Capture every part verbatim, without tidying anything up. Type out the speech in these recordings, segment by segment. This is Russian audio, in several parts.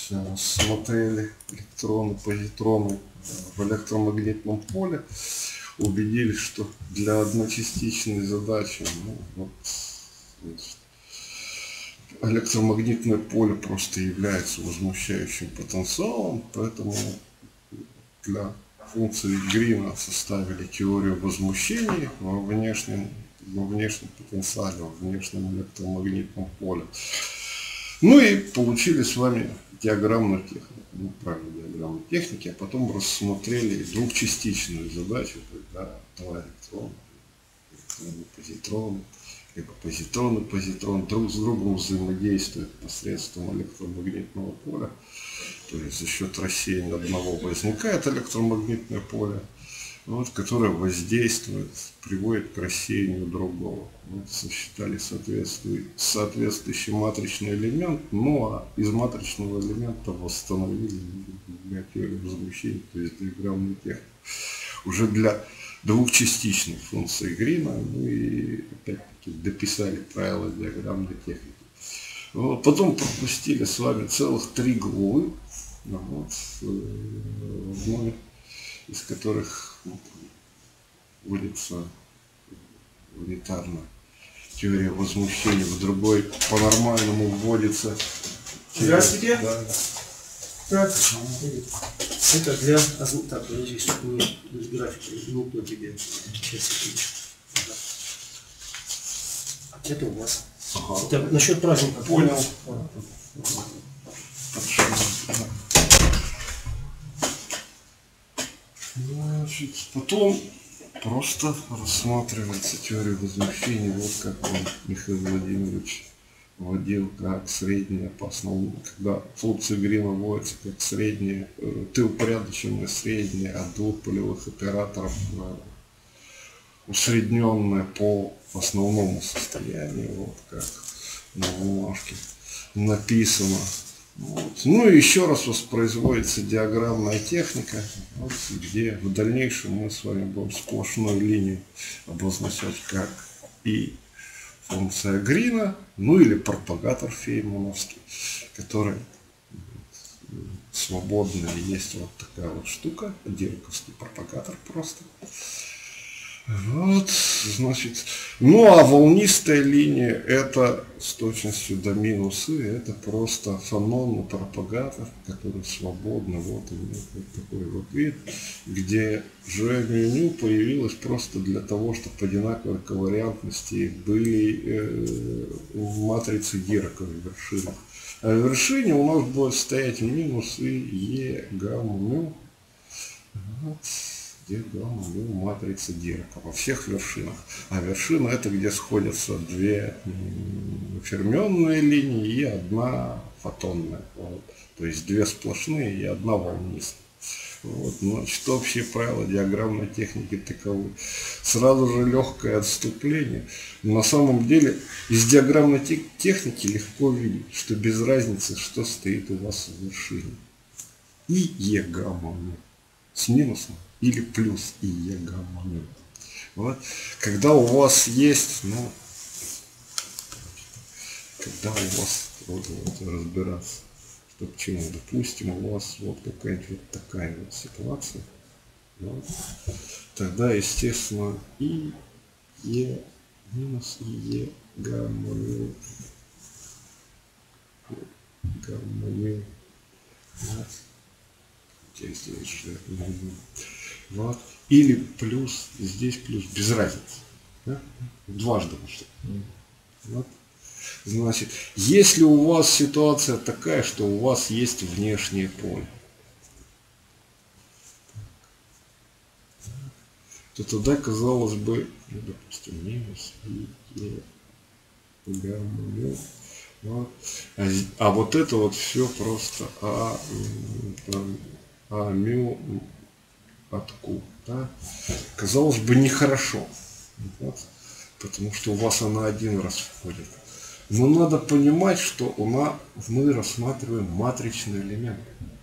смотрели электроны, позитроны в электромагнитном поле, убедились, что для одночастичной задачи ну, вот, значит, электромагнитное поле просто является возмущающим потенциалом, поэтому для функции Грина составили теорию возмущений во внешнем, во внешнем потенциале, во внешнем электромагнитном поле. Ну и получили с вами диаграммную технику, ну, правильно, диаграммную техники, а потом рассмотрели двухчастичную задачу, когда два электрона, электроны, позитроны, либо позитроны, позитрон друг с другом взаимодействуют посредством электромагнитного поля. То есть за счет рассеяния одного возникает электромагнитное поле, вот, которое воздействует, приводит к рассеянию другого. Вот, сосчитали соответствующий матричный элемент, ну а из матричного элемента восстановили для теории возмущений, то есть диаграммную технику. Уже для двухчастичной функции Грина, ну и опять-таки дописали правила диаграммной техники. Вот, потом пропустили с вами целых три главы, вот, в одной из которых ну, вводится унитарно теория возмущений, в другой по-нормальному вводится. Здравствуйте. Да. Так, это для... Так, подожди, чтобы не графики, ну, кто тебе сейчас это у вас. Ага. Это насчет праздника. Понял. Значит, потом просто рассматривается теория возмущений, вот как он, Михаил Владимирович, вводил как средняя по основному, когда функция Грина вводится как средняя, ты упорядоченная средняя от двух полевых операторов, усредненная по основному состоянию, вот как на бумажке написано. Вот. Ну и еще раз воспроизводится диаграммная техника, вот, где в дальнейшем мы с вами будем сплошную линию обозначать как и функция Грина, ну или пропагатор феймановский, который свободный, есть вот такая вот штука, дирковский пропагатор просто. Вот, значит, ну а волнистая линия это с точностью до минусы, это просто фанонный пропагатор, который свободный, вот имеет вот такой вот вид, где же меню появилось просто для того, чтобы одинаковой ковариантности были э, матрицы Дирака в вершинах. А в вершине у нас будет стоять минус и Е гамма мю. Вот. Где гамма мю матрица Дирака во всех вершинах. А вершина это где сходятся две фермионные линии и одна фотонная. Вот. То есть две сплошные и одна волнистая. Вот. Значит, общие правила диаграммной техники таковы. Сразу же легкое отступление. На самом деле из диаграммной техники легко видеть, что без разницы, что стоит у вас в вершине. И Е гамма мю с минусом или плюс и Е гамма мю. Вот. Когда у вас есть, ну, когда у вас, вот, вот, разбираться, что к чему, допустим, у вас вот какая-нибудь вот такая вот ситуация, вот, тогда, естественно, и Е минус и Е гамма мю, гамма мю, вот. Здесь же вот. Или плюс, здесь плюс, без разницы. Да? Дважды. Вот. Значит, если у вас ситуация такая, что у вас есть внешнее поле, то тогда, казалось бы, ну, допустим, минус и Е гамма мю. Вот. А, а вот это вот все просто А, там, а мю от Q. Да? Казалось бы, нехорошо. Вот. Потому что у вас она один раз входит. Но надо понимать, что у нас, мы рассматриваем матричный элемент.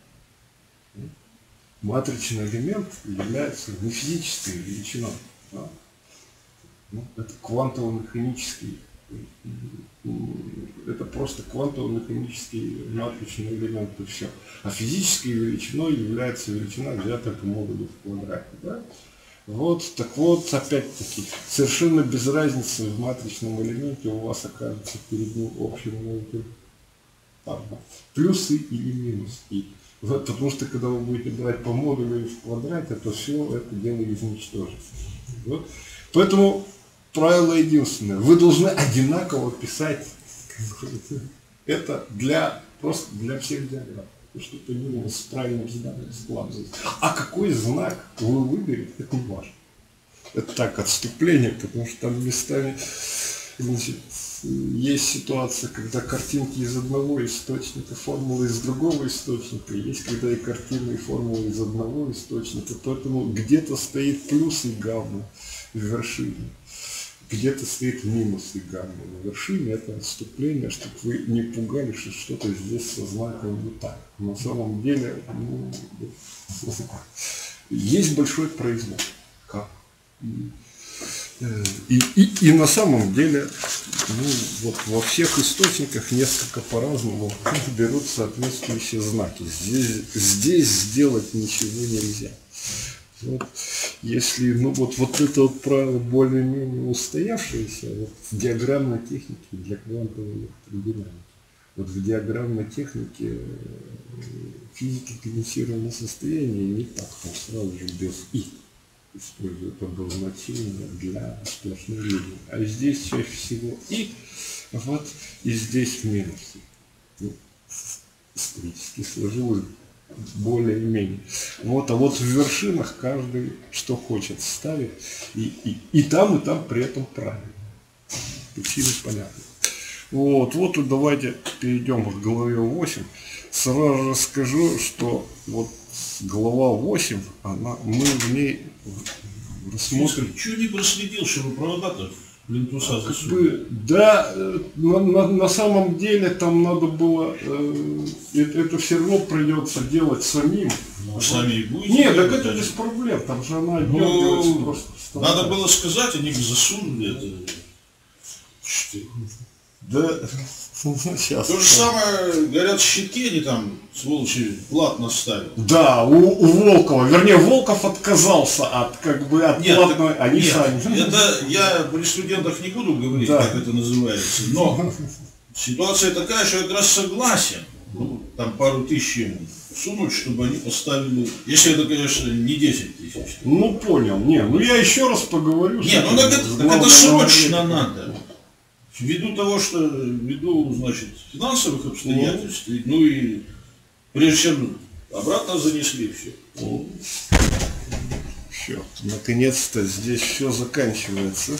Матричный элемент является не физической величиной. Да? Ну, это квантово-механический Это просто квантово-механический матричный элемент и все. А физической величиной является величина, взятая по модулю в квадрате. Да? Вот, так вот, опять-таки, совершенно без разницы в матричном элементе у вас окажется перед ним общий множитель плюсы или минусы. Вот, потому что когда вы будете брать по модулю в квадрате, то все это дело изничтожится. Вот. Поэтому правило единственное. Вы должны одинаково писать это для, просто для всех диаграмм. Что-то именно с правильным знаком складывается. А какой знак вы выберете, это не важно. Это так, отступление, потому что там местами, значит, есть ситуация, когда картинки из одного источника, формулы из другого источника, есть когда и картины, и формулы из одного источника, поэтому где-то стоит плюс и гамма в вершине, где-то стоит минус и гамма на вершине. Это отступление, чтобы вы не пугались, что что-то здесь со знаком не так. На самом деле, ну, есть большой произвол. Как? И, и, и на самом деле, ну, вот во всех источниках несколько по-разному берут соответствующие знаки. Здесь, здесь сделать ничего нельзя. Вот, если, ну вот, вот это вот правило более-менее устоявшееся вот, в диаграммной технике для квантовой электродинамики. Вот в диаграммной технике физики конденсированного состояния не так, там сразу же без «и» используют обозначение для сплошной линии. А здесь чаще всего «и», вот, и здесь минус. Ну, исторически сложилось более-менее. Вот, а вот в вершинах каждый что хочет ставит, и, и, и там, и там при этом правильно. Причины понятны. Вот, вот и давайте перейдем к главе восемь. Сразу же скажу, что вот глава восемь, она, мы в ней рассмотрим. Чего не проследил, чтобы провода-то плинтуса засунули? Да, на, на, на самом деле там надо было, э, это, это все равно придется делать самим. А сами и будете? Нет, так это без проблем, там же она ну, просто. Надо было сказать, они бы засунули это. Да, сейчас. То же самое, говорят, щитки они там, сволочи, платно ставят. Да, у, у Волкова, вернее, Волков отказался от, как бы, от нет, платной, так, они нет, сами. Это я при студентах не буду говорить, да. Как это называется, но ситуация такая, что я как раз согласен, ну, там пару тысяч ему сунуть, чтобы они поставили, если это, конечно, не десять тысяч. Ну, понял, не, ну я еще раз поговорю. Не, ну так это, так это срочно надо. Ввиду того, что ввиду, значит, финансовых обстоятельств, mm-hmm. ну и прежде чем обратно занесли все. Mm-hmm. Все, наконец-то здесь все заканчивается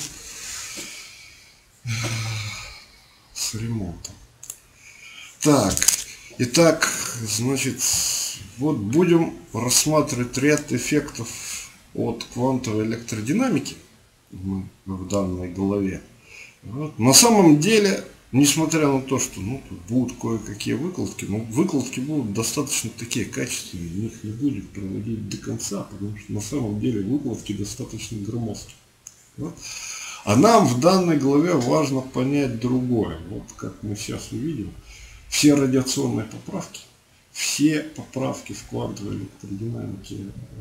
с ремонтом. Так, итак, значит, вот будем рассматривать ряд эффектов от квантовой электродинамики в данной главе. Вот. На самом деле, несмотря на то, что ну, тут будут кое-какие выкладки, но выкладки будут достаточно такие качественные, их не будет проводить до конца, потому что на самом деле выкладки достаточно громоздкие. Вот. А нам в данной главе важно понять другое. Вот как мы сейчас увидим, все радиационные поправки, все поправки в квантовой электродинамике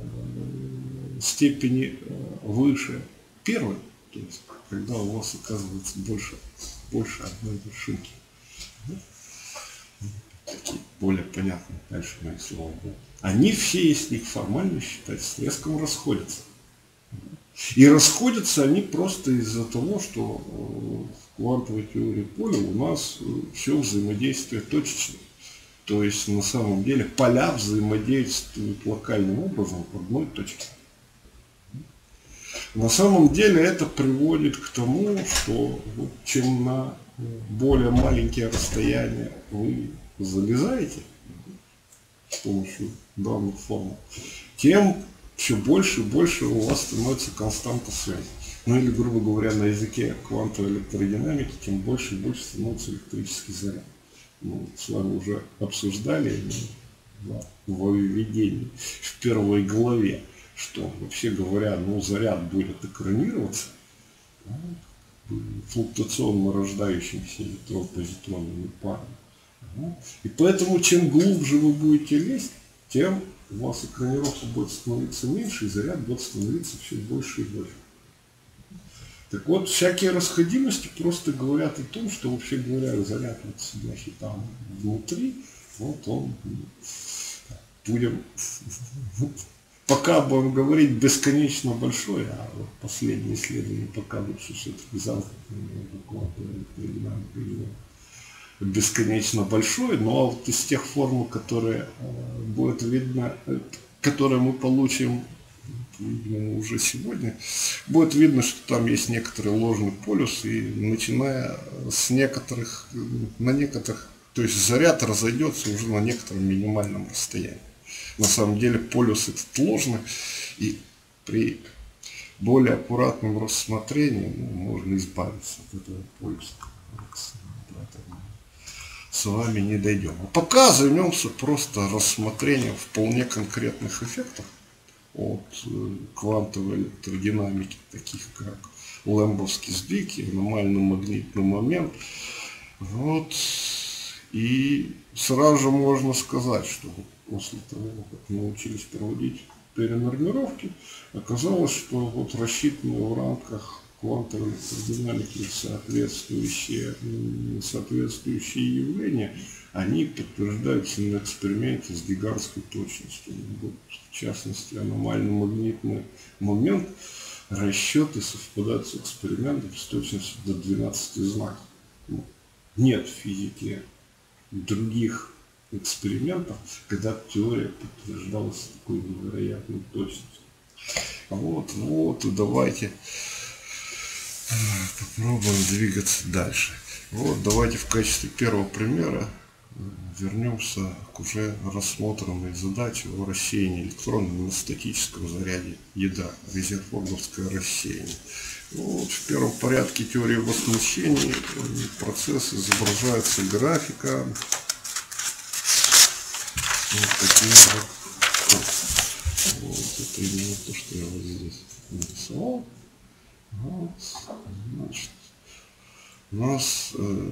степени выше первой, то есть когда у вас оказывается больше, больше одной вершинки. Да? Такие более понятные дальше мои слова будут. Они все, если их формально считать, с треском расходятся. И расходятся они просто из-за того, что в квантовой теории поля у нас все взаимодействие точечное. То есть на самом деле поля взаимодействуют локальным образом в одной точке. На самом деле это приводит к тому, что вот, чем на более маленькие расстояния вы залезаете с помощью данных формул, тем все больше и больше у вас становится константа связи. Ну или, грубо говоря, на языке квантовой электродинамики, тем больше и больше становится электрический заряд. Мы с вами уже обсуждали да, во введении в первой главе, что вообще говоря, ну заряд будет экранироваться, флуктуационно рождающимися электрон-позитронными парами. И поэтому, чем глубже вы будете лезть, тем у вас экранировка будет становиться меньше, и заряд будет становиться все больше и больше. Так вот, всякие расходимости просто говорят о том, что, вообще говоря, заряд вот сидящий там внутри, вот он, будем, пока будем говорить, бесконечно большой, а вот последние исследования показывают, что все-таки завтра бесконечно большой, но вот из тех формул, которые э, будет видно, э, которые мы получим видимо, уже сегодня, будет видно, что там есть некоторый ложный полюс, и начиная с некоторых, на некоторых, то есть заряд разойдется уже на некотором минимальном расстоянии. На самом деле полюс этот ложный, и при более аккуратном рассмотрении ну, можно избавиться от этого полюса. С вами не дойдем. А пока займемся просто рассмотрением вполне конкретных эффектов от квантовой электродинамики, таких как лэмбовский сдвиг и аномально-магнитный момент. Вот. И сразу же можно сказать, что после того, как научились проводить перенормировки, оказалось, что вот рассчитанные в рамках квантовой электродинамики соответствующие, соответствующие явления, они подтверждаются на эксперименте с гигантской точностью. В частности, аномально-магнитный момент, расчеты совпадают с экспериментом с точностью до двенадцати знаков. Нет в физике других экспериментов, когда теория подтверждалась с такой невероятной точностью. Вот, вот, и давайте попробуем двигаться дальше. Вот, давайте в качестве первого примера вернемся к уже рассмотренной задаче о рассеянии электронов на статическом заряде ядра, резерфордовское рассеяние. Вот, в первом порядке теории возмущений процесс изображается графика. Вот таким вот. Вот, это именно то, что я вот здесь нарисовал. Вот, значит, у нас э,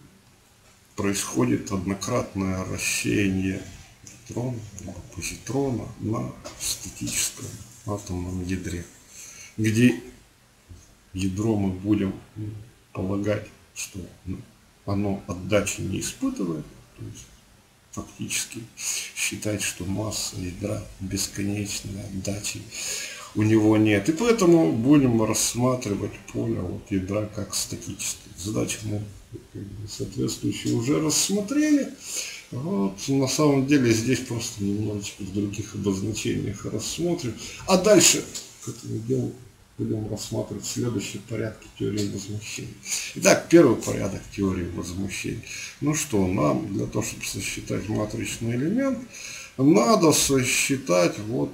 происходит однократное рассеяние электрона, позитрона на статическом атомном ядре, где ядро мы будем полагать, что оно отдачи не испытывает, то есть фактически считать, что масса ядра бесконечная, отдачи у него нет. И поэтому будем рассматривать поле от ядра как статическое. Задачи мы соответствующие уже рассмотрели. Вот, на самом деле здесь просто немножечко в других обозначениях рассмотрим. А дальше к этому делу будем рассматривать в следующем порядке теории возмущений. Итак, первый порядок теории возмущений. Ну что, нам для того, чтобы сосчитать матричный элемент, надо сосчитать вот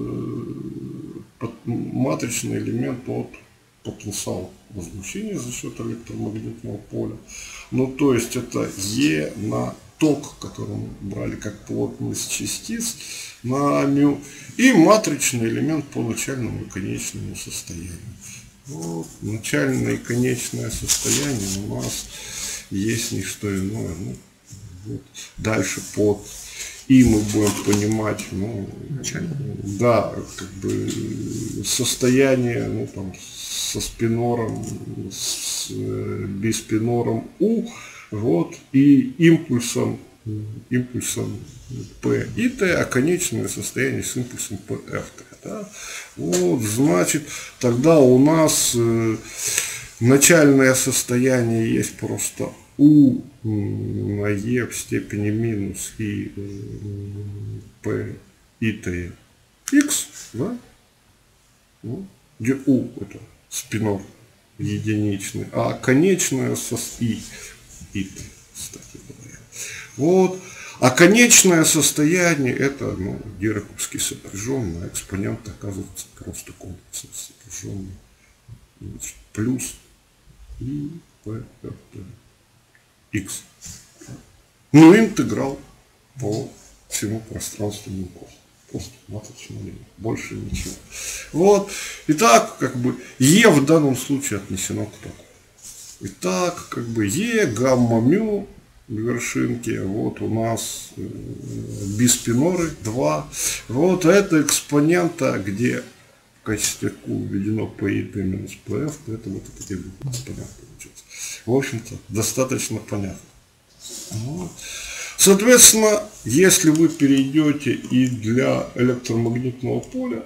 э, матричный элемент от потенциала возмущения за счет электромагнитного поля. Ну, то есть это Е на ток, который мы брали как плотность частиц, на мю, и матричный элемент по начальному и конечному состоянию. Вот, начальное и конечное состояние у нас есть не что иное. Ну, вот, дальше под И мы будем понимать, ну, да, как бы состояние, ну, там, со спинором, с биспинором У, вот, и импульсом, импульсом P и T, а конечное состояние с импульсом P F T, да? Вот, значит, тогда у нас э, начальное состояние есть просто У на Е в степени минус и P и T X, да? Ну, где У это спинор единичный, а конечное со И, и T, кстати говоря. Вот. А конечное состояние это, ну, дираковский сопряженный, а экспонент оказывается просто комплексом сопряженный. Значит, плюс И P F T X. Ну, интеграл по всему пространственному космосу. Просто матричный элемент. Больше ничего. Вот. Итак, как бы Е в данном случае отнесено к току. Итак, как бы Е, гамма, мю, вершинки, вот у нас э, биспиноры два. Вот это экспонента, где в качестве Q введено пи и минус пи эф, поэтому вот это тебе будет понятно получается. В общем-то, достаточно понятно. Вот. Соответственно, если вы перейдете и для электромагнитного поля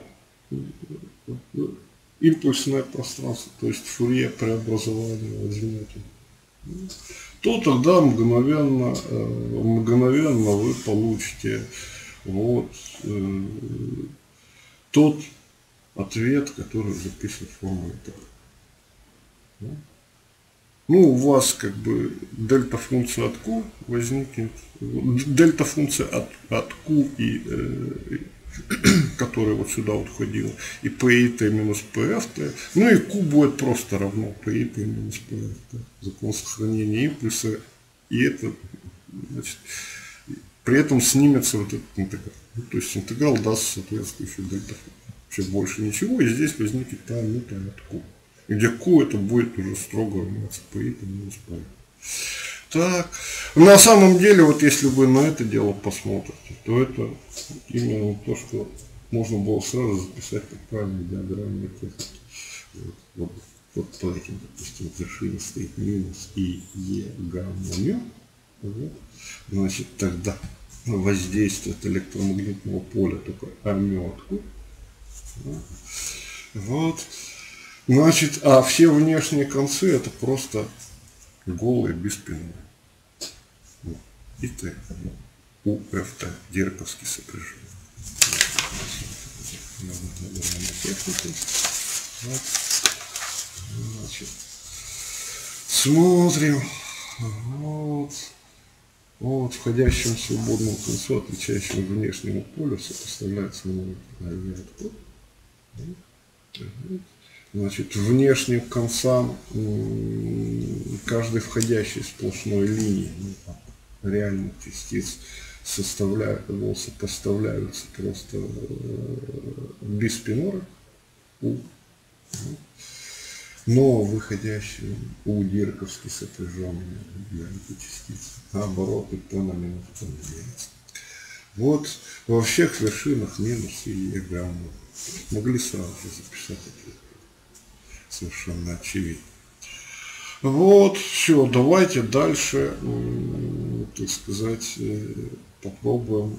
импульсное пространство, то есть Фурье преобразование возьмете, то тогда мгновенно, мгновенно вы получите вот э, тот ответ, который записан в формуле Т. Ну, у вас как бы дельта функция от Q возникнет, дельта функция от, от Q, и, э, который вот сюда вот входил, и пи и ти минус пи эф, ну и Q будет просто равно пи и ти минус пи эф, закон сохранения импульса, и это, значит, при этом снимется вот этот интеграл. Ну, то есть интеграл даст соответствующую дельта функцию. Вообще больше ничего, и здесь возникнет та мета от Q. Где Q это будет уже строго равняться пи и ти минус пи эф. Так, на самом деле, вот если вы на это дело посмотрите, то это именно то, что можно было сразу записать как правильную диаграмму эффекта. Вот, вот, вот по этим, допустим, в вершине стоит минус и Е гамма мю. Вот. Значит, тогда воздействие от электромагнитного поля только А мю от Q. Вот. Значит, а все внешние концы это просто голые биспиноры. И Т. У, Ф, Т. Дирковский сопряжение. Вот. Значит, смотрим. Вот. Вот, входящим свободным концу, отличающим внешнему полю, сопоставляется новый от Q. Значит, внешним концам каждой входящей сплошной линии ну, реальных частиц составляют, сопоставляются просто биспиноры У, но выходящие У дирковски сопряженные для этой частицы, наоборот, и Т на минус Т делится. Вот во всех вершинах минус и Е гамма. Могли сразу же записать ответ. Совершенно очевидно. Вот, все, давайте дальше, так сказать, попробуем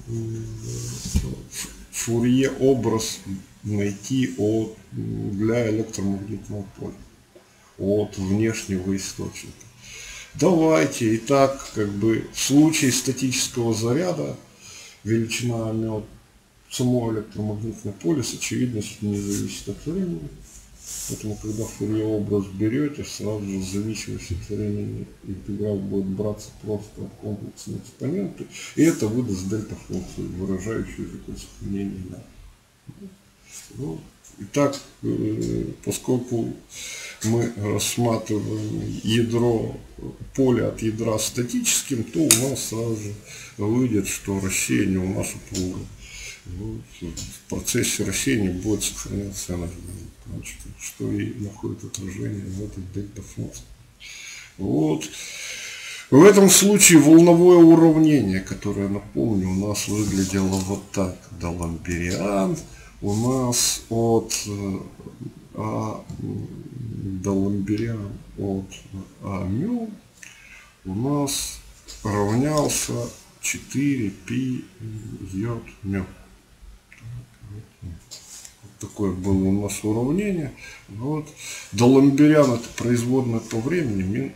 Фурье образ найти от, для электромагнитного поля от внешнего источника. Давайте, итак, как бы в случае статического заряда величина омет само электромагнитное поле с очевидностью не зависит от времени. Поэтому, когда Фурье образ берете, сразу же в зависимости от времени интеграл будет браться просто от комплексной экспоненты, и это выдаст дельта функцию, выражающую закон сохранения. Ну, итак, поскольку мы рассматриваем ядро поля от ядра статическим, то у нас сразу же выйдет, что рассеяние у нас упругое. Вот, в процессе рассеяния будет сохраняться энергия, что и находит отражение в этой дельта функции. Вот. В этом случае волновое уравнение, которое, напомню, у нас выглядело вот так. Даламбериан у нас от А, Даламбериан от А мю у нас равнялся четыре пи йод мю. Вот такое было у нас уравнение. Вот. Даламбериан это производная по времени.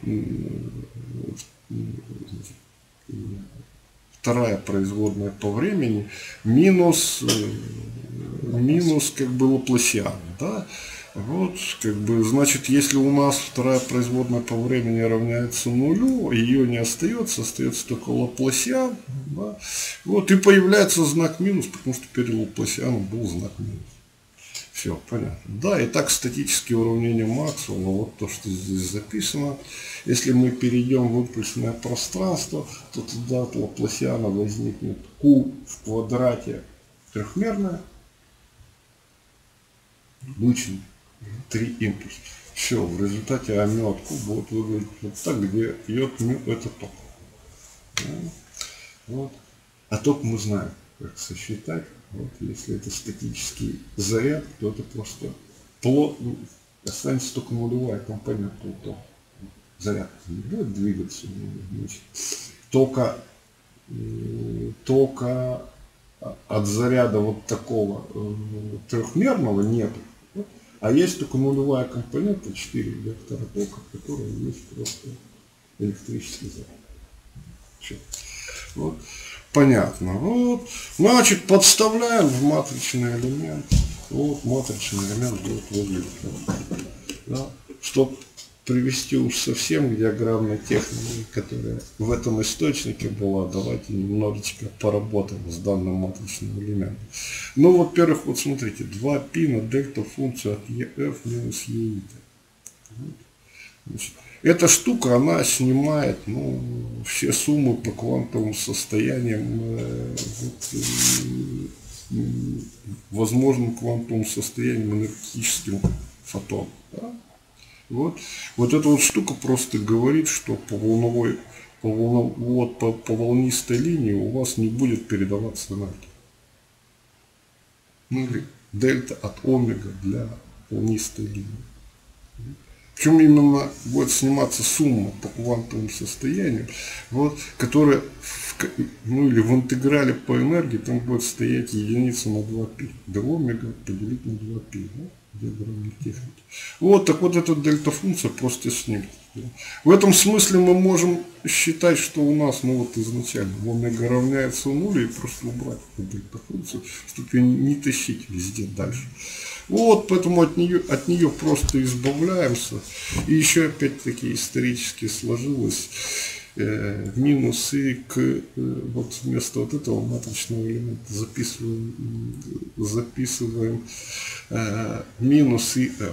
Вторая производная по времени минус, минус как бы Лапласиан. Да? Вот, как бы, значит, если у нас вторая производная по времени равняется нулю, ее не остается, остается только Лапласиан, да? Вот, и появляется знак минус, потому что перед Лапласианом был знак минус. Все, понятно. Да, и так статические уравнения Максвелла, вот то, что здесь записано. Если мы перейдем в импульсное пространство, то тогда от Лапласиана возникнет Q в квадрате трехмерное, обычный. Три импульса. Все, в результате омет Q будет выглядеть вот так, где йод мю это ток. Да? Вот. А ток мы знаем, как сосчитать. Вот, если это статический заряд, то это просто плот, останется только нулевая компонента, то заряд не будет двигаться, значит, только, только от заряда вот такого трехмерного нету. А есть только нулевая компонента, четыре вектора тока, которая есть просто электрический заряд. Все. Вот. Понятно. Вот. Значит, подставляем в матричный элемент. Вот матричный элемент будет выглядеть. Да. Чтобы привести уж совсем к диаграммной технике, которая в этом источнике была, давайте немножечко поработаем с данным матричным элементом. Ну, во-первых, вот смотрите, два пи на дельта функцию от ef минус еит. Вот. Эта штука, она снимает, ну, все суммы по квантовым состояниям, э, вот, э, возможным квантовым состоянием энергетическим фотоном. Да? Вот. Вот эта вот штука просто говорит, что по волновой, по, волно, вот, по, по волнистой линии у вас не будет передаваться энергия. Ну или дельта от омега для волнистой линии. Причем именно будет сниматься сумма по квантовому состоянию, вот, которая в, ну, или в интеграле по энергии там будет стоять единица на два пи. До омега поделить на два пи. Да? Диаграммной техники. Вот, так вот эта дельта функция просто снимется. В этом смысле мы можем считать, что у нас, ну вот изначально, омега равняется нулю и просто убрать эту дельта функцию, чтобы ее не тащить везде дальше. Вот, поэтому от нее, от нее просто избавляемся. И еще опять-таки исторически сложилось э, минусы к, э, вот вместо вот этого матричного элемента записываем, записываем э, минусы m.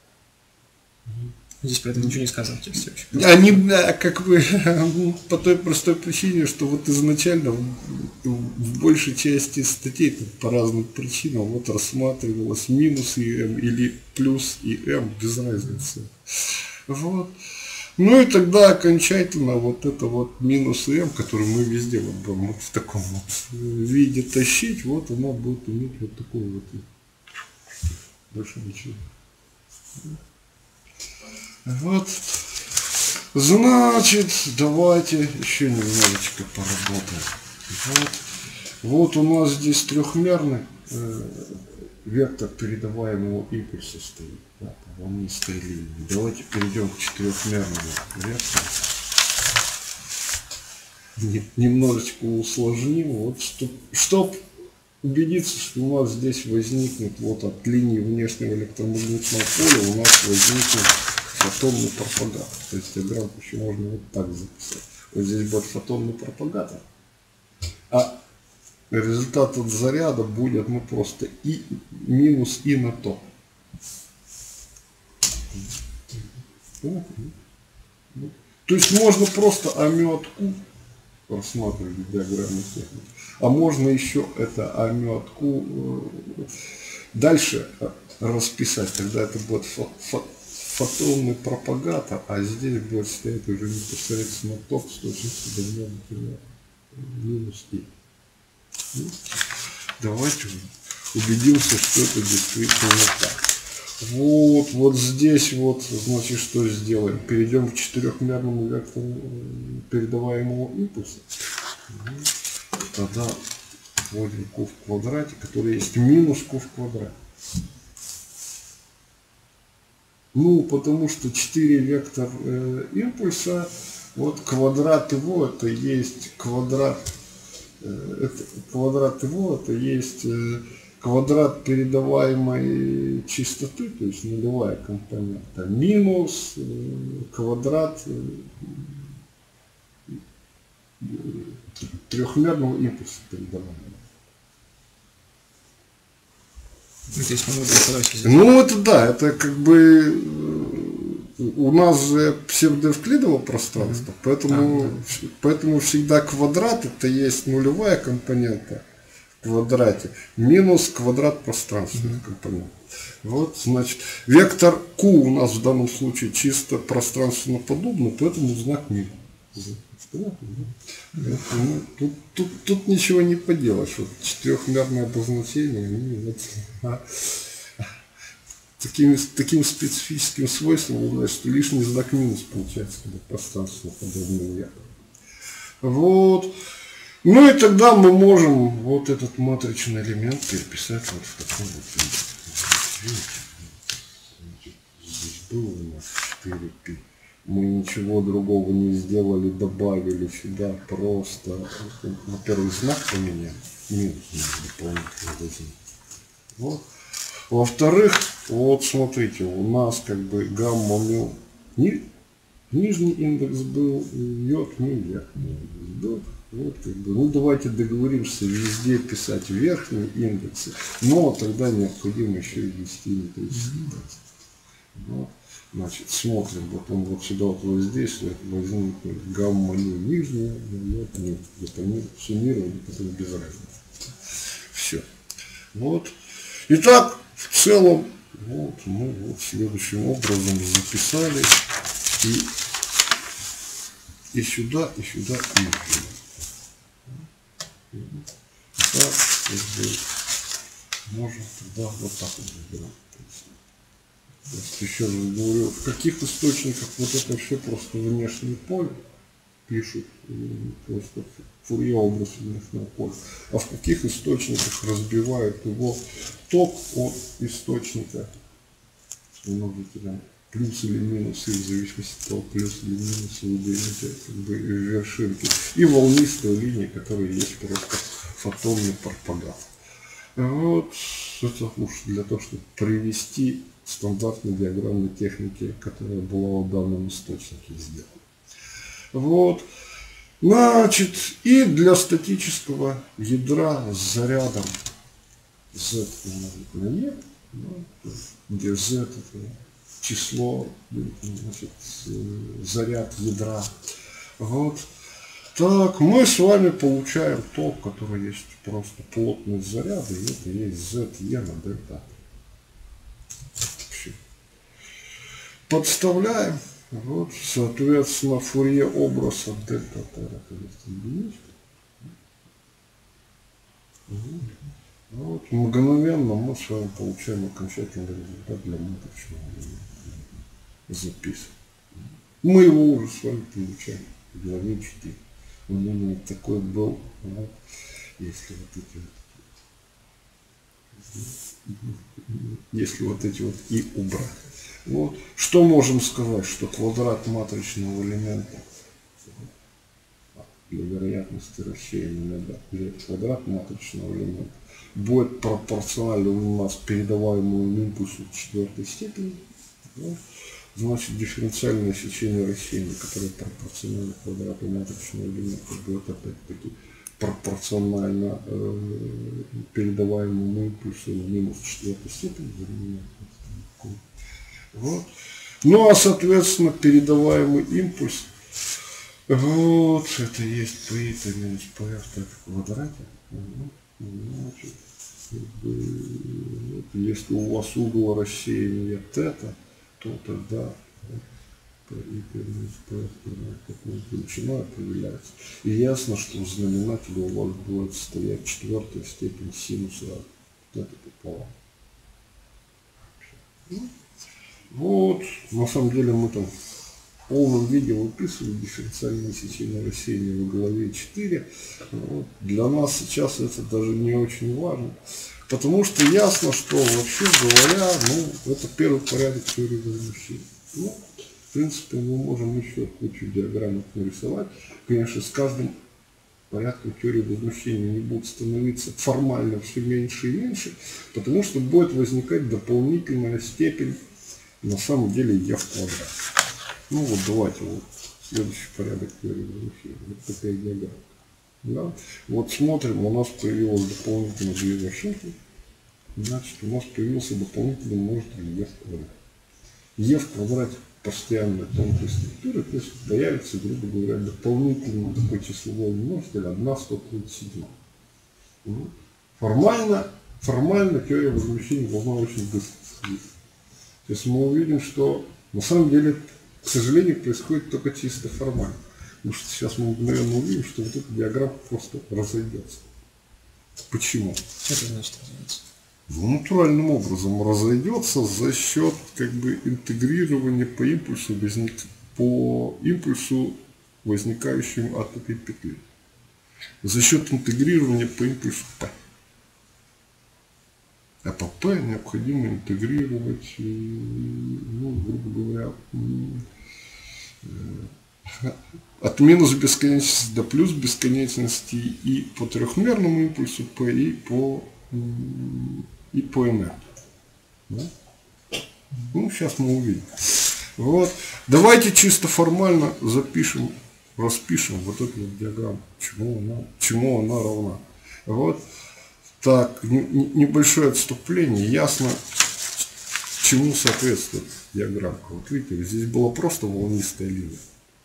Здесь про это ничего не сказано в тексте вообще. Они, как бы, по той простой причине, что вот изначально в, в большей части статей по разным причинам вот рассматривалось минус и m или плюс и m без разницы. Вот. Ну и тогда окончательно вот это вот минус и m, который мы везде вот будем вот в таком вот виде тащить, вот она будет иметь вот такой вот, больше ничего. Вот, значит, давайте еще немножечко поработаем. Вот, вот у нас здесь трехмерный э, вектор передаваемого импульса стоит, да, по волнистой линии. Давайте перейдем к четырехмерному вектору. Немножечко усложним, вот, чтобы чтоб убедиться, что у нас здесь возникнет вот от линии внешнего электромагнитного поля у нас возникнет фотонный пропагатор. То есть диаграмму еще можно вот так записать. Вот здесь будет фотонный пропагатор. А результат от заряда будет, ну, просто и минус и на то. То есть можно просто омет Q рассматривать в диаграмме техники. А можно еще это омет Q дальше расписать. Тогда это будет фо фо фотонный пропагатор, а здесь будет стоять уже непосредственно ток с точностью до материала минус и. Ну, давайте убедимся, что это действительно так. Вот, вот здесь вот, значит, что сделаем? Перейдем к четырехмерному вектору передаваемого импульса. Тогда вводим Q в квадрате, который есть минус Q в квадрате. Ну, потому что четыре вектор э, импульса, вот квадрат его, это есть квадрат, э, это, квадрат его, это есть э, квадрат передаваемой частоты, то есть нулевая компонента, минус э, квадрат э, э, трехмерного импульса передаваемого. Ну это да, это как бы у нас же псевдоэвклидово пространство, поэтому, а, да. поэтому всегда квадрат это есть нулевая компонента, квадрате минус квадрат пространственных mm-hmm. компонентов. Вот, значит, вектор Q у нас в данном случае чисто пространственно подобный, поэтому знак минус. Понятно, да? Ну, тут, тут, тут ничего не поделаешь. Вот четырехмерное обозначение, они вот, а, таким, таким специфическим свойством является, что лишний знак минус получается, когда пространственно подобный вектор. Вот. Ну и тогда мы можем вот этот матричный элемент переписать вот в таком вот виде. Здесь было у нас четыре пи. Мы ничего другого не сделали, добавили сюда просто, во-первых, знак поменяли, минус дополнительно должен. Вот. Во-вторых, вот смотрите, у нас как бы гамма мю, ни, нижний индекс был, йод мю, верхний индекс был. Вот, как бы, ну давайте договоримся везде писать верхние индексы, но тогда необходимо еще и ввести метрический индекс. Вот. Значит, смотрим, вот он вот сюда вот воздействует, возникнет гамма мю нижняя, вот мю, это суммирование, потом без разницы. Все. Вот. Итак, в целом, вот мы вот следующим образом записали и, и сюда, и сюда, и сюда. Так, можем тогда вот так вот выбирать. Еще раз говорю, в каких источниках вот это все просто внешнее поле пишут, просто Фурье образ внешнего поля, а в каких источниках разбивают его ток от источника множителя плюс или минус, и в зависимости от того, плюс или минус вы берете как бы вершинки, и волнистые линии, которые есть просто фотонный пропагат. Вот это уж для того, чтобы привести стандартной диаграммной техники, которая была в данном источнике сделана. Вот. Значит, и для статического ядра с зарядом Z умножить на E, где Z это число, значит, заряд ядра. Вот. Так, мы с вами получаем ток, который есть просто плотность заряда, и это есть Z E на дельта. Подставляем, вот, соответственно, Фурье образ от дельта Т, это есть единичка. Вот, мгновенно мы с вами получаем окончательный результат для матричного записи. Мы его уже с вами получаем в главе четыре. У меня такой был, вот, если вот эти вот, если вот эти вот и убрать. Вот. Что можем сказать, что квадрат матричного элемента для вероятности рассеяния, да, для квадрат матричного элемента будет пропорционально у нас передаваемому импульсу в четвертой степени. Вот. Значит, дифференциальное сечение рассеяния, которое пропорционально квадрату матричного элемента, будет опять-таки пропорционально э, передаваемому импульсу в минус четвертой степени. Вот. Ну а соответственно передаваемый импульс, вот это есть π минус πr в квадрате. Значит, вот, если у вас угол рассеяния тета, то тогда π минус πr такой величина определяется. И ясно, что в знаменателе у вас будет стоять четвертая степень синуса тета пополам. Вот, на самом деле мы там в полном виде выписывали дифференциальное сечение рассеяния в главе четыре. Вот. Для нас сейчас это даже не очень важно, потому что ясно, что вообще говоря, ну, это первый порядок теории возмущения. Ну, в принципе, мы можем еще кучу диаграмм нарисовать. Конечно, с каждым порядком теории возмущения не будут становиться формально все меньше и меньше, потому что будет возникать дополнительная степень на самом деле e в квадрате. Ну вот давайте вот следующий порядок теории возмущения. Вот такая диаграмма. Да? Вот смотрим, у нас появилось дополнительно две вершинки. Значит, у нас появился дополнительный множитель e в квадрате. e в квадрате постоянная тонкая структура, то есть появится, грубо говоря, дополнительный такой числовой множитель одна сто тридцать семь. Вот. формально, формально теория возмущения должна очень быстро сходить. То есть мы увидим, что на самом деле, к сожалению, происходит только чисто формально. Потому что сейчас мы мгновенно увидим, что вот эта диаграмма просто разойдется. Почему? Что это значит разойдется? Ну, натуральным образом разойдется за счет как бы интегрирования по импульсу, возник, по импульсу, возникающему от этой петли. За счет интегрирования по импульсу P. А по P необходимо интегрировать, ну, грубо говоря, от минус бесконечности до плюс бесконечности и по трехмерному импульсу P, и по, и по энергии. Да? Ну, сейчас мы увидим. Вот. Давайте чисто формально запишем, распишем вот эту вот диаграмму, чему она, чему она равна. Вот. Так, небольшое отступление. Ясно, чему соответствует диаграмма. Вот видите, здесь была просто волнистая линия.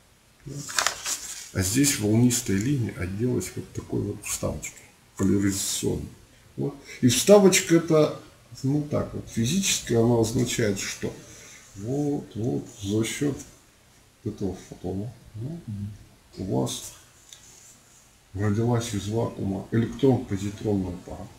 А здесь волнистая линия отделалась вот такой вот вставочкой поляризационной. Вот. И вставочка это, ну так вот, физически она означает, что вот, вот, за счет этого фотона, ну, у вас родилась из вакуума электрон-позитронная пара.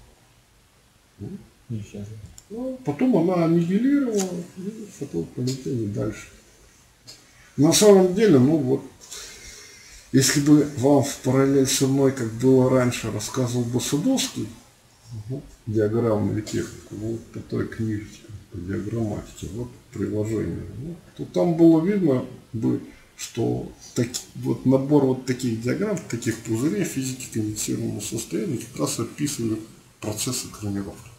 Ну, потом она аннигилировала, и фотон полетели дальше. На самом деле, ну вот, если бы вам в параллель со мной, как было раньше, рассказывал бы Садовский, вот, диаграммную технику, вот по той книжечке, по диаграмматике, вот приложение, вот, то там было видно бы, что так, вот набор вот таких диаграмм, таких пузырей физики конденсированного состояния как раз описывают процесс экранировки.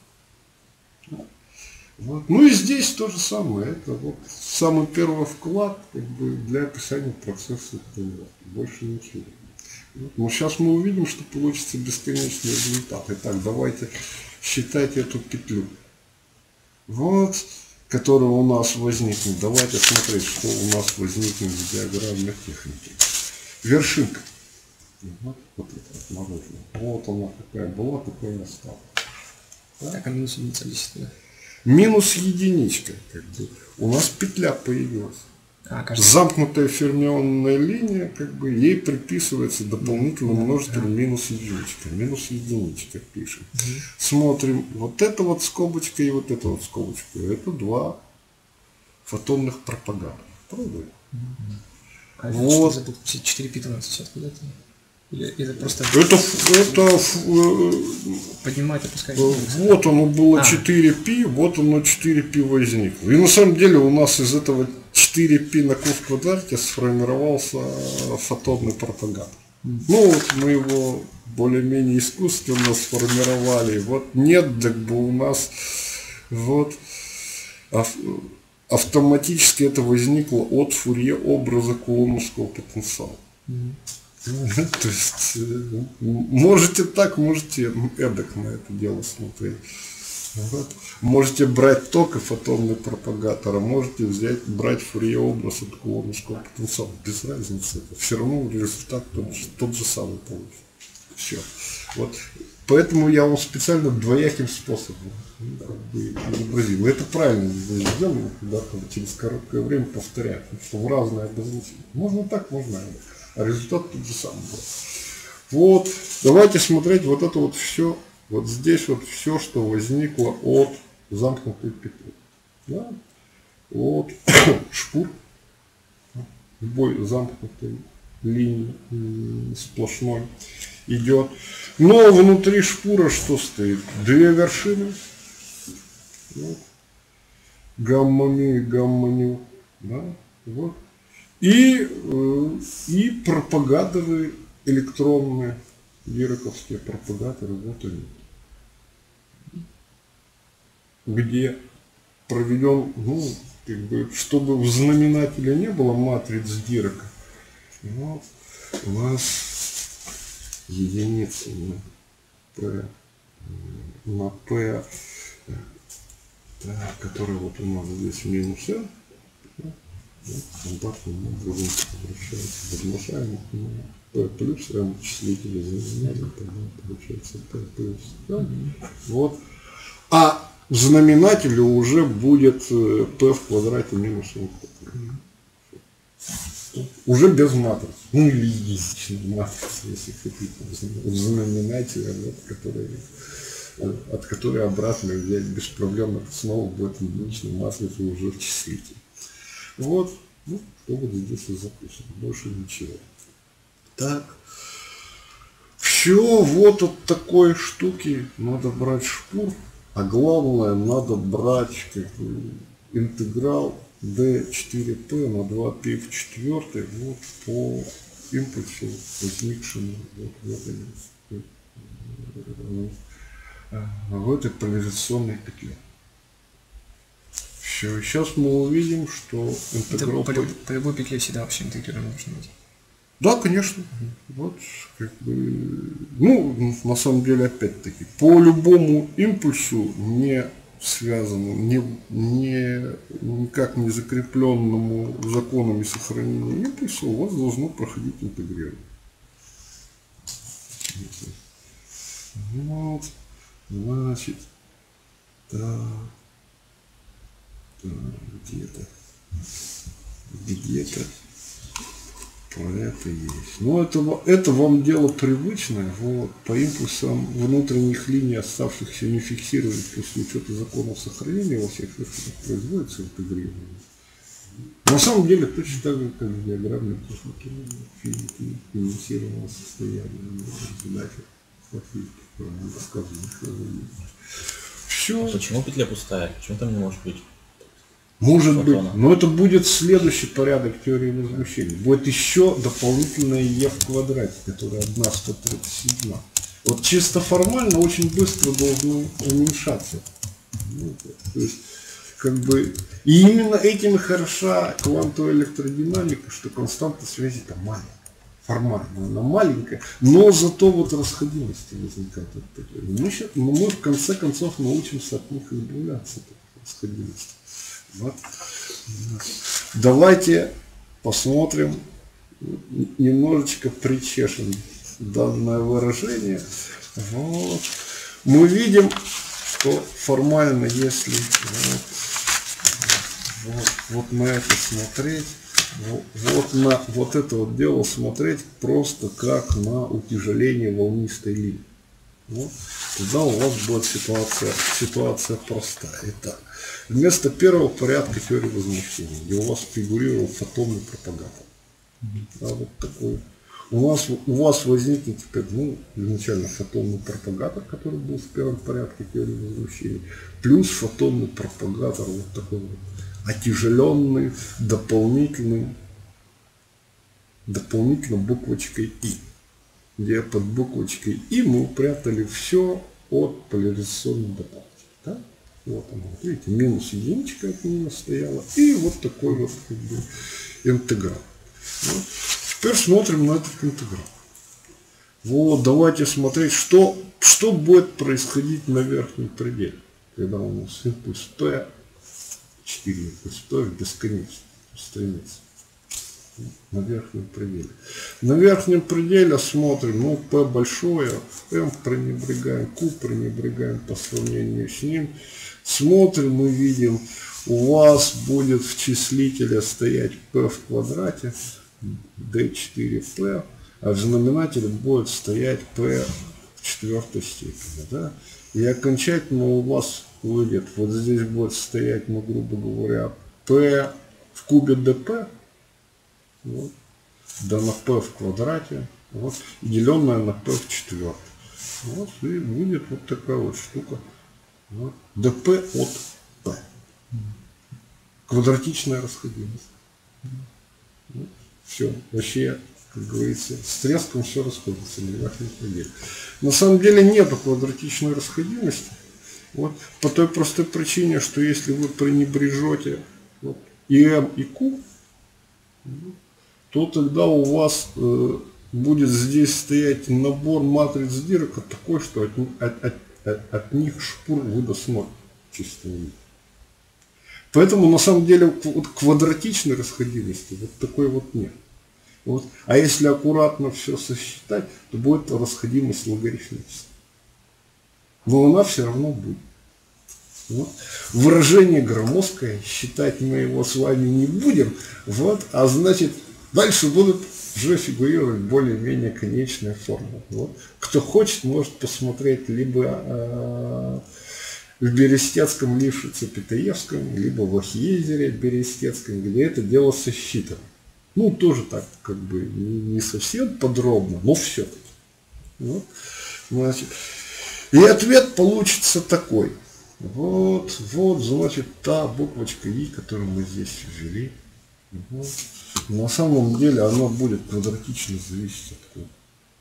Вот. Ну и здесь то же самое. Это вот самый первый вклад как бы, для описания процесса экранировки. Больше ничего. Вот. Но сейчас мы увидим, что получится бесконечный результат. Итак, давайте считать эту петлю. Вот. Которая у нас возникнет. Давайте смотреть, что у нас возникнет в диаграмме техники. Вершинка. Вот, вот это вот, вот она какая была, такая и осталась. Да? Так, а минус единица действительно. Минус единичка. Как бы. У нас петля появилась. А, кажется. Замкнутая фермионная линия, как бы, ей приписывается дополнительный множитель минус единичка. Минус единичка пишем. Угу. Смотрим, вот эта вот скобочка и вот эта вот скобочка. Это два фотонных пропагатора. Правда? Угу. А вот. Что за четыре пи тринадцать сейчас куда-то? Или это просто... Это, это поднимать, опускать. Вот оно было четыре пи, вот оно четыре пи возникло. И на самом деле у нас из этого четыре пи на q в квадрате сформировался фотонный пропагатор. Mm. Ну вот мы его более-менее искусственно сформировали. Вот нет, так бы у нас вот автоматически это возникло от Фурье образа кулоновского потенциала. Mm. То есть можете так, можете эдак на это дело смотреть. Вот. Можете брать только фотонный пропагатор, а можете взять, брать Фурье образ от кулоновского потенциала. Без разницы. Все равно результат тот же, тот же самый получится. Все. Вот. Поэтому я вам специально двояким способом изобразил. Это правильно сделано, когда через короткое время повторять, что в разные обозначения. Можно так, можно это. А результат тот же самый был. Вот, давайте смотреть вот это вот все, вот здесь вот все, что возникло от замкнутой петли. Да? От шпур, любой замкнутой линии сплошной идет. Но внутри шпура что стоит? Две вершины. Вот. Гамма-ми и гамма-ню. Да? Вот. И, и пропагаторы электронные, дираковские пропагаторы, вот они. Где проведен, ну, как бы, чтобы в знаменателе не было матриц Дирака, вот, у нас единицы на P, на P, который вот у нас здесь минус N. Вот, стандартным образом возвращается, подмножаем, P плюс, M вычислителя знаменателя, тогда получается P плюс. Да? Вот. А в знаменателе уже будет P в квадрате минус M в квадрате. Уже без матрицы. Ну или единичной матрицы, если хотите. В знаменателе, вот, который, от которой обратно взять без проблем снова будет единичная матрица уже в числителе. Вот. Ну, что вот здесь и записано. Больше ничего. Так. Все, вот от такой штуки надо брать шпур. А главное, надо брать как бы, интеграл d четыре p на два π в четвертый вот по импульсу, возникшему вот в, этой, в этой поляризационной петле. Все, сейчас мы увидим, что интеграл... По, по, по любой петле всегда вообще интегрирован должен быть. Да, конечно. Вот, как бы, ну, на самом деле, опять-таки, по любому импульсу не связанному, не, не, никак не закрепленному законами сохранения импульса, у вас должно проходить интегрирование. Вот, значит, так, так, где-то, где-то. Про это есть. Но это, это вам дело привычное. Вот, по импульсам внутренних линий, оставшихся не фиксировать после учета законов сохранения во всех случаях производится интегрирование. На самом деле точно так же, как в диаграмме техники физики инициированного состояния. Задача все. А почему петля пустая? Почему там не может быть? Может фотона? быть, но это будет следующий порядок теории возмущения. Будет еще дополнительное e в квадрате, которое одна сто тридцать семь. Вот чисто формально очень быстро должно уменьшаться. Ну, то есть, как бы, и именно этим и хороша квантовая электродинамика, что константа связи там маленькая. Формально она маленькая, но зато вот расходимости возникают. Мы, сейчас, но мы в конце концов научимся от них избавляться, от расходимости. Вот. Давайте посмотрим, немножечко причешем данное выражение. Вот. Мы видим, что формально, если вот, вот, вот на это смотреть, вот, вот на вот это вот дело смотреть просто как на утяжеление волнистой линии. Вот. Тогда у вас будет ситуация, ситуация простая. Итак, вместо первого порядка теории возмущения, где у вас фигурировал фотонный пропагатор, да, вот такой, у вас, у вас возникнет теперь, ну, изначально фотонный пропагатор, который был в первом порядке теории возмущения, плюс фотонный пропагатор вот такой вот отяжеленный, дополнительный, дополнительно буквочкой И, где под буквочкой И мы упрятали все от поляризационной добавки. Да? Вот оно, видите, минус единичка от нее стояла, и вот такой вот как бы интеграл. Вот. Теперь смотрим на этот интеграл. Вот, давайте смотреть, что, что будет происходить на верхнем пределе, когда у нас импульс P, четыре импульс P в бесконечность стремится. На верхнем пределе. На верхнем пределе смотрим, ну, P большое, M пренебрегаем, Q пренебрегаем по сравнению с ним. Смотрим, мы видим, у вас будет в числителе стоять P в квадрате, d четыре p, а в знаменателе будет стоять P в четвертой степени. Да? И окончательно у вас выйдет, вот здесь будет стоять, ну, грубо говоря, P в кубе dp, вот, да на P в квадрате, вот, деленное на P в четвертой. Вот, и будет вот такая вот штука. Вот, dp от P. Квадратичная расходимость. Вот, все, вообще, как говорится, с треском все расходится на верхнем пределе. На самом деле нету квадратичной расходимости. Вот, по той простой причине, что если вы пренебрежете вот, и M, и Q, то тогда у вас э, будет здесь стоять набор матриц Дирака такой, что от, от, от, от, от них шпур выдаст ноль чисто. Поэтому на самом деле вот квадратичной расходимости вот такой вот нет. Вот. А если аккуратно все сосчитать, то будет расходимость логарифмическая. Но она все равно будет. Вот. Выражение громоздкое, считать мы его с вами не будем, вот, а значит, дальше будут уже фигурировать более-менее конечные формулы. Вот. Кто хочет, может посмотреть либо э, в Берестецком, Лившице, Питаевском, либо в Ахиезере Берестецком, где это дело сосчитано. Ну, тоже так, как бы, не совсем подробно, но все-таки. Вот. Значит, и ответ получится такой. Вот, вот, значит, та буквочка И, которую мы здесь ввели. Вот. На самом деле она будет квадратично зависеть от Q.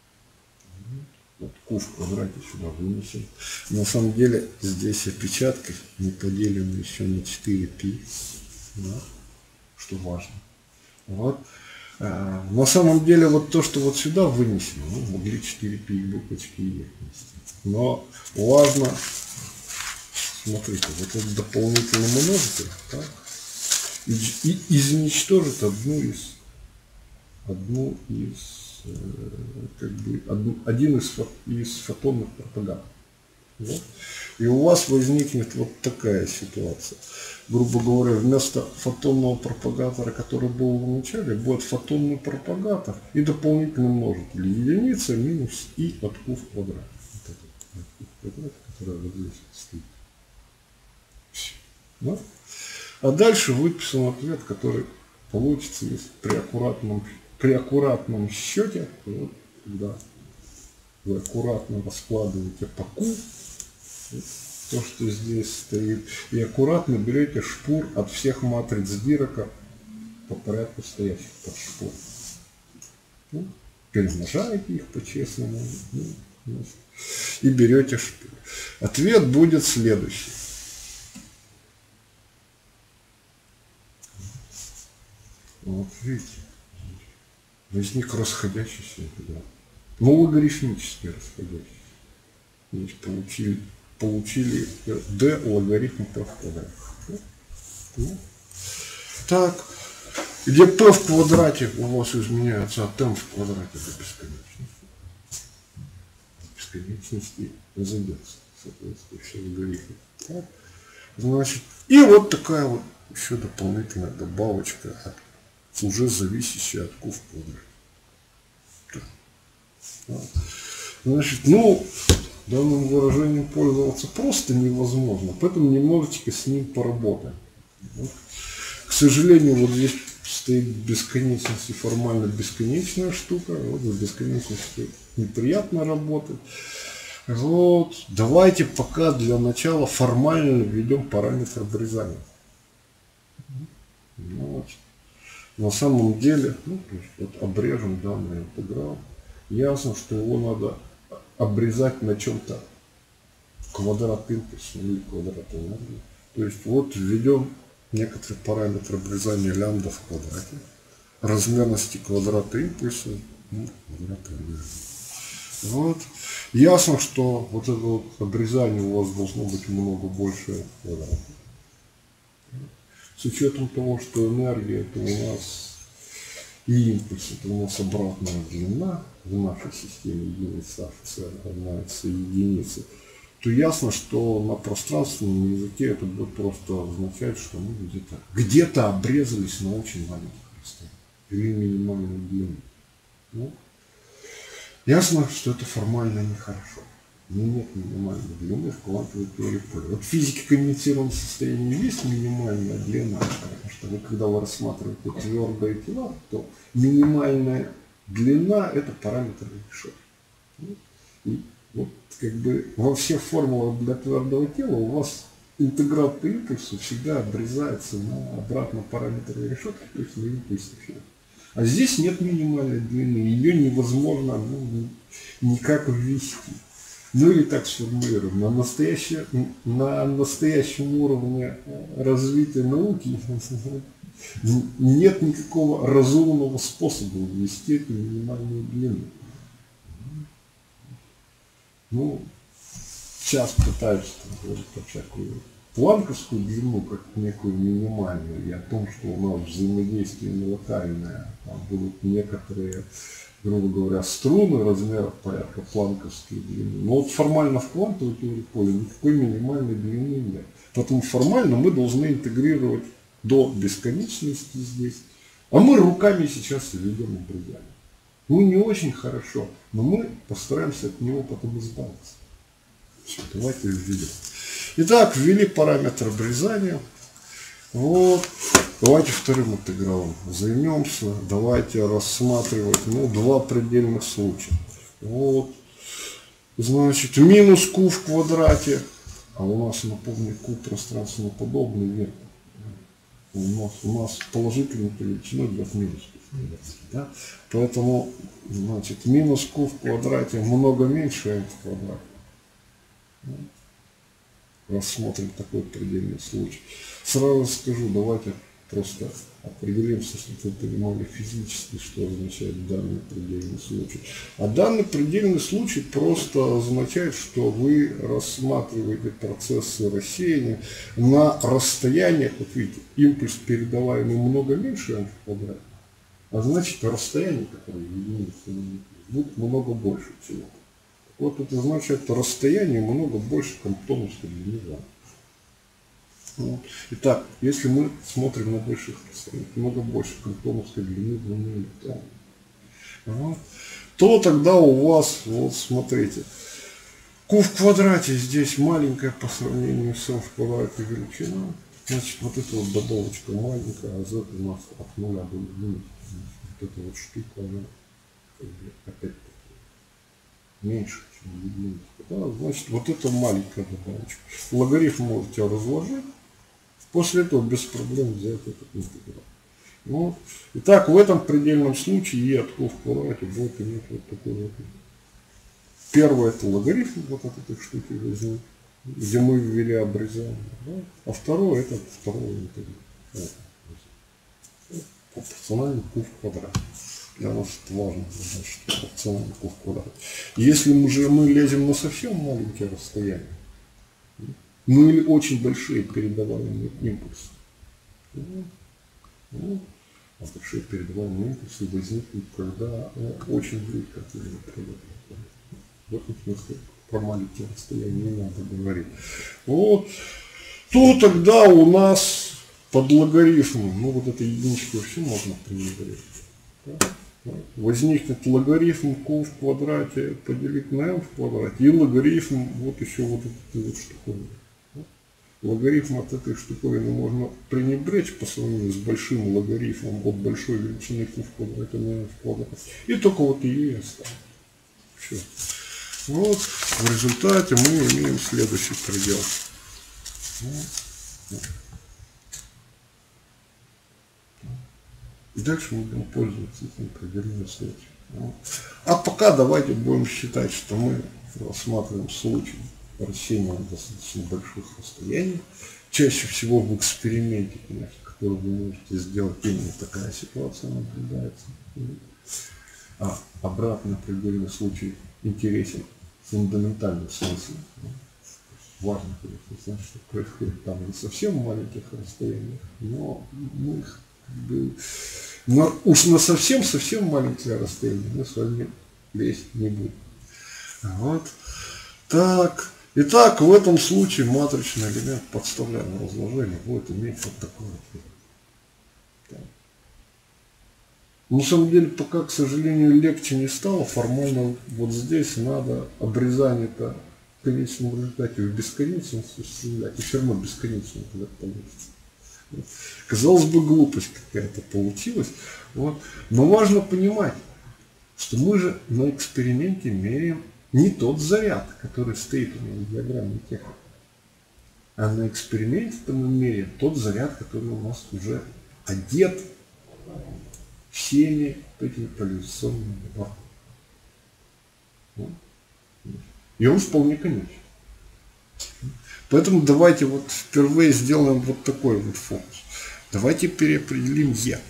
От Q в квадрате сюда вынесем. На самом деле здесь опечатка не поделена еще на четыре пи. Да, что важно. Вот. А, на самом деле вот то, что вот сюда вынесено, ну, могли четыре пи буквочки И вместе. Но важно, смотрите, вот этот дополнительный множитель, так, и, и изничтожит одну из, одну из, э, как бы, од, один из, из фотонных пропагант. Вот. И у вас возникнет вот такая ситуация. Грубо говоря, вместо фотонного пропагатора, который был в начале, будет фотонный пропагатор и дополнительный множитель. Единица минус И от Q в квадрате. Вот это, в квадрате, которая вот здесь стоит. Да? А дальше выписан ответ, который получится, если при аккуратном, при аккуратном счете, вот, когда вы аккуратно раскладываете по Q, то, что здесь стоит, и аккуратно берете шпур от всех матриц Дирака по порядку стоящих под шпур. Ну, перемножаете их по-честному, ну, и берете шпур. Ответ будет следующий. Вот видите, возник расходящийся интеграл. Ну, логарифмически расходящийся. Значит, получили, получили d логарифм p в квадрате. Ну, так, где p в квадрате у вас изменяется от m в квадрате до бесконечности. Бесконечности разойдется, соответственно, все логарифмы. Так. Значит, и вот такая вот еще дополнительная добавочка от уже зависящая от Q в квадрате. Да. Значит, ну, данным выражением пользоваться просто невозможно, поэтому немножечко с ним поработаем. Вот. К сожалению, вот здесь стоит бесконечность и формально бесконечная штука, вот с бесконечностью неприятно работать. Вот. Давайте пока для начала формально введем параметр обрезания. Вот. На самом деле, ну, то есть вот обрежем данный интеграл. Ясно, что его надо обрезать на чем-то квадрат импульса или квадрат энергии. То есть вот введем некоторый параметр обрезания лямбда в квадрате, размерности квадрата импульса, ну, квадрата энергии. Вот. Ясно, что вот это вот обрезание у вас должно быть много больше квадрата. С учетом того, что энергия это у нас и импульс это у нас обратная длина в нашей системе единица c равняется единице, то ясно, что на пространственном языке это будет просто означать, что мы где-то где-то обрезались на очень маленьких расстояниях или минимальную длину. Ну, ясно, что это формально нехорошо. Но нет минимальной длины в квантовой теории поля. Вот в физике конденсированного состояния есть минимальная длина, потому что вы, когда вы рассматриваете твердые тела, то минимальная длина это параметр решетки. И вот как бы во всех формулах для твердого тела у вас интеграл по импульсу всегда обрезается на обратно параметр решетки, то есть на импульс эффект. А здесь нет минимальной длины, ее невозможно ну, никак ввести. Ну или так сформулируем, на, настоящем, на настоящем уровне развития науки нет никакого разумного способа ввести эту минимальную длину. Ну, сейчас пытаются говорить про всякую планковскую длину как некую минимальную и о том, что у нас взаимодействие не локальное, там будут некоторые, грубо говоря, струны размера порядка планковской длины. Но вот формально в квантовой теории поля никакой минимальной длины нет. Поэтому формально мы должны интегрировать до бесконечности здесь. А мы руками сейчас ведем обрезание. Ну, не очень хорошо, но мы постараемся от него потом избавиться. Все, давайте введем. Итак, ввели параметр обрезания. Вот. Давайте вторым интегралом займемся. Давайте рассматривать, ну, два предельных случая. Вот. Значит, минус q в квадрате. А у нас, напомню, q пространственно подобный вектор. У нас, у нас положительной величиной будет минус q в квадрате. Да? Поэтому, значит, минус q в квадрате много меньше m в квадрате. Рассмотрим такой предельный случай. Сразу скажу, давайте просто определимся, чтобы вы понимали физически, что означает данный предельный случай. А данный предельный случай просто означает, что вы рассматриваете процессы рассеяния на расстоянии, как видите, импульс передаваемый много меньше m в квадрате, а значит расстояние, которое единица, будет много больше всего. Вот это значит, расстояние много больше компьютерной длины. Вот. Итак, если мы смотрим на больших расстояниях, много больше компьютерной длины длины электрона, вот, то тогда у вас, вот смотрите, q в квадрате здесь маленькая по сравнению с m в квадрате величина. Значит, вот эта вот добавочка маленькая, а z у нас от нуля до единицы. Вот эта вот штука, она опять меньше, чем единица. Да, значит, вот это маленькая добавочка. Логарифм можете разложить. После этого без проблем взять этот интеграл. Ну, итак, в этом предельном случае e от q в квадрате будет иметь вот такой вот. Первое — это логарифм вот от этой штуки возник, где мы ввели обрезание. Да? А второе — это второй интеграл. Вот. Пропорционально q в квадрате. Для нас это важно, значит, пропорционально q в квадрате. Если мы же мы лезем на совсем маленькие расстояния, ну или очень большие передаваемые импульсы, ну, ну, а большие передаваемые импульсы возникнут, когда ну, очень близко к нему придет. В этом смысле про маленькие расстояния не надо говорить. Вот, то тогда у нас под логарифмом, ну вот этой единички вообще можно пренебречь. Возникнет логарифм q в квадрате поделить на m в квадрате и логарифм вот еще вот этой вот штуковины. Логарифм от этой штуковины можно пренебречь по сравнению с большим логарифмом от большой величины q в квадрате на m в квадрате. И только вот ее и оставим. Все. Вот в результате мы имеем следующий предел. И дальше мы будем пользоваться этим предельным случаем. А пока давайте будем считать, что мы рассматриваем случай рассеяния на достаточно больших расстояний. Чаще всего в эксперименте, конечно, который вы можете сделать, именно такая ситуация наблюдается. А обратный предельный случай интересен в фундаментальном смысле. Важно, конечно, знать, что происходит там на совсем маленьких расстояниях, но мы их Но уж на совсем-совсем маленькое расстояние мы с вами лезть не будем. Вот. Так. Итак, в этом случае матричный элемент подставляемого разложения будет иметь вот такой вот. Так. На самом деле, пока, к сожалению, легче не стало. Формально вот здесь надо обрезание-то в конечном результате в бесконечность осуществлять. И все равно бесконечно тогда получится. Казалось бы, глупость какая-то получилась. Вот. Но важно понимать, что мы же на эксперименте меряем не тот заряд, который стоит у меня в диаграмме техники. А на эксперименте-то мы меряем тот заряд, который у нас уже одет всеми этими поляризационными вакуумами. Вот. И он вполне конечен. Поэтому давайте вот впервые сделаем вот такой вот фокус. Давайте переопределим Е.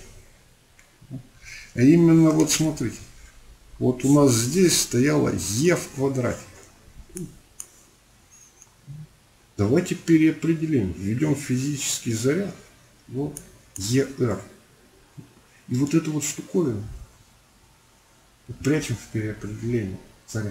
А именно вот смотрите. Вот у нас здесь стояло Е в квадрате. Давайте переопределим. Введем физический заряд. Вот и эр. И вот эту вот штуковину прячем в переопределение заряда.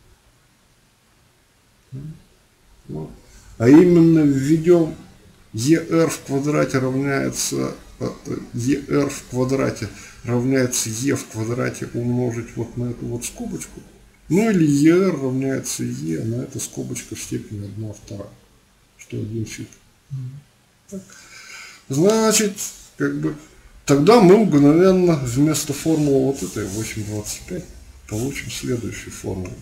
Вот. А именно введем и эр в квадрате равняется и эр в квадрате равняется e в квадрате умножить вот на эту вот скобочку. Ну или и эр равняется e на эту скобочку в степени одна вторая. Что один фит. Так. Значит, как бы тогда мы мгновенно вместо формулы вот этой восемь двадцать пять получим следующую формулу.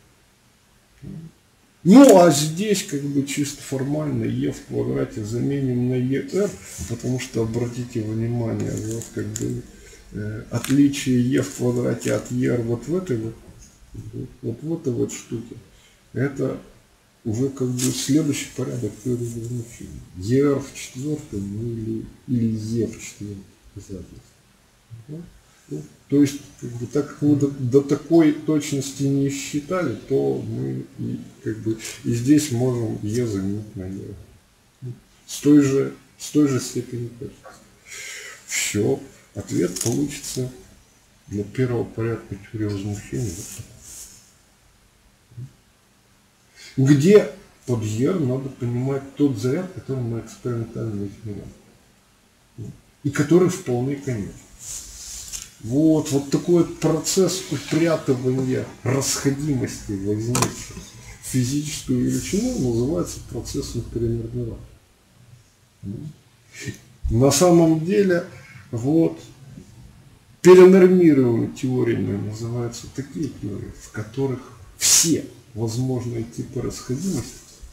Ну а здесь как бы чисто формально e в квадрате заменим на и эр, потому что обратите внимание, вот как бы э, отличие e в квадрате от и эр вот в этой вот, вот, вот в этой вот штуке, это уже как бы следующий порядок теории возмущения. и эр в четвертом, ну, или, или e в четвертом. Да? Ну, то есть, как бы, так как мы до, до такой точности не считали, то мы и, как бы, и здесь можем e заменить на e. С той же, с той же степенью точности. Все. Ответ получится для первого порядка теории возмущения. Где под и эр надо понимать тот заряд, который мы экспериментально измеряем. И который вполне конечен. Вот, вот такой вот процесс упрятывания расходимости, возникшей в физическую величину, называется процессом перенормирования. На самом деле, вот, перенормируемыми теориями называются такие теории, в которых все возможные типы расходимости,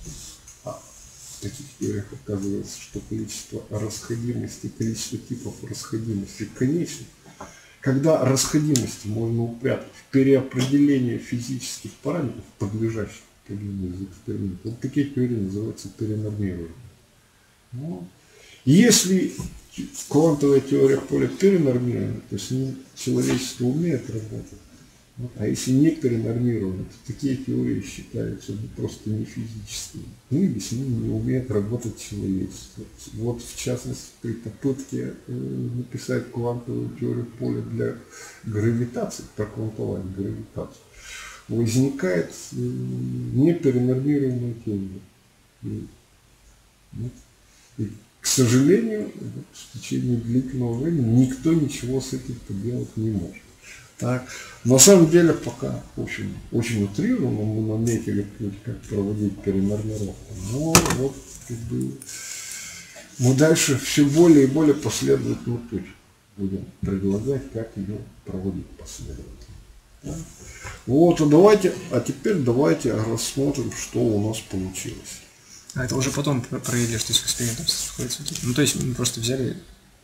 а в таких теориях оказывается, что количество расходимости, количество типов расходимости конечно. Когда расходимости можно упрятать в переопределение физических параметров, подлежащих определению из эксперимента, вот такие теории называются перенормируемыми. Ну, если квантовая теория поля перенормирована, то с ним человечество умеет работать. Вот. А если не перенормированы, то такие теории считаются просто не физическими. Ну или с ними не умеет работать человечество. Вот в частности при попытке э, написать квантовую теорию поля для гравитации, проквантовать гравитацию, возникает э, неперенормируемая теория. И, вот, и, к сожалению, вот, в течение длительного времени никто ничего с этим поделать не может. Так, на самом деле пока очень, очень утрированно мы наметили путь, как проводить перенормировку. Но вот как бы мы дальше все более и более последовательный путь будем предлагать, как ее проводить последовательно. Так. Вот, а давайте, а теперь давайте рассмотрим, что у нас получилось. А это уже потом проверили, что с экспериментом сходится. Ну то есть мы просто взяли.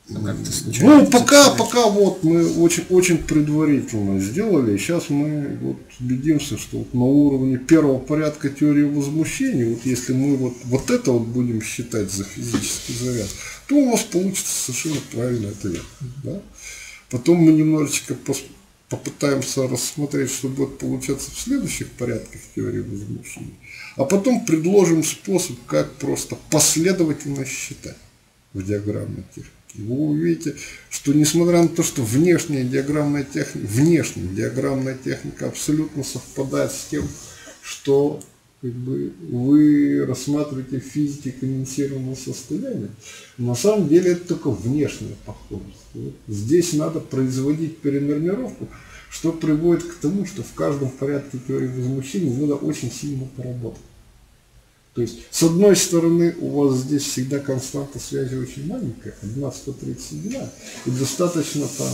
Ну, пока, пока вот мы очень, очень предварительно сделали. Сейчас мы вот убедимся, что вот на уровне первого порядка теории возмущения, вот если мы вот, вот это вот будем считать за физический заряд, то у нас получится совершенно правильный ответ. Да? Потом мы немножечко попытаемся рассмотреть, что будет получаться в следующих порядках теории возмущения. А потом предложим способ, как просто последовательно считать в диаграммной технике. Вы увидите, что несмотря на то, что внешняя диаграммная техника, внешняя диаграммная техника абсолютно совпадает с тем, что как бы, вы рассматриваете в физике конденсированное состояние, на самом деле это только внешняя похожесть. Вот. Здесь надо производить перенормировку, что приводит к тому, что в каждом порядке теории возмущения надо очень сильно поработать. То есть, с одной стороны, у вас здесь всегда константа связи очень маленькая, одна сто тридцать седьмая, и достаточно там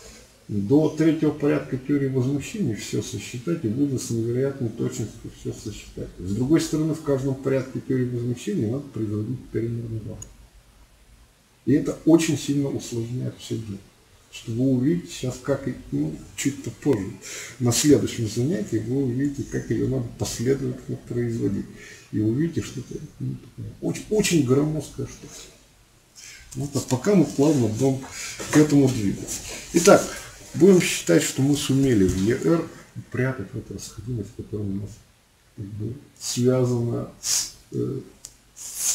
до третьего порядка теории возмущения все сосчитать, и будет с невероятной точностью все сосчитать. С другой стороны, в каждом порядке теории возмущения надо производить перенормировку. И это очень сильно усложняет все дело. Что вы увидите сейчас, как и ну, чуть попозже, на следующем занятии вы увидите, как ее надо последовательно производить. И увидите, что это ну, очень, очень громоздкая штука. Вот, а пока мы плавно будем к этому двигаться. Итак, будем считать, что мы сумели в и эр упрятать эту расходимость, которая у нас как бы, связана с э,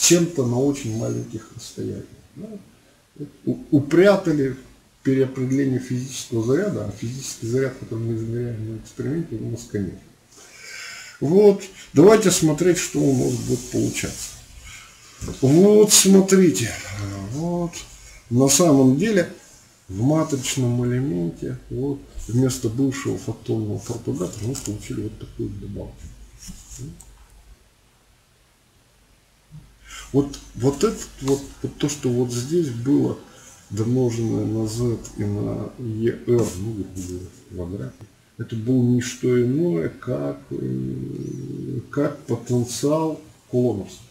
чем-то на очень маленьких расстояниях. Да? Упрятали переопределение физического заряда, а физический заряд, который мы измеряем на эксперименте, у нас конечно. Вот, давайте смотреть, что у нас будет получаться. Вот, смотрите, вот, на самом деле в матричном элементе вот, вместо бывшего фотонного пропагатора мы получили вот такую добавку. Вот, вот это вот, вот то, что вот здесь было домноженное на z и на er, ну, в квадрате, это было не что иное, как, как потенциал кулоновский.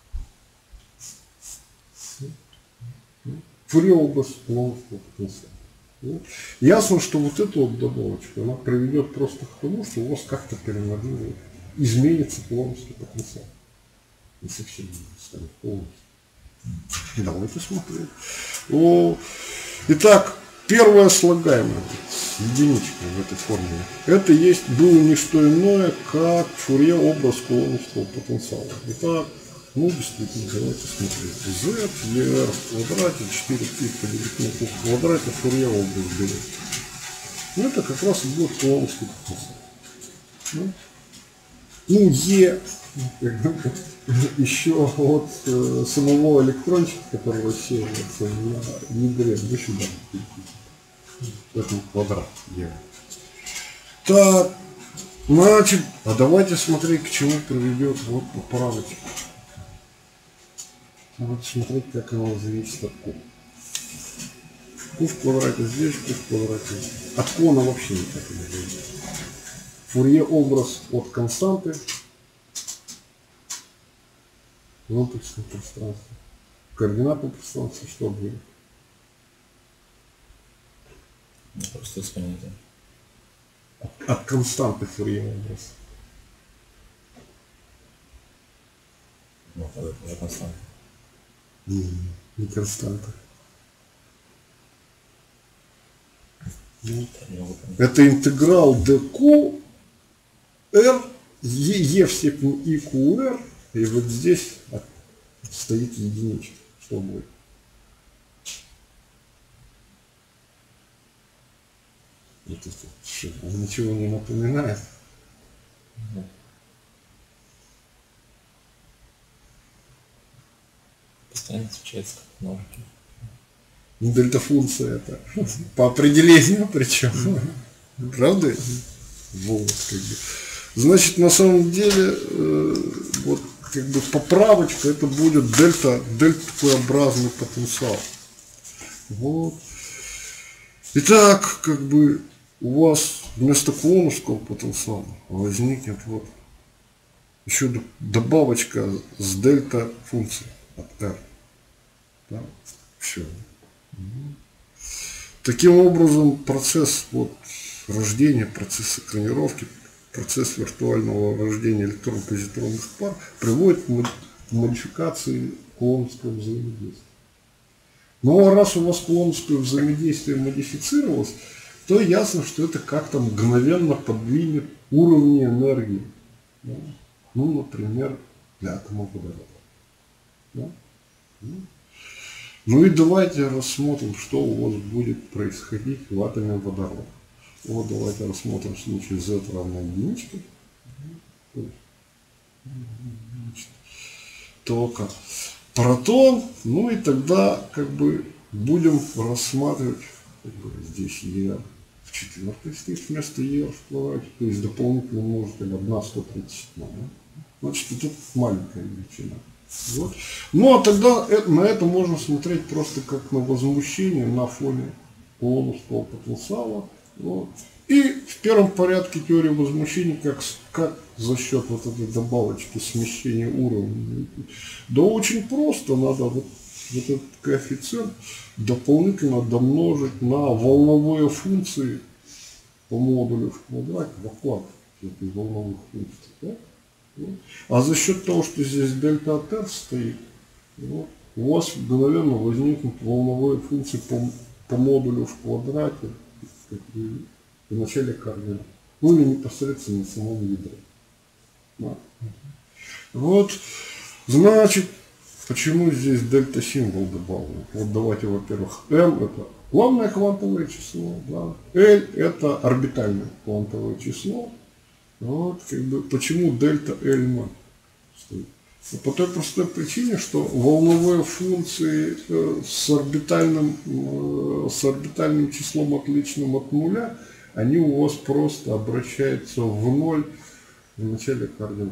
Фурье-область кулоновского потенциала. Ясно, что вот эта вот добавочка, она приведет просто к тому, что у вас как-то перемоделирует, изменится кулоновский потенциал. Не совсем не станет полностью. Давайте смотреть. О, итак, первая слагаемая единичка в этой формуле. Это есть было не что иное, как Фурье образ кулоновского потенциала. Итак, ну действительно, давайте смотреть. Z, er в квадрате, четыре пи поделить на q в квадрате, Фурье образ берет. Ну это как раз и будет кулоновский потенциал. Ну, ну e еще от э, самого электрончика, который рассеивается на ядре, до сюда. Поэтому квадрат делаем. Так, значит, а давайте смотреть, к чему приведет вот поправочка. Вот смотреть, как она зависит от q. Q в квадрате здесь, q в квадрате. От q она вообще никак не зависит. Фурье образ от константы в внутреннем пространстве. Координаты пространства что будет? Просто экспоненты. От константы Фурье образ. Ну, это уже константа. Не, не константа. Это интеграл dq r e в степени и qr, и вот здесь стоит единичка. Что будет? Вот это, что, он ничего не напоминает. Постоянно встречается как ножики. Дельта-функция это по определению причем. Правда? Вот, как бы. Значит, на самом деле, э, вот как бы поправочка это будет дельта, дельта-образный потенциал. Вот. Итак, как бы у вас вместо кулоновского потенциала возникнет вот еще добавочка с дельта функцией от r. Да? Все. Таким образом, процесс вот, рождения, процесс экранировки, процесс виртуального рождения электрон-позитронных пар приводит к модификации кулоновского взаимодействия. Но раз у вас кулоновское взаимодействие модифицировалось, то ясно, что это как-то мгновенно подвинет уровни энергии. Да? Ну, например, для атома водорода. Да? Ну и давайте рассмотрим, что у вас будет происходить в атоме водорода. Вот давайте рассмотрим случай z равно единичке. Только протон, ну и тогда как бы будем рассматривать как бы, здесь e в четвертой стоит вместо e в квадрате, то есть дополнительный множитель одна сто тридцать седьмая. Значит, тут маленькая величина. Вот. Ну а тогда это, на это можно смотреть просто как на возмущение на фоне кулоновского потенциала. Вот. И в первом порядке теории возмущения как, как за счет вот этой добавочки смещения уровня. Да очень просто, надо вот, вот этот коэффициент дополнительно домножить на волновые функции по модулю в квадрате в оклад этих волновых функций. Да? Вот. А за счет того, что здесь дельта от r стоит, вот, у вас мгновенно возникнут волновые функции по, по модулю в квадрате в начале координат. Ну или непосредственно в самом ядре. Да. Вот, значит, Почему здесь дельта символ добавлен? Вот давайте, во-первых, m это главное квантовое число, да? L это орбитальное квантовое число. Вот, как бы, почему дельта L стоит? По той простой причине, что волновые функции э, с, орбитальным, э, с орбитальным числом, отличным от нуля, они у вас просто обращаются в ноль в начале координат.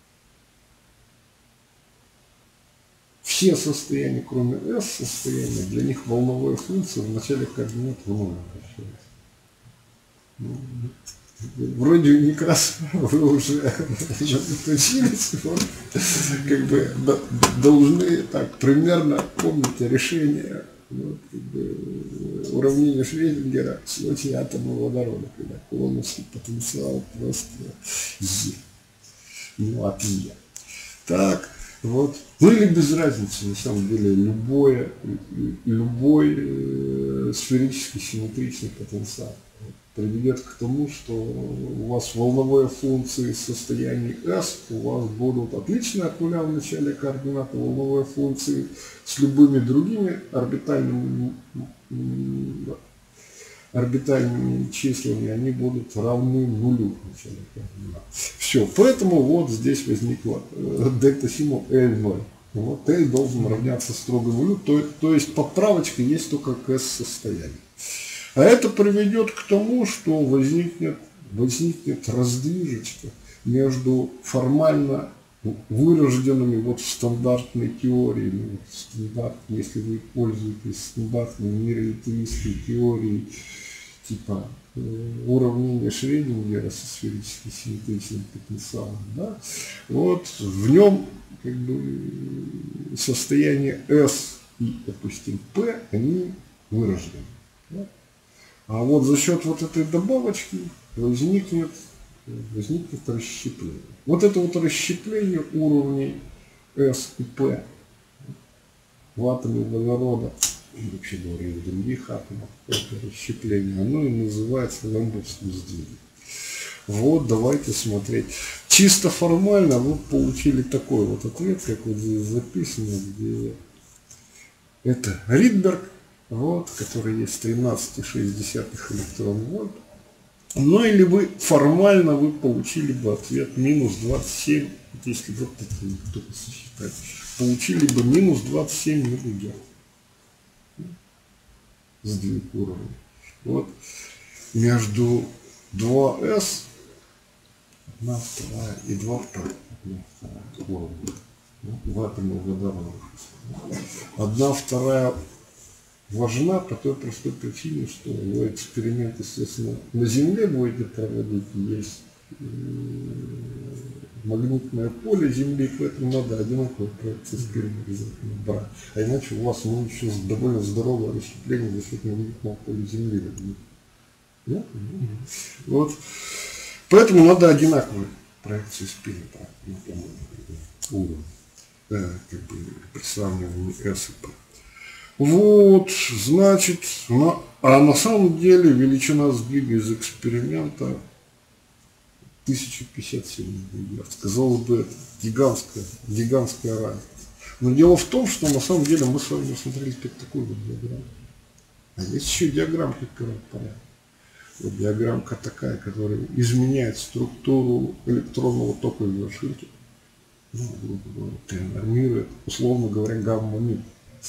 Все состояния, кроме S состояния, для них волновые функции в начале координат в ноль обращаются. Ну, вроде не раз вы уже учились, вот, как бы должны так примерно помнить решение, вот, как бы, уравнения Шрёдингера в случае атома водорода, когда кулоновский потенциал просто Е, ну от Е. Так, вот. Ну или без разницы, на самом деле, любое, любой э, сферический симметричный потенциал приведет к тому, что у вас волновые функции состояний S у вас будут отличные от нуля в начале координат, волновые функции с любыми другими орбитальными, орбитальными числами, они будут равны нулю в начале координат. Все, поэтому вот здесь возникла дельта символ L ноль. Вот L должен равняться строго нулю, то, то есть подправочка есть только к S состоянию. А это приведет к тому, что возникнет, возникнет раздвижечка между формально вырожденными вот в стандартной теории, ну, стандарт, если вы пользуетесь стандартной нерелятивистской теорией типа э, уравнения Шрёдингера со сферически симметричным потенциалом, да, вот в нем как бы состояние S и, допустим, P, они вырождены. Да? А вот за счет вот этой добавочки возникнет, возникнет расщепление. Вот это вот расщепление уровней S и P в атоме водорода, вообще говоря, и в других атомах, это расщепление, оно и называется лэмбовским сдвигом. Вот, давайте смотреть. Чисто формально вы получили такой вот ответ, как вот здесь записано, где это Ридберг, вот, который есть тринадцать и шесть десятых электрон вольт. Ну или вы формально вы получили бы ответ минус двадцать семь, если вот это кто-то сосчитает, получили бы минус двадцать семь миллигерц. Сдвиг уровня. Вот между два эс, одна вторая и два вторых уровня. В атоме водорода. Одна вторая важна по той простой причине, что вы эксперимент, естественно, на Земле будете проводить, есть магнитное поле Земли, поэтому надо одинаковый проект эксперимент брать. А иначе у вас ну, еще довольно здоровое расщепление за счет магнитного поля Земли. Да? Вот. Поэтому надо одинаковые проекции спирта на том уровне, да, как бы при сравнивании S и P. Вот, значит, на, а на самом деле величина сдвига из эксперимента тысяча пятьдесят семь миллигерц. Казалось бы, это гигантская, гигантская разница. Но дело в том, что на самом деле мы с вами смотрели как такую вот диаграмму. А есть еще диаграммка первого порядка. Вот диаграммка такая, которая изменяет структуру электронного тока в вершинке. Ну, грубо говоря, трансформирует, условно говоря, гамма-мид.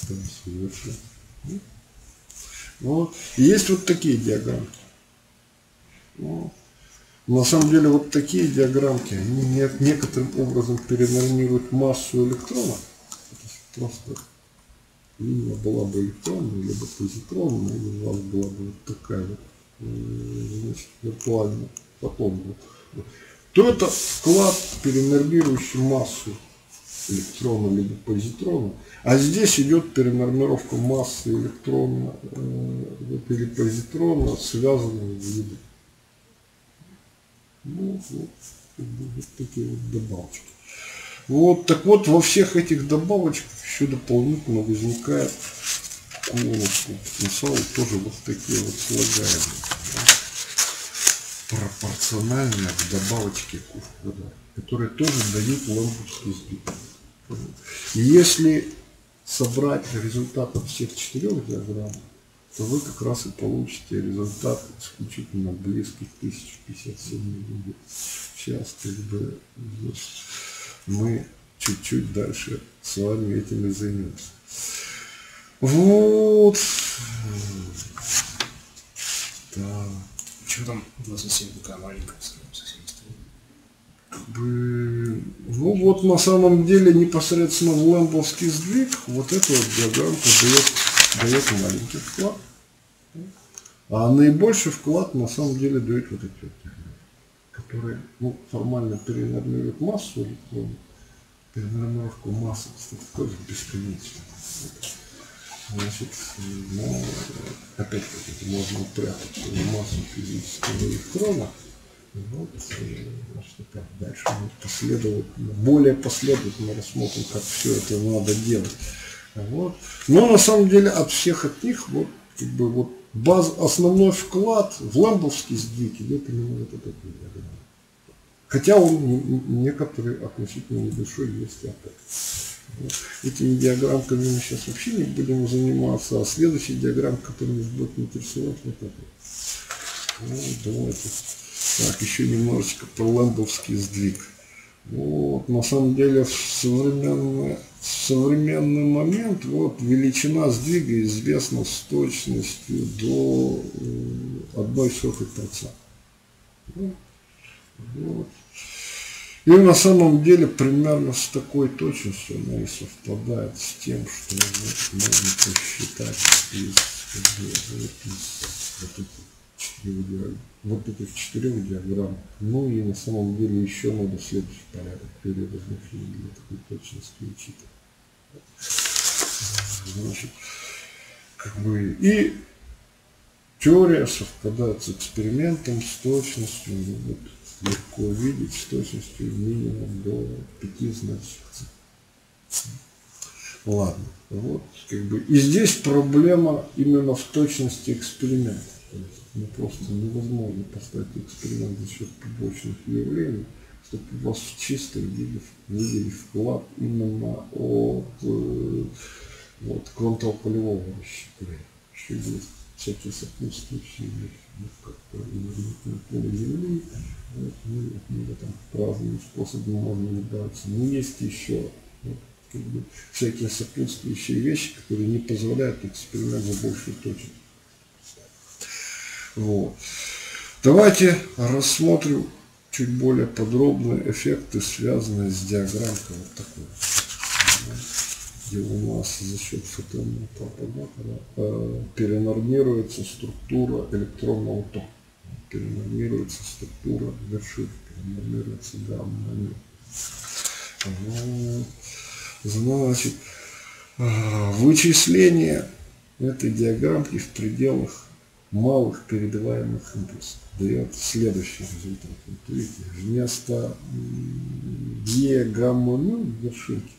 Вот. И есть вот такие диаграммки. Вот. На самом деле вот такие диаграммки, они некоторым образом перенормируют массу электрона. Просто линия была бы электронная, либо позитронная, или у вас была бы вот такая вот, значит, виртуальная потом. То это вклад, перенормирующий массу электрона либо позитрона, а здесь идет перенормировка массы электрона э, или позитрона, связанные в виде. Ну, вот, вот такие вот добавочки. Вот, так вот, во всех этих добавочках еще дополнительно возникает кулоновский потенциал, тоже вот такие вот слагаемые, да, пропорциональные к добавочке Q, да, которые тоже дают лэмбовский сдвиг. И если собрать результат от всех четырех диаграмм, то вы как раз и получите результат исключительно близкий к тысяче пятьдесят семь миллиметров. Сейчас как бы мы чуть-чуть дальше с вами этим и займемся. Вот. Да. Почему там у нас совсем такая маленькая, совсем стоит? Как бы, ну вот на самом деле непосредственно в лэмбовский сдвиг вот эта вот диаграммка дает, дает маленький вклад. А наибольший вклад на самом деле дает вот эти вот диаграммы, которые ну, формально перенормируют массу электронов. Перенормировку массы, кстати, тоже бесконечно. Значит, ну, опять-таки, можно упрятать массу физического электрона. Вот, значит, опять дальше мы последовательно, более последовательно рассмотрим, как все это надо делать. Вот. Но на самом деле от всех от них вот, как бы, вот баз, основной вклад в лэмбовский сдвиг идет именно вот этот диаграмм. Хотя он некоторый относительно небольшой есть опять. Вот. Этими диаграммками мы сейчас вообще не будем заниматься, а следующая диаграмма, которая нас будет интересовать, вот эта. Ну, давайте. Так, еще немножечко про лэмбовский сдвиг. Вот, на самом деле в современный, в современный момент вот, величина сдвига известна с точностью до одной сотой процента. Вот. И на самом деле примерно с такой точностью она и совпадает с тем, что вот, можно посчитать из, из, из вот, этих четырех диаграмм, вот этих четырех диаграмм. Ну и на самом деле еще надо следующий порядок переразмышления для такой точности учитывать. Значит, как бы и теория совпадает с экспериментом, с точностью, ну, вот, легко увидеть, с точностью минимум до пяти значимых. Ладно, вот, как бы, и здесь проблема именно в точности эксперимента. То есть, ну, просто невозможно поставить эксперимент за счет побочных явлений, чтобы у вас в чистом виде видели вклад именно от э, вот, контрполевого расщепления. Еще есть всякие сопутствующие вещи, как инвертное поле Земли, вот, ну, мы там разными способами можно добавиться. Но есть еще вот, как бы, всякие сопутствующие вещи, которые не позволяют эксперимент за большую точность. Вот. Давайте рассмотрим чуть более подробно эффекты, связанные с диаграммкой вот такой, где у нас за счет фотонного пропагатора э, перенормируется структура электронного тока, перенормируется структура вершин, перенормируется гамма. Вот. Значит, э, вычисление этой диаграммки в пределах малых передаваемых импульсов дает следующий результат. Вот видите, вместо Е гамма ну, вершинки,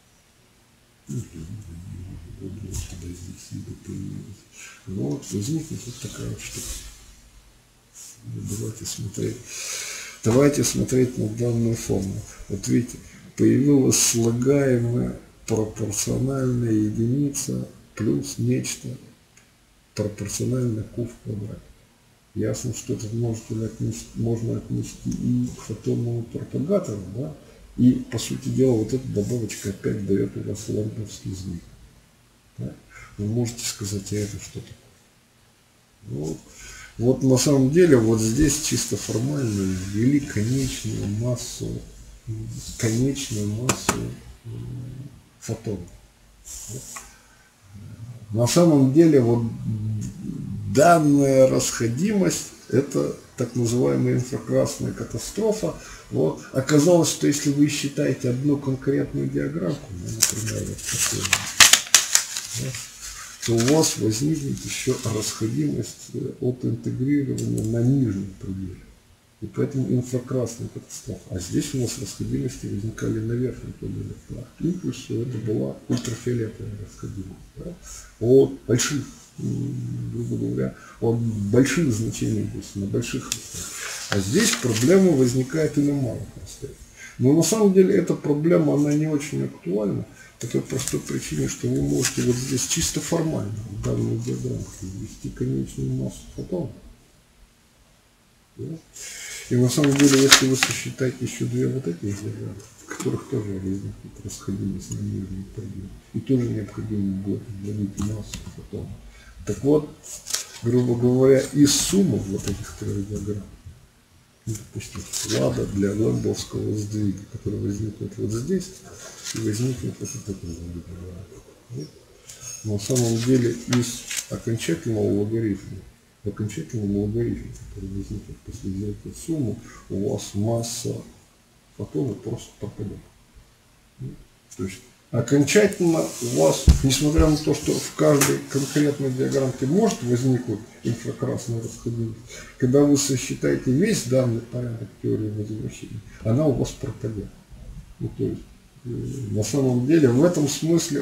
вот возникнет вот такая вот штука. Давайте смотреть. Давайте смотреть на данную формулу. Вот видите, появилась слагаемая пропорциональная единица плюс нечто пропорционально q в квадрате. Ясно, что это можно отнести, можно отнести и к фотонному пропагатору, да? И, по сути дела, вот эта добавочка опять дает у вас лэмбовский сдвиг. Да? Вы можете сказать, а это что такое? Вот. Вот на самом деле, вот здесь чисто формально ввели конечную массу, конечную массу фотонов. Вот. На самом деле, вот данная расходимость – это так называемая инфракрасная катастрофа. Вот. Оказалось, что если вы считаете одну конкретную диаграммку, ну, например, вот такую, да, то у вас возникнет еще расходимость от интегрирования на нижнем пределе. И поэтому инфракрасная катастрофа. А здесь у нас расходимости возникали на верхнем пределе. Да. Импульсу это была ультрафиолетовая расходимость. Да. От больших, грубо говоря, от больших значений импульса, на больших расстояниях. А здесь проблема возникает и на малых расстояниях. Но на самом деле эта проблема, она не очень актуальна, по той простой причине, что вы можете вот здесь чисто формально в данной диаграммке ввести конечную массу фотонов. Да? И на самом деле, если вы сосчитаете еще две вот эти диаграммы, в которых тоже возникнут расходились на нижние предметы, и тоже необходимо будет вводить массу фотонов. Так вот, грубо говоря, из суммы вот этих трех диаграмм, допустим, вклада для лэмбовского сдвига, который возникнет вот здесь и возникнет вот в этом сдвиге. На самом деле из окончательного логарифма, в окончательном логарифме, который возникнет после взятия суммы, у вас масса фотона просто пропадет. То есть окончательно у вас, несмотря на то, что в каждой конкретной диаграммке может возникнуть инфракрасная расходимость, когда вы сосчитаете весь данный порядок теории возвращения, она у вас пропадет. Ну, то есть, на самом деле, в этом смысле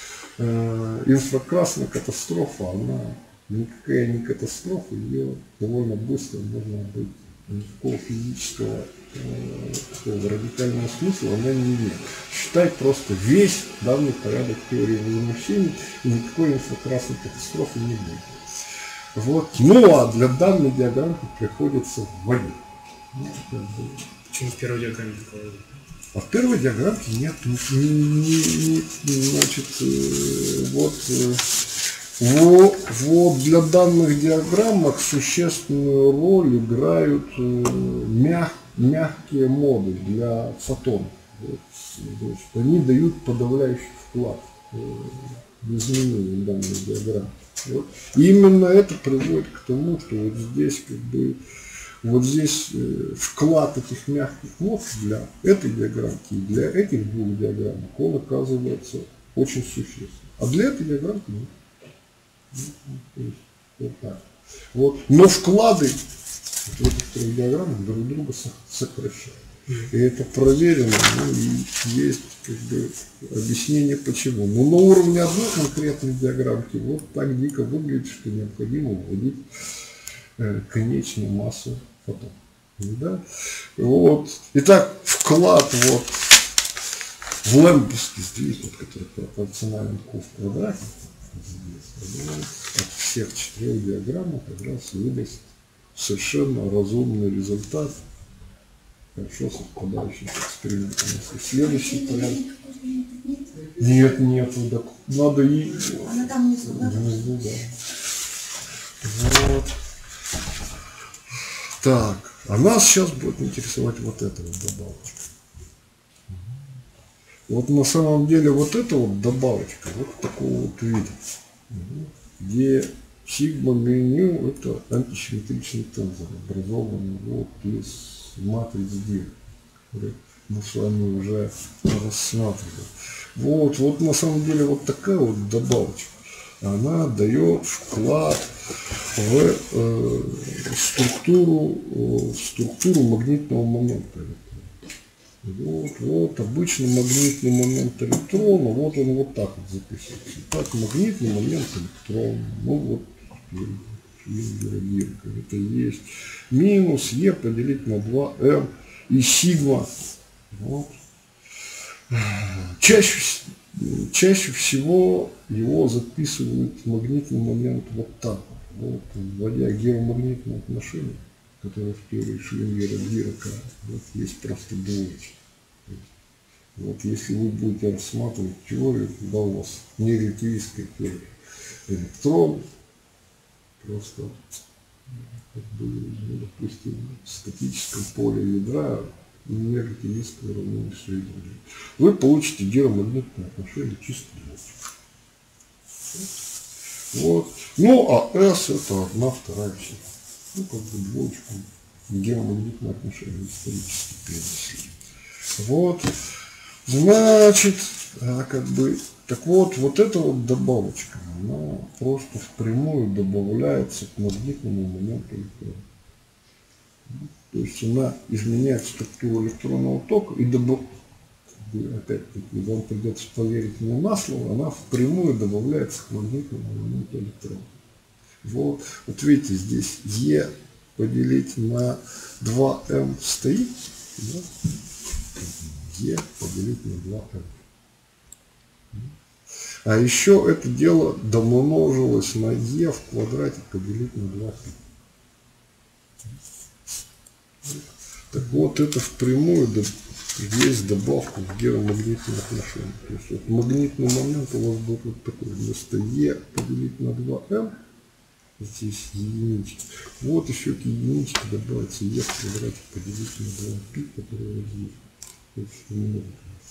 э, инфракрасная катастрофа, она никакая не катастрофа, ее довольно быстро можно быть никакого физического э, такого радикального смысла она не имеет. Считать просто весь данный порядок теории возмущений, и никакой инфракрасной катастрофы не будет. Вот. Ну а для данной диаграммы приходится вводить. Ну, как бы. Почему в первой диаграмме такое? А в первой диаграммке нет, не, не, не, значит, э, вот, э, вот, вот для данных диаграммок существенную роль играют э, мяг, мягкие моды для фотонов. Вот, значит, они дают подавляющий вклад э, в изменение данной диаграммы. Вот. И именно это приводит к тому, что вот здесь как бы вот здесь э, вклад этих мягких мод для этой диаграммки и для этих двух диаграммок, он оказывается очень существенным. А для этой диаграммки нет. Вот, вот так. Вот. Но вклады в этих трех диаграммах друг друга сокращают. И это проверено, ну, и есть как бы объяснение почему. Но на уровне одной конкретной диаграммки вот так дико выглядит, что необходимо вводить э, конечную массу фотонов. Да? Вот. Итак, вклад вот в лэмбовский сдвиг, вот, который пропорционален q в квадрате, здесь, вот, от всех четырех диаграмм как раз выдаст совершенно разумный результат, хорошо совпадающий с экспериментом. Следующий порядок. Нет, нет, да, надо и... Она там внизу, да? Внизу, да. Вот. Так, а нас сейчас будет интересовать вот эта вот добавочка. Вот на самом деле вот эта вот добавочка вот такого вот вида, где сигма меню это антисимметричный тензор, образованный вот из матриц D, который мы с вами уже рассматривали. Вот, вот на самом деле вот такая вот добавочка, она дает вклад в э, структуру, в структуру магнитного момента. Вот, вот, обычный магнитный момент электрона, вот он вот так вот записывается. Так, магнитный момент электрона, ну вот, это есть минус Е поделить на два М и сигма. Вот. Чаще, чаще всего его записывают магнитный момент вот так, вот, вводя геомагнитные отношения, которые в теории Шлингера-Дирака вот, есть просто двоечки. Вот если вы будете рассматривать теорию, когда у вас нерелятивистская теория, электрон просто, как бы, ну, допустим, в статическом поле ядра нерелятивистское уравнение Шрёдингера, вы получите геомагнитное отношение чисто двоечки. Вот. Ну а S это одна вторая часть. Ну как бы двоечку геомагнитное отношение исторически перенесли. Вот. Значит, как бы, так вот, вот эта вот добавочка, она просто впрямую добавляется к магнитному моменту электрона. То есть она изменяет структуру электронного тока и добавляет, опять-таки, вам придется поверить мне на слово, она впрямую добавляется к магнитному моменту электрона. Вот, вот видите, здесь Е поделить на два М стоит, да? Е поделить на два эм. А еще это дело домножилось на Е в квадрате поделить на два пи. Так вот, это впрямую есть добавку в геомагнитные отношения. То есть вот магнитный момент у вас будет вот такой. Вместо Е поделить на два эм, здесь единички. Вот еще к единичке добавится Е в квадрате поделить на два пи, который вот здесь. То есть немного.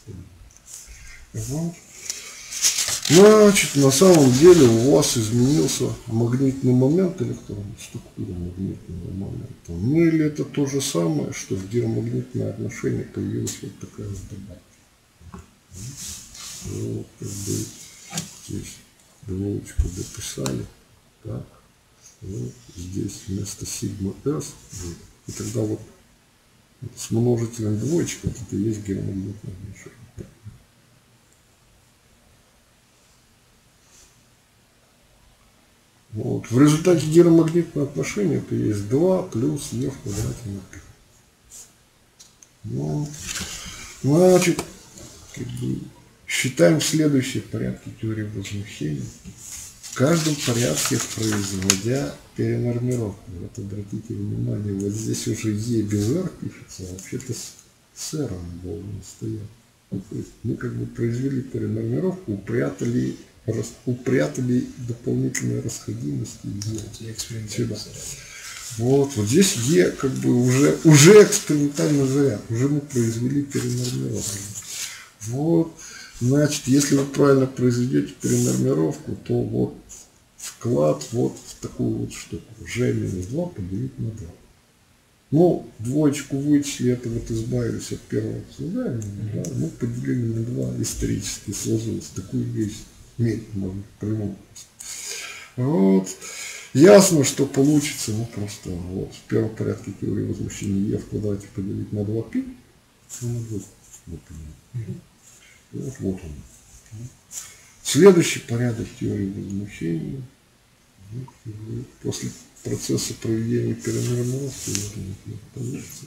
Вот. Значит, на самом деле у вас изменился магнитный момент электронной структуры магнитного момента. Ну или это то же самое, что в геомагнитное отношение появилась вот такая вот добавка. Вот, как бы здесь двоечку дописали. Так. Вот, здесь вместо сигма S. И тогда вот с множителем двоечки вот это и есть геомагнитное отношение. Вот. В результате геомагнитного отношения это есть два плюс Е в квадрате на пи. Ну, значит, как бы, считаем следующие порядки теории возмущения. В каждом порядке производя перенормировку. Вот обратите внимание, вот здесь уже Е без R пишется, а вообще-то с R должен стоять. Ну, то есть мы как бы произвели перенормировку, упрятали упрятали дополнительные расходимости. Сюда. Вот, вот здесь Е как бы уже, уже экспериментальный заряд, уже мы произвели перенормировку. Вот, значит, если вы правильно произведете перенормировку, то вот вклад вот в такую вот штуку. G минус два поделить на два. Ну, двоечку вычли, это вот избавились от первого обсуждения, да, мы поделили на два, исторически сложилось такую вещь. Нет, можно прямому. Вот. Ясно, что получится, ну просто вот в первом порядке теории возмущения Е в квадрате поделить на два пи. Вот, вот, вот он. Следующий порядок теории возмущения. После процесса проведения перенормировки получится.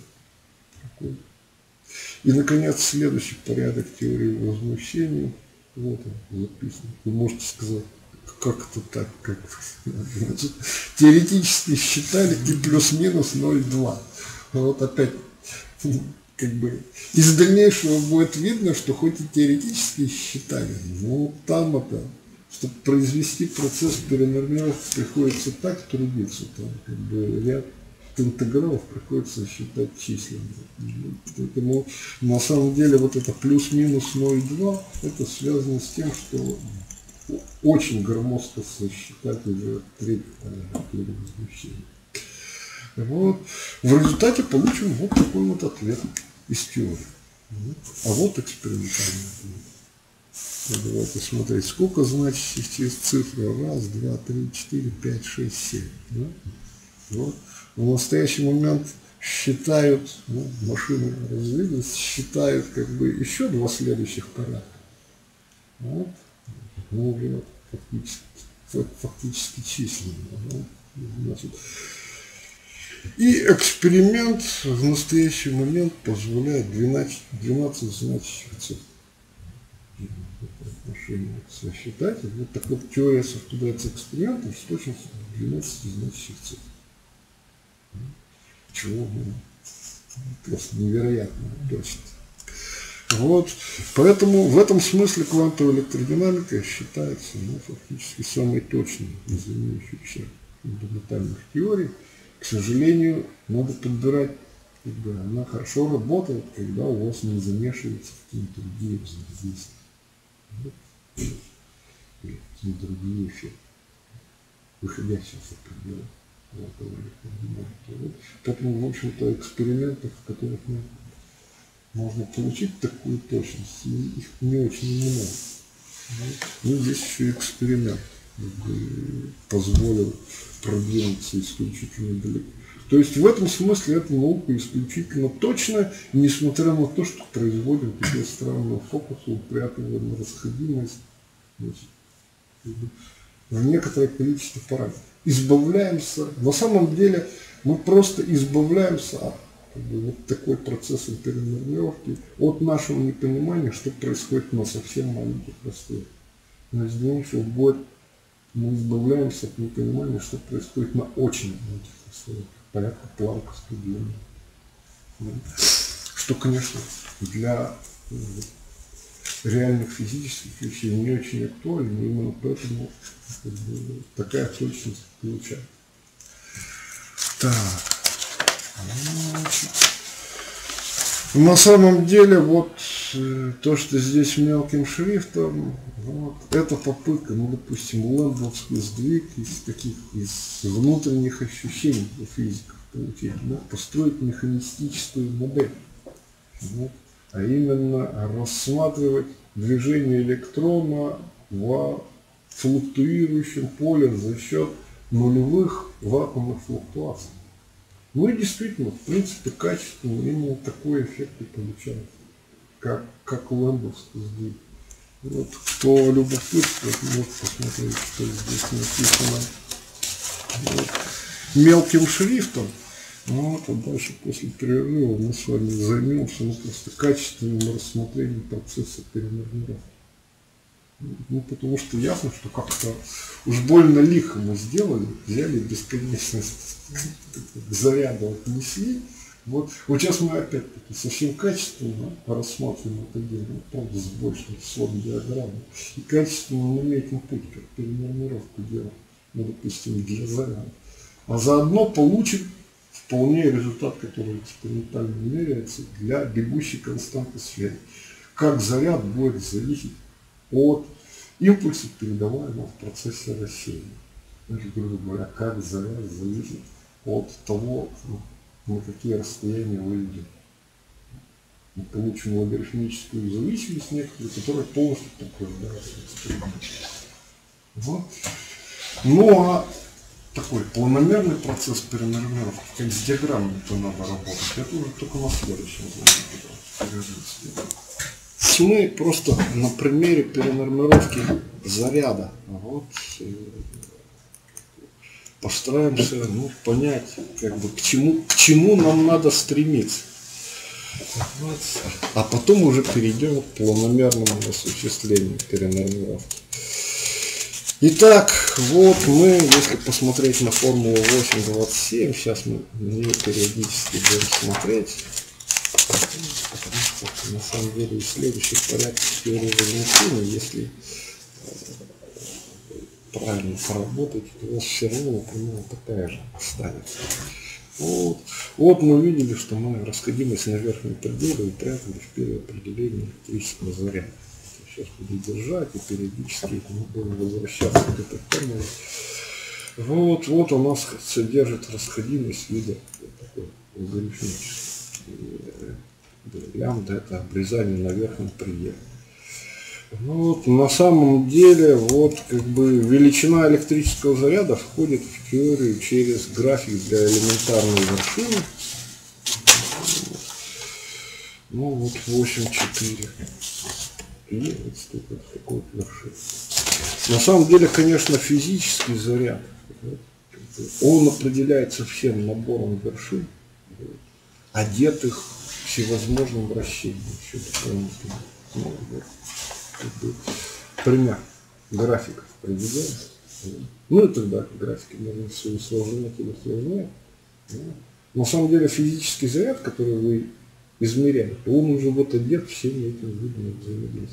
И, наконец, следующий порядок теории возмущения. Вот он записан. Вы можете сказать, как это так, как значит, теоретически считали и плюс-минус ноль целых два. Вот опять, как бы, из дальнейшего будет видно, что хоть и теоретически считали, но там это, чтобы произвести процесс перенормировки, приходится так трудиться, там, как бы, ряд интегралов приходится считать числами. Поэтому на самом деле вот это плюс-минус ноль целых два это связано с тем, что очень громоздко сосчитать уже третий порядок возмущения. Вот. В результате получим вот такой вот ответ из теории. А вот экспериментальный ответ. Давайте смотреть, сколько значащих через цифры. Раз, два, три, четыре, пять, шесть, семь. Да? Вот. В настоящий момент считают, ну, машины развились, считают как бы еще два следующих порядка. Вот. Ну, уже фактически, фактически численно. Вот. Значит, и эксперимент в настоящий момент позволяет двенадцать, двенадцать значащих цифр. Сосчитать. Вот так вот теория совпадает с экспериментом с точностью двенадцати значащих цифр. Чего? Ну, просто невероятная точность. Вот. Поэтому в этом смысле квантовая электродинамика считается, ну, фактически самой точной из имеющихся фундаментальных теорий. К сожалению, надо подбирать, как бы, она хорошо работает, когда у вас не замешиваются какие-то другие взаимодействия. Вот. Или какие-то другие эффекты, выходящие за пределы квантовой электродинамики. Вот. Поэтому, в общем-то, экспериментов, в которых мы можно получить такую точность, и их не очень много. Ну, здесь еще эксперимент позволил продвинуться исключительно далеко. То есть в этом смысле эта наука исключительно точная, несмотря на то, что производим такие странные фокусы, упрятываем расходимость, значит, в некоторое количество параметров. Избавляемся, на самом деле мы просто избавляемся Как бы вот такой процесс перенормировки от нашего непонимания, что происходит на совсем маленьких расстояниях. Но из дальнейшего в год мы избавляемся от непонимания, что происходит на очень маленьких расстояниях, порядка планковской длины. Что, конечно, для реальных физических вещей не очень актуально, и именно поэтому как бы, такая точность получается. Так. Значит. На самом деле, вот то, что здесь мелким шрифтом, вот, это попытка, ну, допустим, лэмбовский сдвиг из таких, из внутренних ощущений у физиков получить, да, построить механистическую модель. Вот, а именно рассматривать движение электрона в флуктуирующем поле за счет нулевых вакуумных флуктуаций. Ну и действительно, в принципе, качественно именно такой эффект и получается, как, как лэмбовский сдвиг. Вот, кто любопытствует, может посмотреть, что здесь написано вот, мелким шрифтом. Ну вот, а дальше после перерыва мы с вами займемся ну, просто качественным рассмотрением процесса перенормировки. Ну, потому что ясно, что как-то уж больно лихо мы сделали, взяли бесконечность заряда отнесли. Вот, вот сейчас мы опять-таки совсем качественно рассматриваем это дело, ну, правда, с большим числом диаграмм. И качественно наметим путь, как перенормировку делать, ну, допустим, для заряда. А заодно получим вполне результат, который экспериментально меряется для бегущей константы связи. Как заряд будет зависеть от импульсов, передаваемых в процессе рассеяния. Или, грубо говоря, как заряд зависит от того, на какие расстояния вы идете. Мы получим логарифмическую зависимость некоторую, которая полностью подтверждается экспериментом. Вот. Ну а такой планомерный процесс перенормировки, как с диаграммой-то надо работать, это уже только на следующем занятии. Мы просто на примере перенормировки заряда вот, постараемся ну, понять, как бы, к, чему, к чему нам надо стремиться. Вот. А потом уже перейдем к планомерному осуществлению перенормировки. Итак, вот мы, если посмотреть на формулу восемь двадцать семь, сейчас мы на нее периодически будем смотреть. Потому что на самом деле из следующих порядков теории возмущения, если правильно поработать, у вас все равно примерно такая же останется. Вот. Вот мы видели, что мы расходимость на верхнем пределе упрятали в переопределение электрического заряда. Сейчас будем держать и периодически мы будем возвращаться к этой формуле. Вот, вот у нас содержит расходимость вида вот такой логарифмический. Лямбда это обрезание на верхнем пределе. Вот, на самом деле вот как бы величина электрического заряда входит в теорию через график для элементарной вершины. Ну вот восемь четыре. И вот столько такой вершины. На самом деле, конечно, физический заряд, он определяется всем набором вершин, одетых всевозможным вращением. Еще дополнительно. Ну, вот, как бы, пример графиков приведем. Ну и тогда графики можно все усложнять или усложнять. На самом деле физический заряд, который вы измеряете, он уже вот одет всеми этими видами взаимодействия.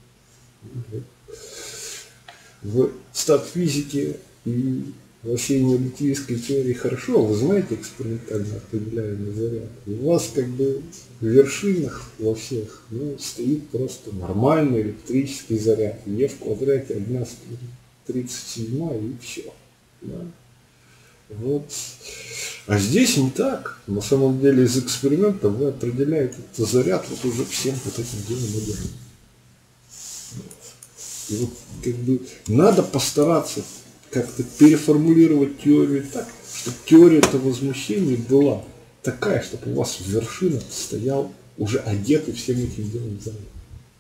В стат-физике и во всей необытийской теории хорошо, вы знаете экспериментально определяемый заряд. И у вас как бы в вершинах во всех ну, стоит просто нормальный электрический заряд. Е в квадрате одна тридцать семь и все. Да? Вот. А здесь не так. На самом деле из эксперимента вы определяете этот заряд вот уже всем вот этим делом модерном. И вот как бы надо постараться как-то переформулировать теорию так, чтобы теория-то возмущения была такая, чтобы у вас в вершинах стоял уже одетый всем этим делом заряд.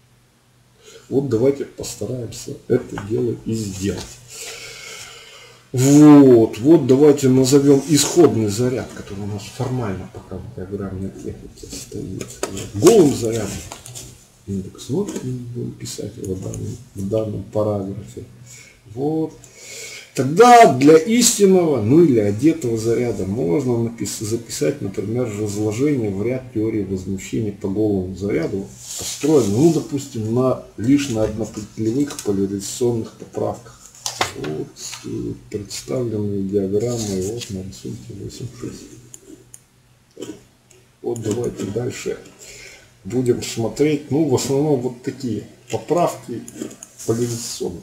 Вот давайте постараемся это дело и сделать. Вот, вот давайте назовем исходный заряд, который у нас формально пока в диаграммной технике стоит. Голым зарядом индекс ноль будем писать его в данном, в данном параграфе. Вот. Тогда для истинного, ну или одетого заряда можно написать, записать, например, разложение в ряд теории возмущения по голому заряду, построено, ну, допустим, на лишь на однопетлевых поляризационных поправках. Вот представленные диаграммы вот на рисунке восемь шесть. Вот давайте дальше будем смотреть, ну, в основном вот такие поправки поляризационные.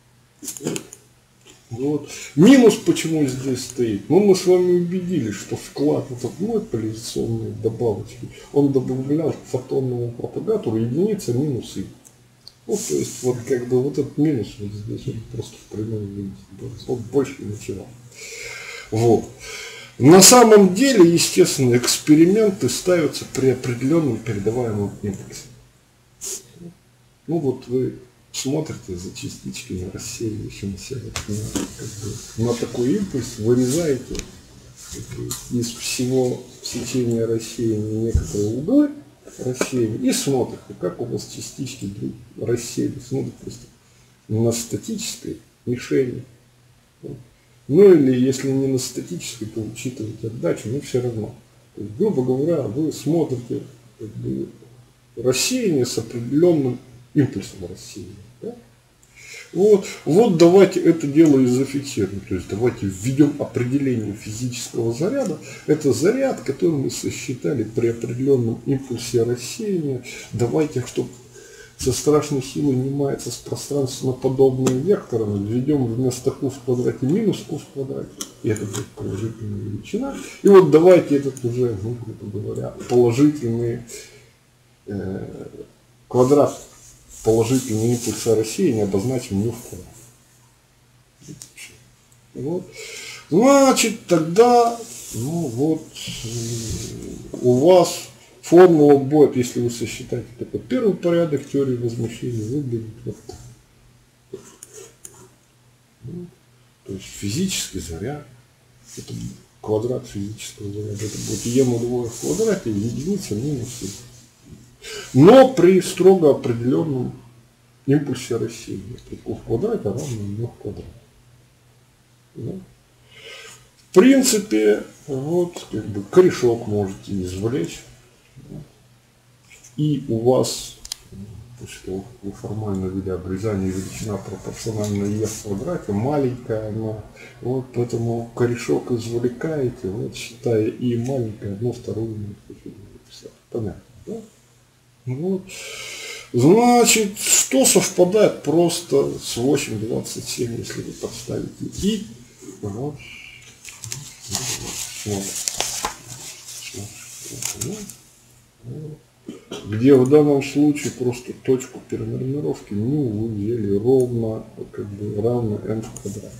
Вот. Минус почему здесь стоит? Ну, мы с вами убедились, что вклад вот одной поляризационной добавочки, он добавлял к фотонному пропагатору единица минус и. Ну, то есть, вот как бы вот этот минус вот здесь вот просто в прямом виде. Вот больше ничего. Вот. На самом деле, естественно, эксперименты ставятся при определенном передаваемом импульсе. Ну, вот вы смотрите за частичками рассеивающимися вот на, как бы, на такой импульс, вырезаете из всего сечения рассеяния некоторые углы рассеяния и смотрите, как у вас частички рассеялись, ну, допустим, на статической мишени. Ну или если не на статической, то учитываете отдачу, но все равно. То есть, грубо говоря, вы смотрите как бы, рассеяние с определенным импульсом рассеяния. Да? Вот, вот давайте это дело и зафиксируем. То есть давайте введем определение физического заряда. Это заряд, который мы сосчитали при определенном импульсе рассеяния. Давайте, чтобы со страшной силой не мается с пространственно-подобными векторами, введем вместо q в квадрате минус q в квадрате. И это будет положительная величина. И вот давайте этот уже, ну, грубо говоря, положительный э, квадрат положительный импульса рассеяния обозначим μ в квадрате. Вот. Значит, тогда, ну вот, у вас формула будет, если вы сосчитаете такой первый порядок теории возмущения, выглядит вот так. Ну, то есть физический заряд, это квадрат физического заряда, это будет е нулевое в квадрате, единица минус и. Но при строго определенном импульсе рассеяния. Q в квадрате равно μ в квадрате. Да? В принципе, вот, как бы, корешок можете извлечь. Да? И у вас, после того, как вы формально ввели обрезание, величина пропорциональна e в квадрате, маленькая она. Вот, поэтому корешок извлекаете, вот, считая и маленькая, одну вторую. Понятно, да? Вот. Значит, что совпадает просто с восемь двадцать семь, если вы подставите и вот. Где в данном случае просто точку перенормировки ну, вы взяли ровно как бы равно n в квадрате.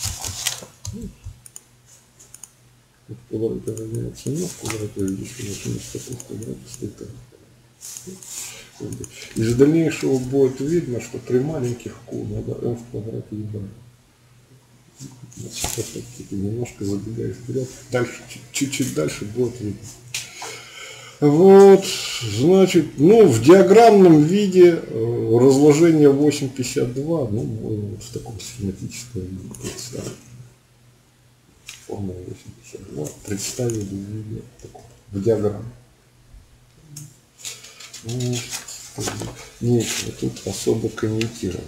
В квадрате равняется n в квадрате, если вместо q в квадрате стоит n. Из дальнейшего будет видно, что при маленьких q надо n в квадрате и b. Сейчас немножко забегаю вперед, дальше, чуть-чуть дальше будет видно. Вот, значит, ну, в диаграммном виде разложение восемь пятьдесят два, ну, можно вот в таком схематическом виде представить. Формула восемь пятьдесят два представили в виде такого, в диаграмме. Нечего тут особо комментировать.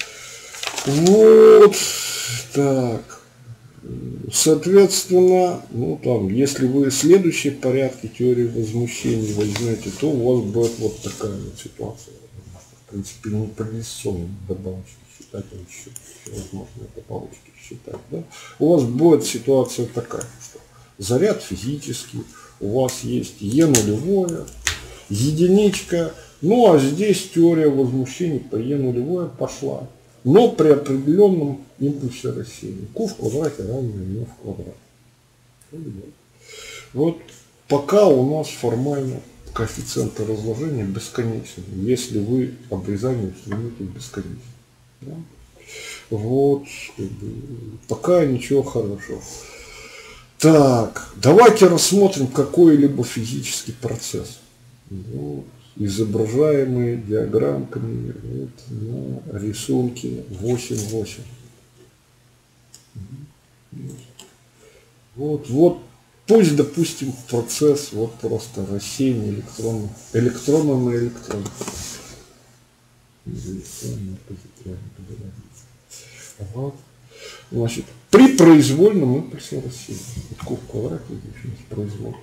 Вот, так. Соответственно, ну там, если вы следующие порядки теории возмущений возьмете, то у вас будет вот такая вот ситуация. В принципе, не поляризационные добавочки считать, а еще всевозможные добавочки считать. Да? У вас будет ситуация такая, что заряд физический, у вас есть е нулевое, единичка, ну а здесь теория возмущений по е нулевое пошла. Но при определенном импульсе рассеяния. Q в квадрате равно μ в квадрате. Вот пока у нас формально коэффициенты разложения бесконечны, если вы обрезание устраните бесконечно. Да? Вот, как бы, пока ничего хорошего. Так, давайте рассмотрим какой-либо физический процесс. Вот, изображаемые диаграммками вот, на рисунке восемь восемь. Вот, вот, пусть, допустим, процесс вот просто рассеяние электронов, электрона на электрон. Вот. Значит, при произвольном импульсе рассеяния. Куб в квадрате здесь произвольно.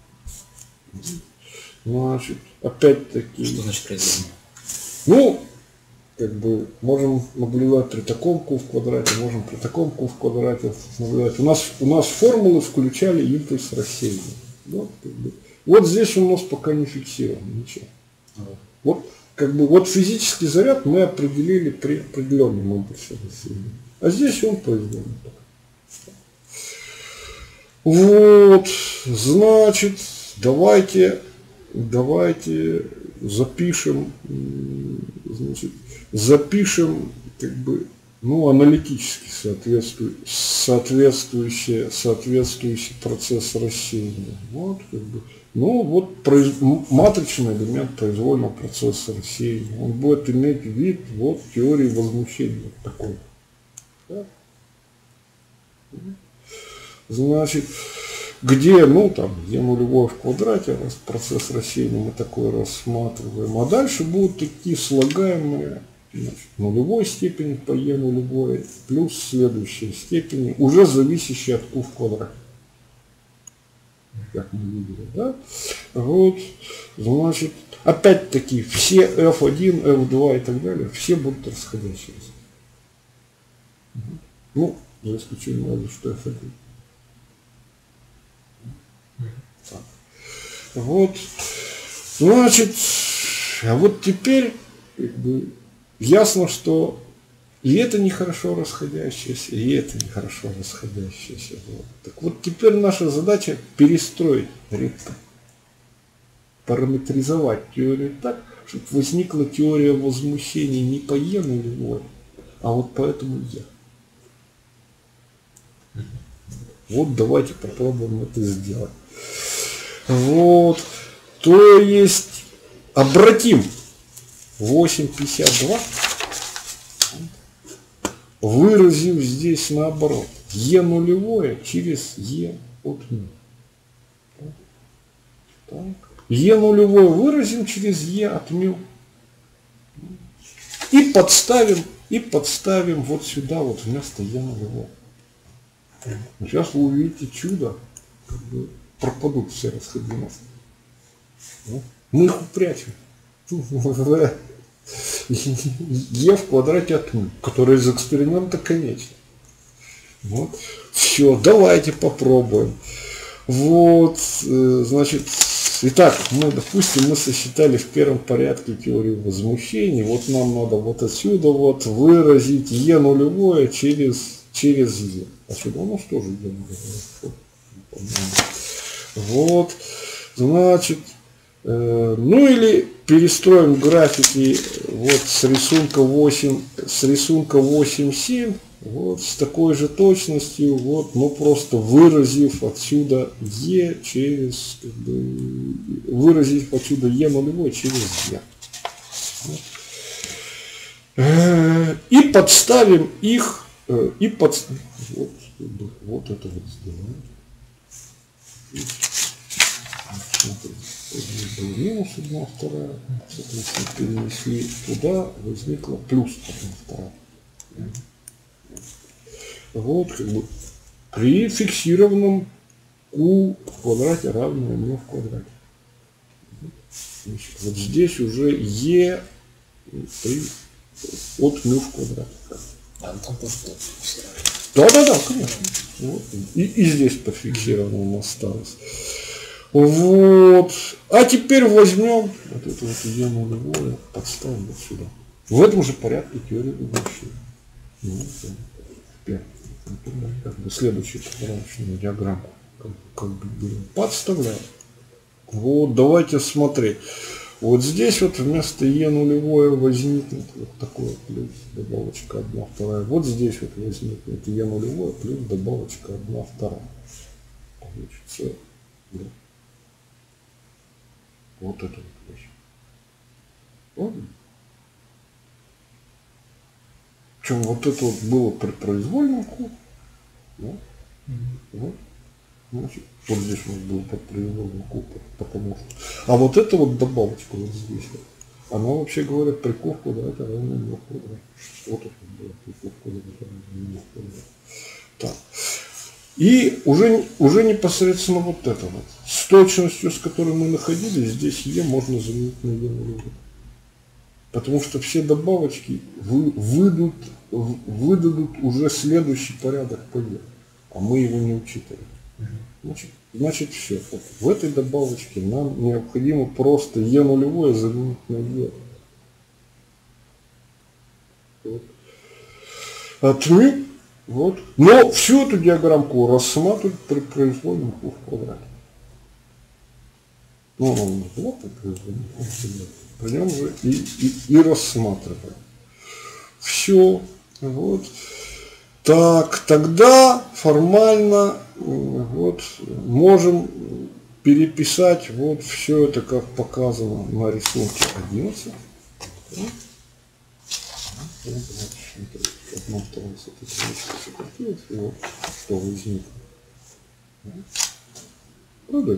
Значит, опять-таки. Что значит произвольно? Ну, как бы можем наблюдать при таком q в квадрате, можем при таком q в квадрате наблюдать. У нас, у нас формулы включали импульс рассеяния. Вот, как бы. Вот здесь у нас пока не фиксировано ничего. Вот, как бы, вот физический заряд мы определили при определенном импульсе рассеяния. А здесь он произвольный. Вот, значит, давайте, давайте запишем, значит, запишем, как бы, ну, аналитически соответствующий, соответствующий, соответствующий процесс рассеяния. Вот, как бы, ну, вот произ... матричный элемент произвольного процесса рассеяния. Он будет иметь вид вот теории возмущения вот такой. Да? Значит, где, ну, там, где нулевой в квадрате, раз процесс рассеяния мы такой рассматриваем, а дальше будут такие слагаемые, значит, нулевой степени по е нулевой плюс следующие степени, уже зависящие от q в квадрате. Как мы видели, да? Вот, значит, опять-таки все эф один, эф два и так далее, все будут расходящиеся. Ну, за исключением разве что эф один. Так. Вот, значит, а вот теперь как бы ясно, что и это нехорошо расходящееся, и это нехорошо расходящееся. Вот. Так вот теперь наша задача перестроить редко, параметризовать теорию так, чтобы возникла теория возмущения не по е нулевой, а вот по этому е. Вот давайте попробуем это сделать. Вот, то есть обратим восемь пятьдесят два, выразив здесь наоборот е нулевое через е от нуля. Так. Е нулевое выразим через е от мю. И подставим, и подставим вот сюда вот вместо е нулевого. Сейчас вы увидите чудо, как бы пропадут все расходимости. Мы их упрячем. Е в квадрате от нуля, который из эксперимента конечен. Вот. Все, давайте попробуем. Вот, значит, итак, мы, допустим, мы сосчитали в первом порядке теорию возмущений. Вот нам надо вот отсюда вот выразить е нулевое через, через е. Отсюда у нас тоже е нулевое. Вот, значит, э, ну или перестроим графики вот с рисунка восемь, с рисунка восемь семь, вот с такой же точностью, вот, но просто выразив отсюда е через, как бы, выразив отсюда е нулевой через е. Вот. Э, и подставим их, э, и под, вот, вот это вот сделаем. Был минус одна вторая, соответственно, перенесли туда, возникла плюс одна вторая. Вот, как бы, при фиксированном q в квадрате равное μ в квадрате. Значит, вот здесь уже e при, от μ в квадрате. А там тоже да, да, да, конечно. Вот. И, и здесь пофиксировано осталось. Вот. А теперь возьмем вот это вот е нулевое, подставим вот сюда. В этом же порядке теория возмущения. Ну, теперь, как бы следующую пограничную диаграмму как, как бы подставляем. Вот, давайте смотреть. Вот здесь вот вместо е нулевое возникнет вот такое плюс добавочка одна вторая. Вот здесь вот возникнет е нулевое плюс добавочка одна вторая. Получится да. Вот это вот вещь. Ладно? Причем вот это вот было при произвольном q. Да? Mm-hmm. Вот. Значит, вот здесь у нас было под произвольным q, потому что. А вот эта вот добавочка вот здесь вот, она вообще говоря при q в квадрате равно m в квадрате. Вот это вот было при q в квадрате равно m в квадрате. Так. И уже, уже непосредственно вот это вот. С точностью, с которой мы находились, здесь e можно заменить на e нулевое. Потому что все добавочки вы, выйдут, выдадут уже следующий порядок по e, а мы его не учитываем. Значит, значит все. Вот в этой добавочке нам необходимо просто e нулевое заменить на e. Вот. Отмю. Вот. Но всю эту диаграммку рассматривать при произвольном q в квадрате. Ну, она у нас была при произвольном q в квадрате. Пойдем же и, и, и рассматриваем. Все. Вот. Так, тогда формально вот, можем переписать вот все это, как показано на рисунке одиннадцать. Одна, вторая, сократилась, и вот что возникло. Правда?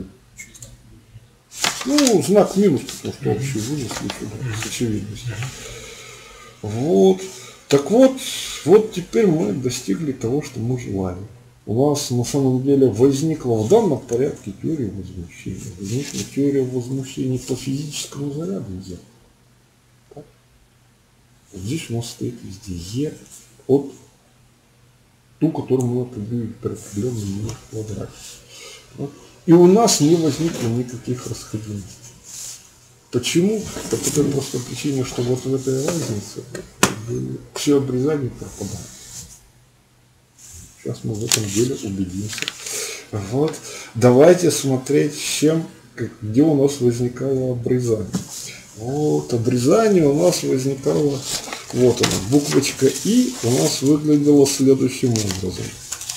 Ну, знак минус, потому что общий вынесли сюда, с очевидностью. Вот. Так вот, вот теперь мы достигли того, что мы желали. У нас на самом деле возникла в данном порядке теория возмущения. Возникла теория возмущения по физическому заряду Е. Так? Вот здесь у нас стоит везде Е от ту, которую мы определили при определенном Е в квадрате. Вот. И у нас не возникло никаких расходимостей. Почему? Да по той простой причине, что вот в этой разнице все обрезание пропадает. Сейчас мы в этом деле убедимся. Вот. Давайте смотреть, с чем, где у нас возникало обрезание. Вот, обрезание у нас возникало, вот она, буквочка И у нас выглядела следующим образом.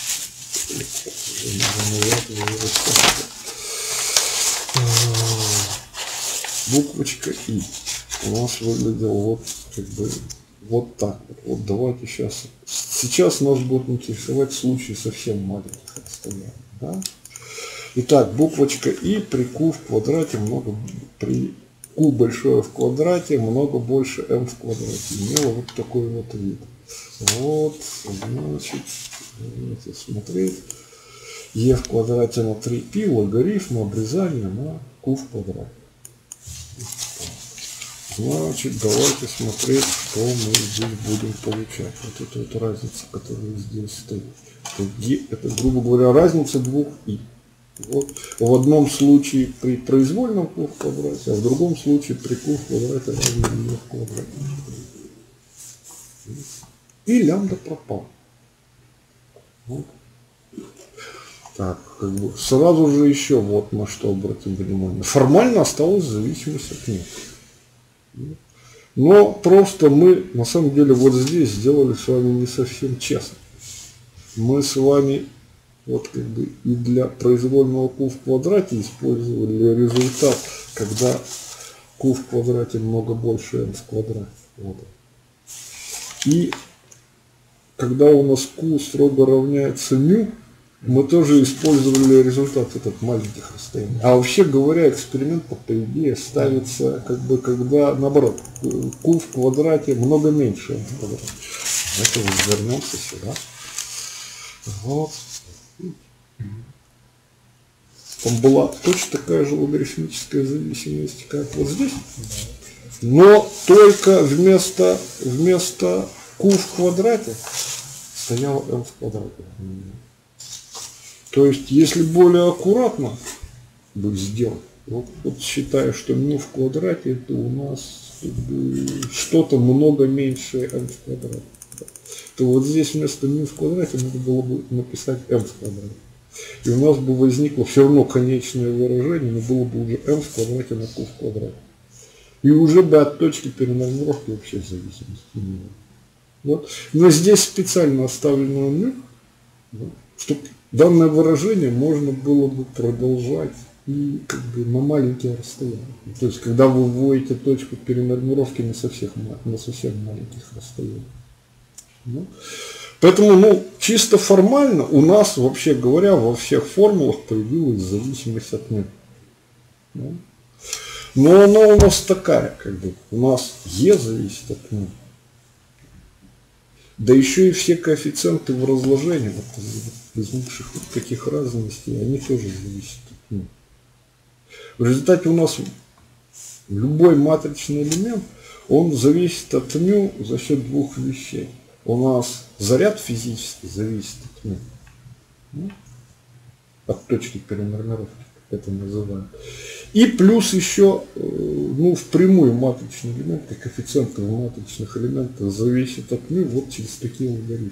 Буквочка И у нас выглядела вот как бы вот так вот. Вот давайте сейчас. Сейчас нас будут интересовать случаи совсем маленьких расстояний. Да? Итак, буквочка И при q в квадрате много при q большое в квадрате много больше m в квадрате. Имела вот такой вот вид. Вот, значит, давайте смотреть. Е в квадрате на три пи логарифм обрезания на q в квадрате. Значит, давайте смотреть, что мы здесь будем получать. Вот эта вот разница, которая здесь стоит. Это, это, грубо говоря, разница двух И. Вот. В одном случае при произвольном q в квадрате, а в другом случае при q в квадрате равно E в квадрате. И лямбда пропал. Вот. Так, как бы сразу же еще вот на что обратим внимание. Формально осталась зависимость от нет. Но просто мы на самом деле вот здесь сделали с вами не совсем честно. Мы с вами вот как бы и для произвольного q в квадрате использовали результат, когда q в квадрате много больше m в квадрате. Вот. И когда у нас q строго равняется μ, мы тоже использовали результат этот маленьких расстояний. А вообще говоря, эксперимент по идее ставится как бы когда наоборот q в квадрате много меньше m в квадрате. Давайте вот вернемся сюда. Вот. Там была точно такая же логарифмическая зависимость, как вот здесь. Но только вместо, вместо q в квадрате стояло m в квадрате. То есть, если более аккуратно бы сделать, вот, вот считая, что μ в квадрате, это у нас что-то много меньше m в квадрате, то вот здесь вместо μ в квадрате надо было бы написать m в квадрате. И у нас бы возникло все равно конечное выражение, но было бы уже m в квадрате на q в квадрате. И уже бы от точки перенормировки вообще зависимости не было. Вот. Но здесь специально оставлено мю, вот, чтобы данное выражение можно было бы продолжать и как бы на маленькие расстояния. То есть, когда вы вводите точку перенормировки на совсем, на совсем маленьких расстояниях. Ну, поэтому, ну, чисто формально у нас, вообще говоря, во всех формулах появилась зависимость от мю. Ну, но она у нас такая, как бы, у нас Е зависит от мю. Да еще и все коэффициенты в разложении, вот, возникших вот таких разностей, они тоже зависят от мю. В результате у нас любой матричный элемент, он зависит от мю за счет двух вещей. У нас заряд физически зависит от мю, ну, от точки перенормировки, как это называют. И плюс еще, ну, впрямую матричный элемент, как коэффициенты в матричных элементах зависит от мю вот через такие алгоритмы.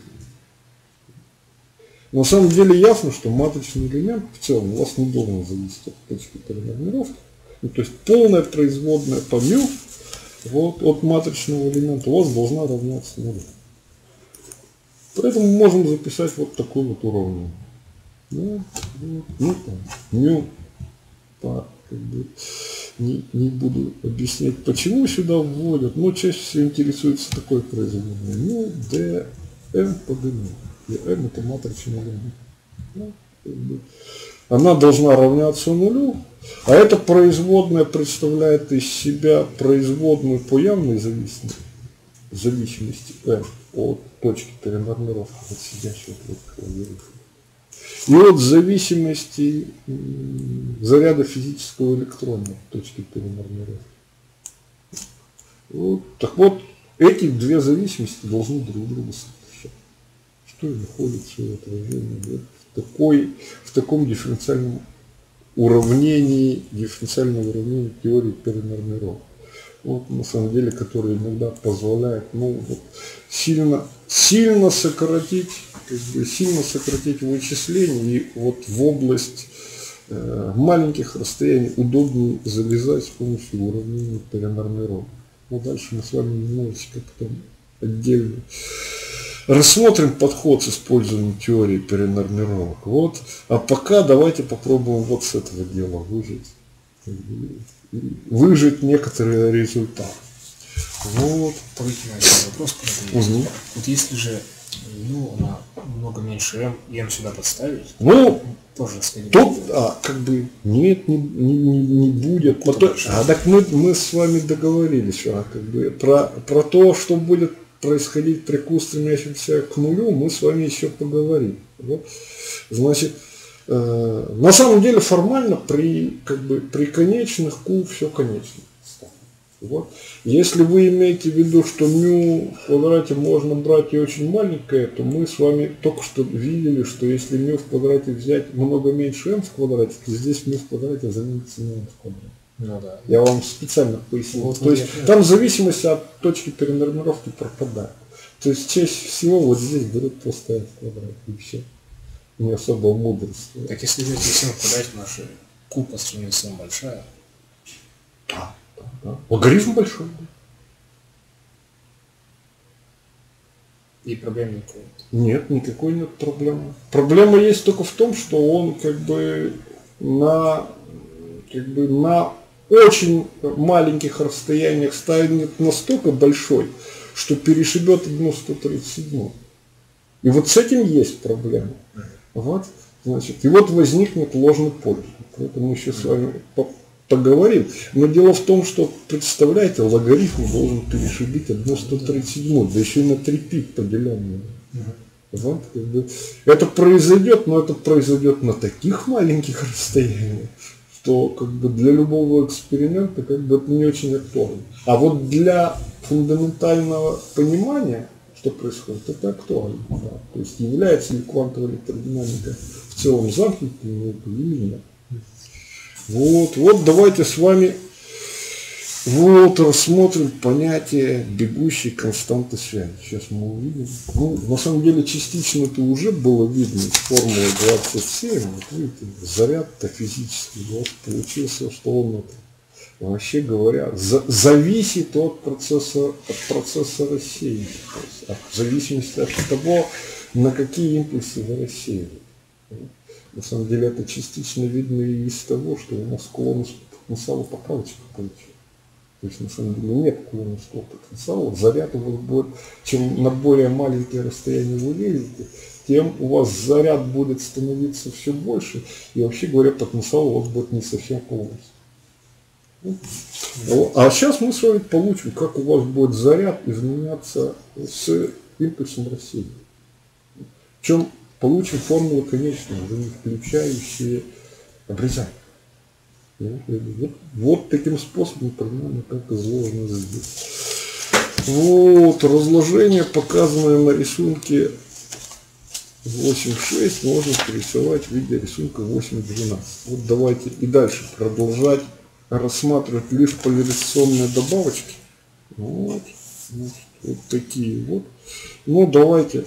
На самом деле ясно, что матричный элемент в целом у вас не должен зависеть от точки перенормировки. Ну, то есть полная производная по мю вот, от матричного элемента у вас должна равняться нулю. Поэтому мы можем записать вот такое вот уравнение. Ну, вот, ну там, мю по, как бы, не, не буду объяснять, почему сюда вводят, но чаще всего интересуется такое производное. Ну, dm по dm. И m это матричный элемент. Ну, как бы, она должна равняться нулю, а эта производная представляет из себя производную по явной зависимости, зависимости m от точки перенормировки от сидящего клавиатуры. И от зависимости заряда физического электрона от точки перенормировки. Вот. Так вот, эти две зависимости должны друг друга совмещать. Что и находится в отражении вот в, такой, в таком дифференциальном уравнении, дифференциальном уравнении теории перенормировки. Вот, на самом деле, который иногда позволяет, ну, вот, сильно, сильно сократить, как бы, сильно сократить вычисления, и вот в область э, маленьких расстояний удобнее залезать с помощью уравнений перенормировки. Но дальше мы с вами немножечко потом отдельно рассмотрим подход с использованием теории перенормировок. Вот. А пока давайте попробуем вот с этого дела выжить. выжить некоторые результаты. Вот. Выкину один вопрос. Угу. Вот если же, ну, она много меньше m, и m сюда подставить, ну, тоже сходить. Тут, а, как бы, нет, не, не, не будет. Потом, а так мы, мы с вами договорились, что, как бы, про, про то, что будет происходить при Q, стремящемся к нулю, мы с вами еще поговорим. Вот. Значит, э, на самом деле формально при, как бы, при конечных Q все конечно. Вот. Если вы имеете в виду, что μ в квадрате можно брать и очень маленькое, то мы с вами только что видели, что если μ в квадрате взять много меньше m в квадрате, то здесь μ в квадрате заменится на m в квадрате. Ну, да. Я вам специально пояснил. Вот, то есть там зависимость от точки перенормировки пропадает. То есть чаще всего вот здесь берут просто m в квадрате и все. Не особо мудрости. Так если взять m в квадрате, наша Q по сравнению с m большая. Да. Да. Логарифм большой. И проблем никакой. Нет, никакой нет проблемы. Проблема есть только в том, что он как бы на, как бы на очень маленьких расстояниях станет настолько большой, что перешибет одну сто тридцать седьмую. И вот с этим есть проблема. Вот, значит, и вот возникнет ложный подвиг. Поэтому мы еще с вами поговорим. Но дело в том, что, представляете, логарифм должен перешибить одну сто тридцать седьмую, да еще и на три пи поделенную. Вот, как бы, это произойдет, но это произойдет на таких маленьких расстояниях, что как бы для любого эксперимента как бы это не очень актуально. А вот для фундаментального понимания, что происходит, это актуально. Да. То есть является ли квантовая электродинамика в целом замкнутой или нет. Вот, вот давайте с вами вот рассмотрим понятие бегущей константы связи. Сейчас мы увидим. Ну, на самом деле частично это уже было видно из формулы двадцать семь. Вот видите, заряд-то физический. Вот получился, что он это вообще говоря, за, зависит от процесса, от процесса рассеяния. То есть от, в зависимости от того, на какие импульсы вы рассеиваете. На самом деле это частично видно и из того, что у нас склонность к потенциалу поправочка получается. То есть на самом деле нет склонности к потенциалу. Заряд у вас будет, чем на более маленькие расстояния вы лезете, тем у вас заряд будет становиться все больше, и вообще говоря, потенциал у вас будет не совсем полностью. А сейчас мы с вами получим, как у вас будет заряд изменяться с импульсом рассеяния. Причем получим формулы конечные, уже не включающие обрезание. Вот, вот таким способом примерно как изложено здесь. Вот разложение, показанное на рисунке восемь шесть, можно порисовать в виде рисунка восемь двенадцать. Вот давайте и дальше продолжать рассматривать лишь поляризационные добавочки. Вот, вот, вот такие вот. Ну давайте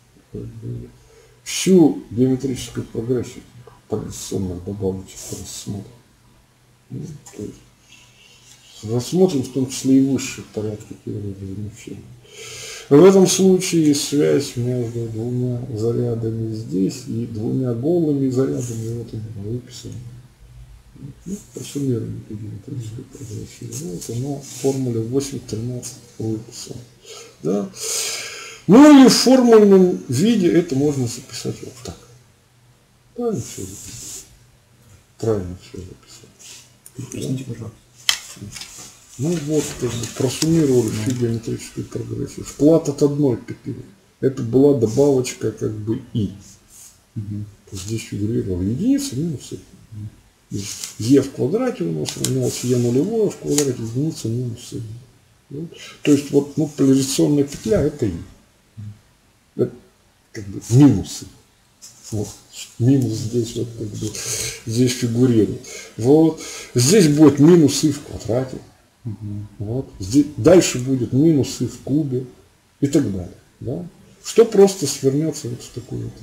всю геометрическую прогрессию поляризационных добавочек рассмотрим. Ну, то есть рассмотрим в том числе и высшие порядки теории возмущения. В этом случае связь между двумя зарядами здесь и двумя голыми зарядами вот она выписана. Ну, просуммируем геометрическую прогрессию. Вот она в формуле восемь тринадцать выписана. Да? Ну или в формульном виде это можно записать вот так. Правильно все записать? Правильно все записать. Простите, пожалуйста. Ну вот, как бы просуммировали всю геометрическую прогрессию. Вклад от одной петли. Это была добавочка как бы и. Угу. Здесь фигурировала единица минус и. Е в квадрате у нас равнялось Е нулевое в квадрате единица минус и. Вот. То есть вот ну, поляризационная петля это и. Это как бы минусы. Вот. Минус здесь вот как бы здесь фигурирует. Вот. Здесь будет минус и в квадрате. Угу. Вот. Здесь, дальше будет минус и в кубе и так далее. Да? Что просто свернется вот в такой вот.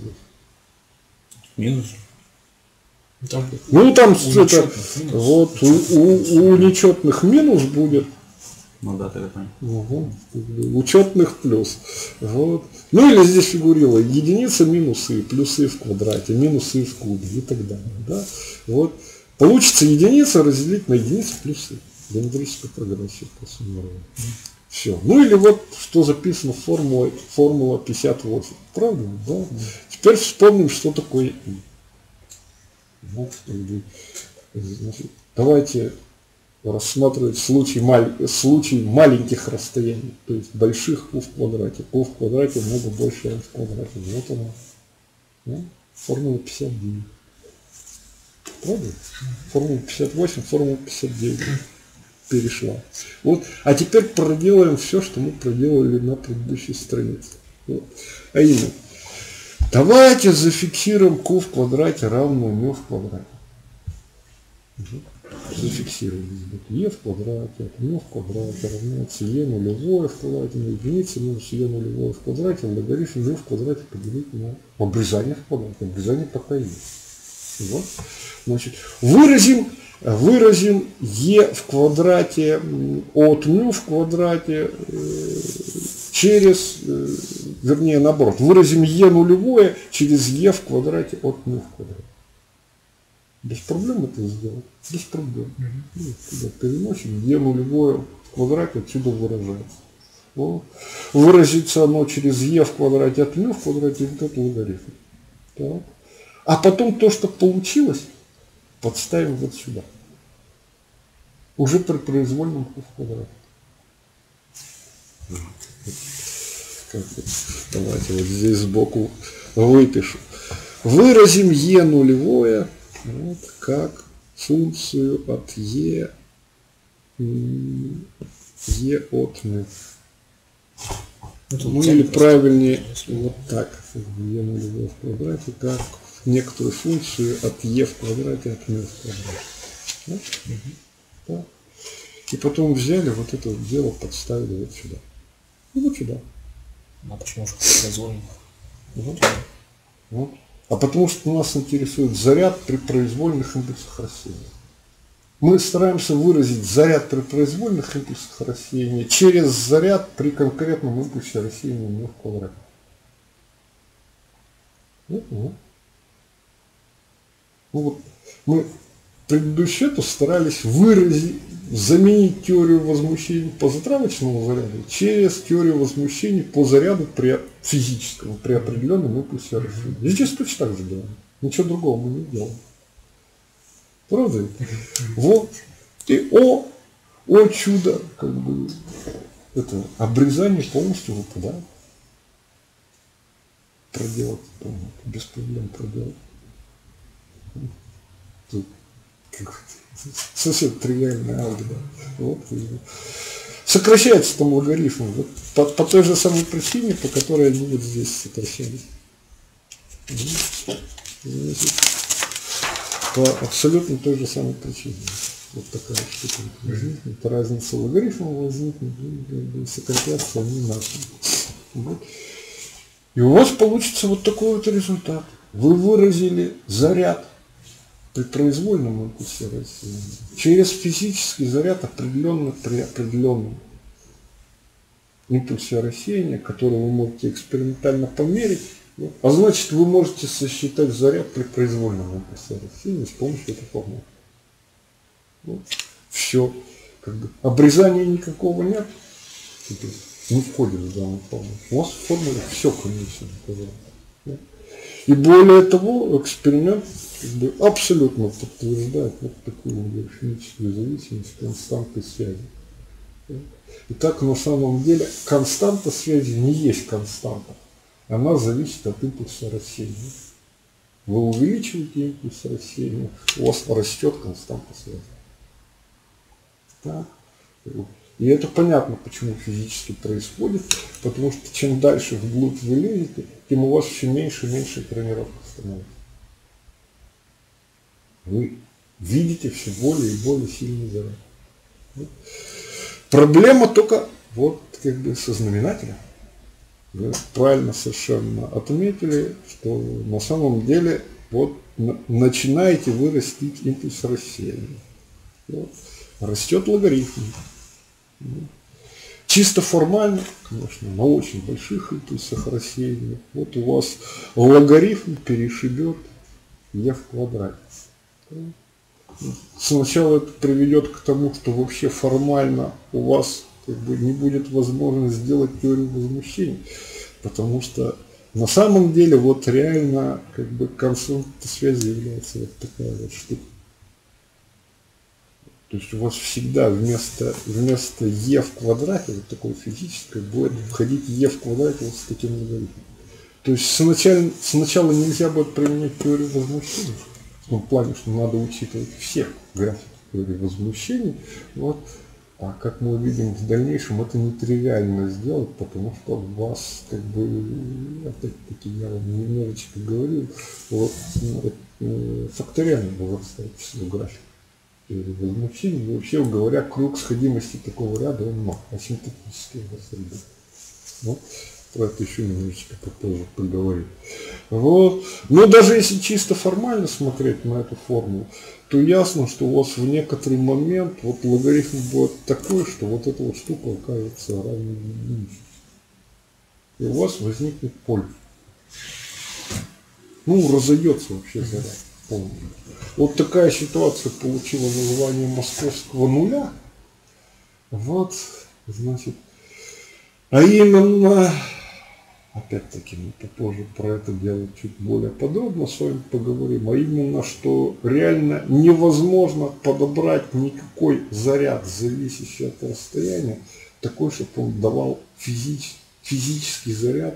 Минус. Там, ну там у это, вот, у, у, у нечетных минус будет. Ну да, тогда понятно. Угу. Учетных плюс. Вот. Ну или здесь фигурировала единица минусы, плюсы в квадрате, минусы в кубе и так далее. Да? Вот. Получится единица разделить на единицу плюсы. Геометрическую прогрессию просуммировали. Все. Ну или вот что записано в формуле, формула пятьдесят восемь. Правда? Да? Теперь вспомним, что такое и. Вот, значит, давайте рассматривать случай, маль... случай маленьких расстояний, то есть больших у в квадрате. У в квадрате много больше m в квадрате. Вот она. Да? Формула пятьдесят девять. Правда? Формула пятьдесят восемь, формула пятьдесят девять перешла. Вот. А теперь проделаем все, что мы проделали на предыдущей странице. Вот. А именно, давайте зафиксируем q в квадрате равно μ в квадрате. Зафиксируем здесь. Е в квадрате от μ в квадрате равняется Е нулевое в квадрате на единицу минус Е нулевое в квадрате логарифм μ в квадрате поделить на обрезание в квадрате. Обрезание пока есть. Вот. Значит, выразим, выразим Е в квадрате от μ в квадрате э, через, э, вернее наоборот, выразим Е нулевое через Е в квадрате от μ в квадрате. Без проблем это сделать. Без проблем. Mm-hmm. Ну, переносим Е нулевое в квадрате отсюда выражается. Вот. Выразится оно через Е в квадрате от μ в квадрате вот этот логарифм. Так. А потом то, что получилось, подставим вот сюда. Уже при произвольном q в квадрате. Давайте вот здесь сбоку выпишу. Выразим Е нулевое вот, как функцию от Е, Е от μ. Ну или правильнее вот так. Е нулевое в квадрате как некоторую функцию от Е в квадрате от μ в квадрате. Да? Угу. Да. И потом взяли вот это вот дело, подставили вот сюда. И вот сюда. А почему же произвольно? Вот. Вот. А потому что нас интересует заряд при произвольных импульсах рассеяния. мы стараемся выразить заряд при произвольных импульсах рассеяния через заряд при конкретном импульсе рассеяния не в квадрате. Ну, ну. Ну, вот мы предыдущий это старались выразить, заменить теорию возмущений по затравочному заряду через теорию возмущений по заряду при физическому, при определенном импульсе рассеяния. Здесь точно так же делаем. Ничего другого мы не делаем. Правда? Вот. И о, о чудо, как бы, это обрезание полностью выпадает. Проделать, без проблем проделать. Тут совсем тривиальная алгебра. Вот. Сокращается там логарифм. Вот, по, по той же самой причине, по которой они вот здесь сокращались. Значит, по абсолютно той же самой причине. Вот такая штука возникнет. Разница логарифма возникнет, и сократятся они нахрен. Вот. И у вас получится вот такой вот результат. Вы выразили заряд при произвольном импульсе рассеяния через физический заряд, определенный при определенном импульсе рассеяния, который вы можете экспериментально померить. А значит, вы можете сосчитать заряд при произвольном импульсе рассеяния с помощью этой формулы. Вот. Все. Как бы обрезания никакого нет. Не входит в данную формулу. У вас в формуле все конечно. И более того, эксперимент как бы абсолютно подтверждает вот такую логарифмическую зависимость константы связи. Итак, на самом деле константа связи не есть константа. Она зависит от импульса рассеяния. Вы увеличиваете импульс рассеяния, у вас растет константа связи. Так. И это понятно, почему физически происходит, потому что чем дальше вглубь вы лезете, тем у вас все меньше и меньше экранировка становится. Вы видите все более и более сильный заряд. Вот. Проблема только вот как бы со знаменателем. Вы правильно совершенно отметили, что на самом деле вот начинаете вы растить импульс рассеяния. Вот. Растет логарифм. Чисто формально, конечно, на очень больших импульсах рассеяния. Вот у вас логарифм перешибет e в квадрате. Сначала это приведет к тому, что вообще формально у вас как бы не будет возможности сделать теорию возмущений, потому что на самом деле вот реально как бы константа связи является вот такая вот штука. То есть у вас всегда вместо, вместо e в квадрате, вот такой физической, будет входить e в квадрате вот с таким логарифмом. То есть сначала, сначала нельзя будет применять теорию возмущений, в том плане, что надо учитывать всех графиков теории возмущений. Вот. А как мы увидим в дальнейшем, это нетривиально сделать, потому что у вас, как бы, опять-таки, я вам немножечко говорил, вот, факториально возрастает число графиков возмущений. И вообще говоря, круг сходимости такого ряда он мал, асимптотический среды. Вот. Про это еще немножечко попозже поговорим. Вот. Но даже если чисто формально смотреть на эту формулу, то ясно, что у вас в некоторый момент вот логарифм будет такой, что вот эта вот штука окажется равной единице. И у вас возникнет поле. Ну, разойдется вообще заряд полностью. Вот такая ситуация получила название московского нуля. Вот, значит, а именно, опять-таки мы попозже про это дело чуть более подробно с вами поговорим, а именно, что реально невозможно подобрать никакой заряд, зависящий от расстояния, такой, чтобы он давал физич, физический заряд,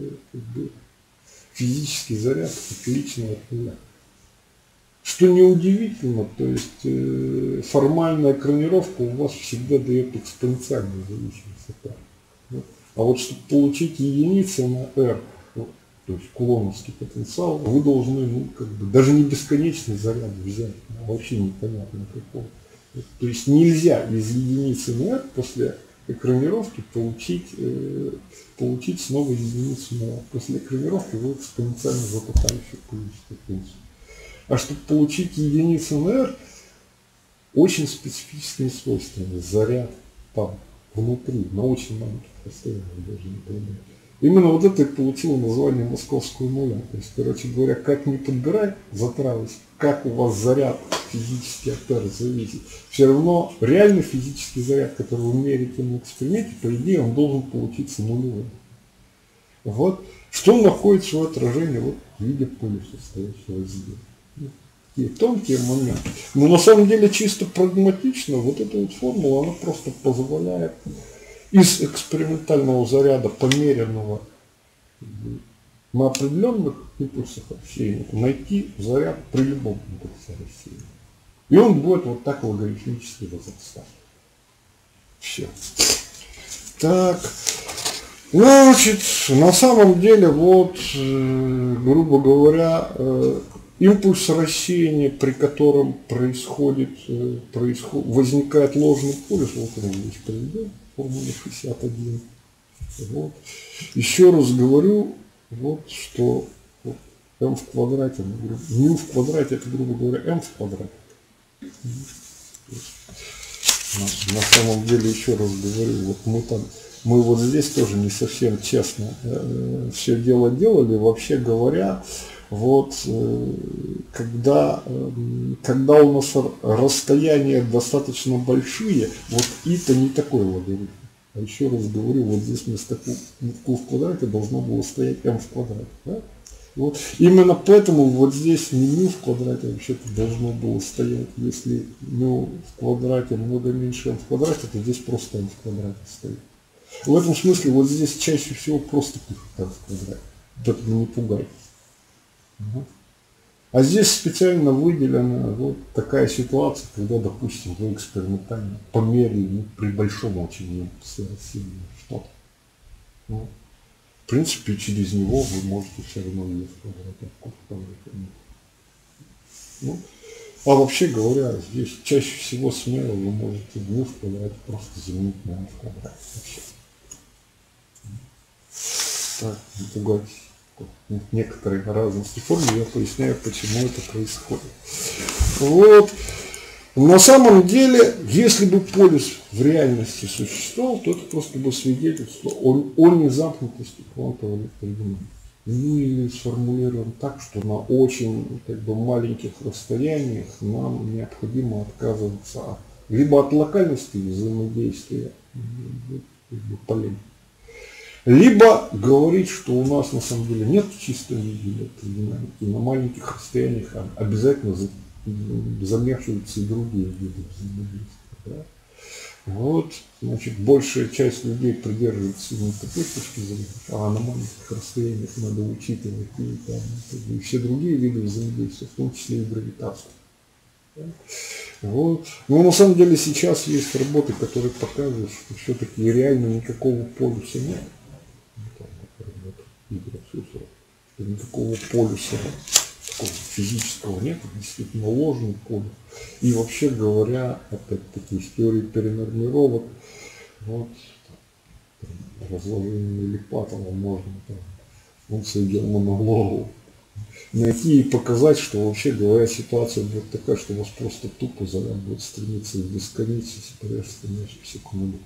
физический заряд отличный от нуля. Что неудивительно, то есть э, формальная экранировка у вас всегда дает экспоненциальную зависимость от R. Да? А вот чтобы получить единицы на R, вот, то есть кулоновский потенциал, вы должны, ну, как бы, даже не бесконечный заряд взять, а вообще непонятно какой. То есть нельзя из единицы на R после экранировки получить, э, получить снова единицу на R. После экранировки вы экспоненциально затухающее получите функцию. А чтобы получить единицу на R, очень специфические свойства, заряд там внутри, на очень маленьких расстояниях должен быть. Именно вот это и получило название московского нуля. То есть, короче говоря, как ни подбирай, затравить, как у вас заряд физический актер зависит. Все равно реальный физический заряд, который вы мерите на эксперименте, по идее, он должен получиться нулевым. Вот. Что находится в отражении вот, в виде полюса, стоящего здесь. Такие тонкие моменты. Но на самом деле чисто прагматично вот эта вот формула, она просто позволяет из экспериментального заряда, померенного на определенных импульсах рассеяния, найти заряд при любом импульсе рассеяния. И он будет вот так логарифмически возрастать. Все. Так. Значит, на самом деле, вот, грубо говоря, импульс рассеяния, при котором происходит, происход, возникает ложный полюс, вот он здесь приведен, формула шестьдесят один. Вот. Еще раз говорю, вот, что вот, m в квадрате, μ в квадрате, это, грубо говоря, m в квадрате. На, на самом деле, еще раз говорю, вот мы там, мы вот здесь тоже не совсем честно э, все дело делали, вообще говоря, вот, э, когда, э, когда у нас расстояния достаточно большие, вот и-то не такой логарифм. А еще раз говорю, вот здесь вместо q в квадрате должно было стоять m в квадрате. Да? Вот. Именно поэтому вот здесь не μ в квадрате вообще-то должно было стоять. Если μ в квадрате много меньше m в квадрате, то здесь просто m в квадрате стоит. В этом смысле вот здесь чаще всего просто пишут m в квадрате. Поэтому не пугайтесь. Угу. А здесь специально выделена вот такая ситуация, когда, допустим, вы экспериментально померили ну, при большом очень импульсе рассеяния что-то. Ну, в принципе, через него вы можете все равно ее в ну, а вообще говоря, здесь чаще всего смело вы можете μ в квадрате просто заменить на m в квадрате. Вообще. Так, не пугайтесь. Некоторые разности формы, я поясняю, почему это происходит. Вот. На самом деле, если бы полюс в реальности существовал, то это просто бы свидетельство о, о незамкнутости квантовой электродинамики. Ну или сформулируем так, что на очень как бы, маленьких расстояниях нам необходимо отказываться от, либо от локальности взаимодействия полей, либо говорить, что у нас на самом деле нет чистой электродинамики, и на маленьких расстояниях обязательно замешиваются и другие виды взаимодействия. Да? Вот, значит, большая часть людей придерживается именно такой точки зрения, а на маленьких расстояниях надо учитывать и, там, и все другие виды взаимодействия, в том числе и гравитацию. Да? Вот. Но на самом деле сейчас есть работы, которые показывают, что все-таки реально никакого полюса нет. Что никакого полюса такого физического нет, действительно ложный полюс. И вообще говоря, опять-таки, из теории перенормировок, вот, разложение Липатова можно там, функции Германа Лоу найти и показать, что вообще говоря, ситуация будет такая, что у вас просто тупо заряд будет стремиться в бесконечность, стремящийся к нулю.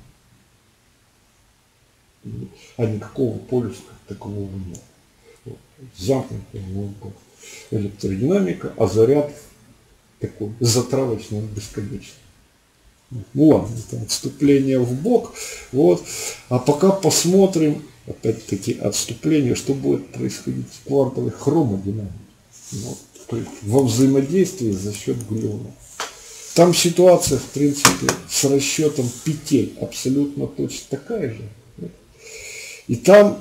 А никакого полюса как такового нет. Вот. Замкнутая электродинамика, а заряд такой затравочный, бесконечный. Ну ладно, это отступление в бок. Вот. А пока посмотрим, опять-таки, отступление, что будет происходить с квантовой хромодинамикой. Вот. То есть во взаимодействии за счет глюона. Там ситуация, в принципе, с расчетом петель абсолютно точно такая же. И там,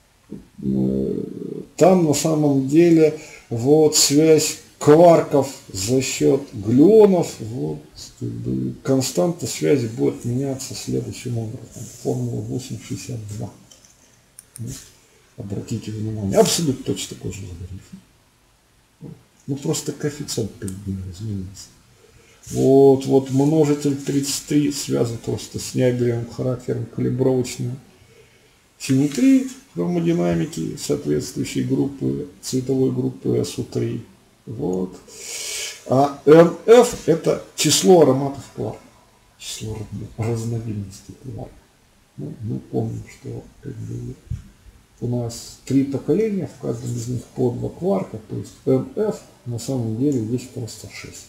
там на самом деле вот связь кварков за счет глюонов, вот, константа связи будет меняться следующим образом. Формула восемь шестьдесят два. Обратите внимание, абсолютно точно такой же логарифм. Ну просто коэффициент перед ним изменится. Вот, вот множитель тридцать три связан просто с необъемным характером калибровочной симметрии хромодинамики соответствующей группы, цветовой группы эс у три. Вот. А эн эф это число ароматов кварка, число разновидностей кварка. Ну, мы помним, что как бы, у нас три поколения, в каждом из них по два кварка, то есть эн эф на самом деле есть просто шесть.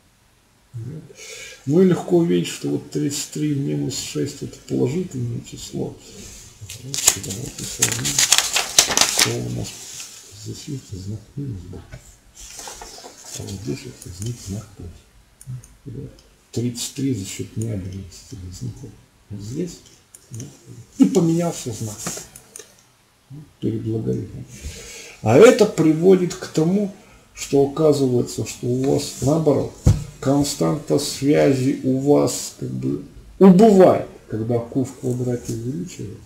Ну и легко увидеть, что вот тридцать три минус шесть это положительное число. Давайте сравним, что у нас здесь это знак минус был. А вот здесь это знак знак плюс. тридцать три за счет необъединенности знаков. Вот здесь. И поменялся знак перед логарифмом. А это приводит к тому, что оказывается, что у вас наоборот константа связи у вас как бы убывает, когда q в квадрате увеличивается,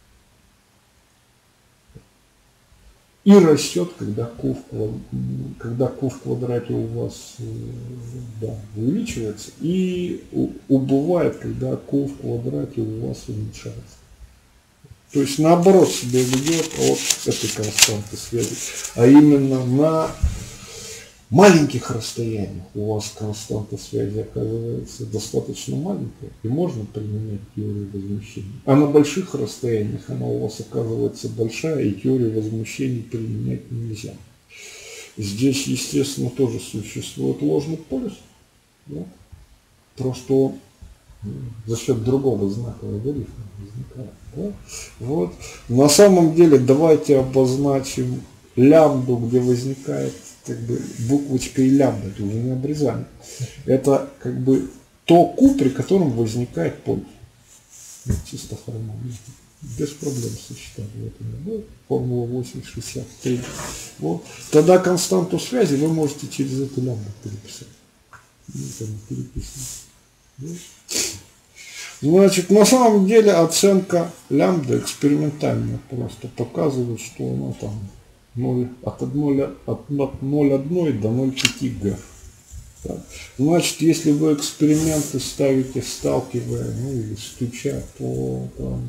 и растет, когда q в квадрате, когда q в квадрате у вас да, увеличивается, и убывает, когда q в квадрате у вас уменьшается. То есть наоборот себя ведет от этой константы связи, а именно на маленьких расстояниях у вас константа связи оказывается достаточно маленькая, и можно применять теорию возмущений. А на больших расстояниях она у вас оказывается большая, и теорию возмущений применять нельзя. Здесь, естественно, тоже существует ложный полюс. Да? Просто он за счет другого знака логарифма возникает. Да? Вот. На самом деле давайте обозначим лямбду, где возникает как бы буквочкой лямбда, это уже не обрезание. Это как бы то q, при котором возникает полюс. Ну, чисто формально. Без проблем сочетать в этом. Да? Формула восемь шестьдесят три. Вот. Тогда константу связи вы можете через эту лямбду переписать. Ну, там переписано. Да? Значит, на самом деле оценка лямбда экспериментальная просто показывает, что она там ноль, от ноль целых одна до ноль целых пять г. Так. Значит, если вы эксперименты ставите, сталкивая, ну или стуча по, там,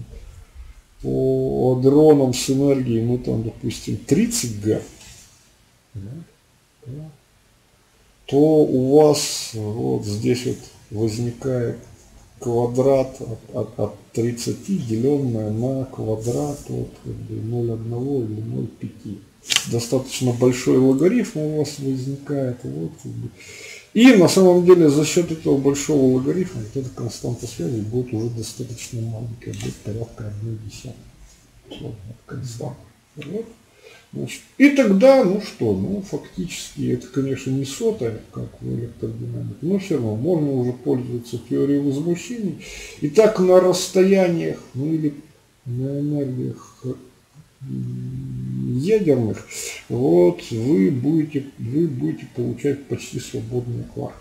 по адронам с энергией, ну там, допустим, тридцать г, да, да, то у вас вот здесь вот возникает квадрат от, от, от тридцати, деленное на квадрат от ноль целых одна или ноль целых пять. Достаточно большой логарифм у вас возникает. Вот, и на самом деле за счет этого большого логарифма вот эта константа связи будет уже достаточно маленькая, будет порядка одной десятой. Вот, константа. Вот. Значит, и тогда, ну что, ну фактически это, конечно, не сотая, как в электродинамике, но все равно можно уже пользоваться теорией возмущений. И так на расстояниях, ну или на энергиях ядерных, вот вы будете, вы будете получать почти свободные кварки.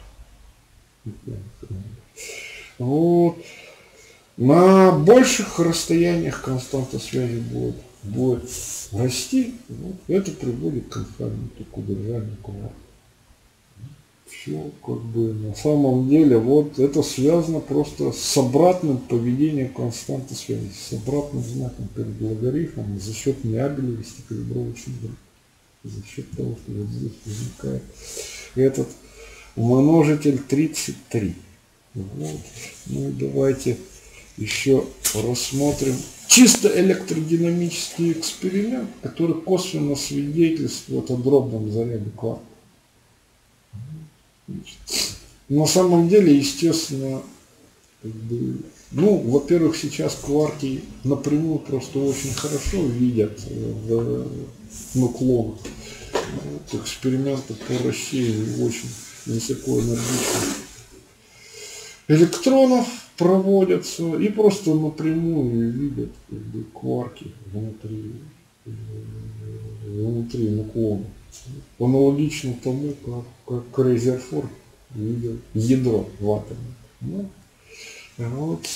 Вот. На больших расстояниях константа связи будет, будет расти, вот. Это приводит к инфаркту, к удержанию кварка. Все как бы на самом деле вот это связано просто с обратным поведением константы связи, с обратным знаком перед логарифмом за счет неабелевости калибровочной группы, за счет того, что вот здесь возникает этот множитель тридцать три. Вот. Ну и давайте еще рассмотрим чисто электродинамический эксперимент, который косвенно свидетельствует о дробном заряде кварка. На самом деле, естественно, как бы, ну, во-первых, сейчас кварки напрямую просто очень хорошо видят в наклонах. Вот, эксперименты по рассеянию очень высокоэнергичных электронов проводятся и просто напрямую видят как бы, кварки внутри, внутри наклона. Аналогично тому, как, как Резерфорд видел ядро в атоме. Ну, вот,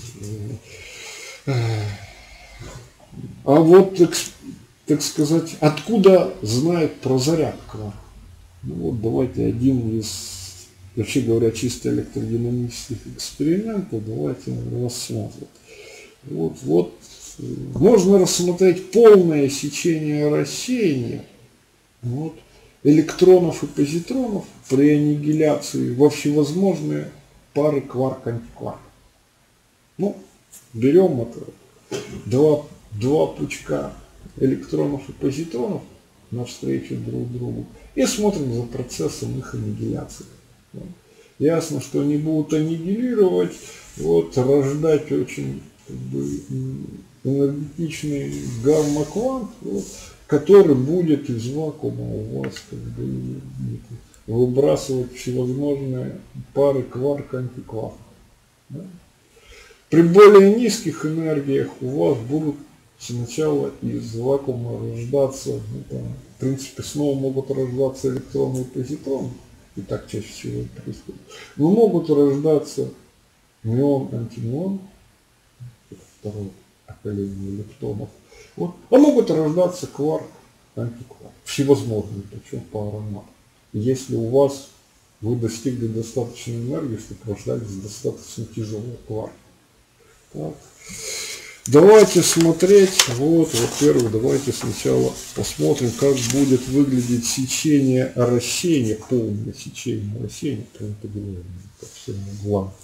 а вот, так, так сказать, откуда знает про заряд кварк? Ну вот давайте один из, вообще говоря, чисто электродинамических экспериментов давайте рассмотрим. Вот, вот можно рассмотреть полное сечение рассеяния. Вот, электронов и позитронов при аннигиляции во всевозможные пары кварк-антикварк. Ну, берем это два, два пучка электронов и позитронов навстречу друг другу и смотрим за процессом их аннигиляции. Ясно, что они будут аннигилировать, вот, рождать очень как бы, энергетичный гамма-квант, вот, который будет из вакуума у вас как бы, выбрасывать всевозможные пары кварк-антикварк. Да? При более низких энергиях у вас будут сначала из вакуума рождаться, ну, там, в принципе, снова могут рождаться электроны и позитроны, и так чаще всего это происходит, но могут рождаться мион, антимион, второе поколение электронов, вот, а могут рождаться кварк, антикварк, всевозможные, причем по аромату. Если у вас вы достигли достаточной энергии, чтобы рождались достаточно тяжелые кварки. Так. Давайте смотреть, вот, во-первых, давайте сначала посмотрим, как будет выглядеть сечение рассеяния, полное сечение рассеяния, по всем углам.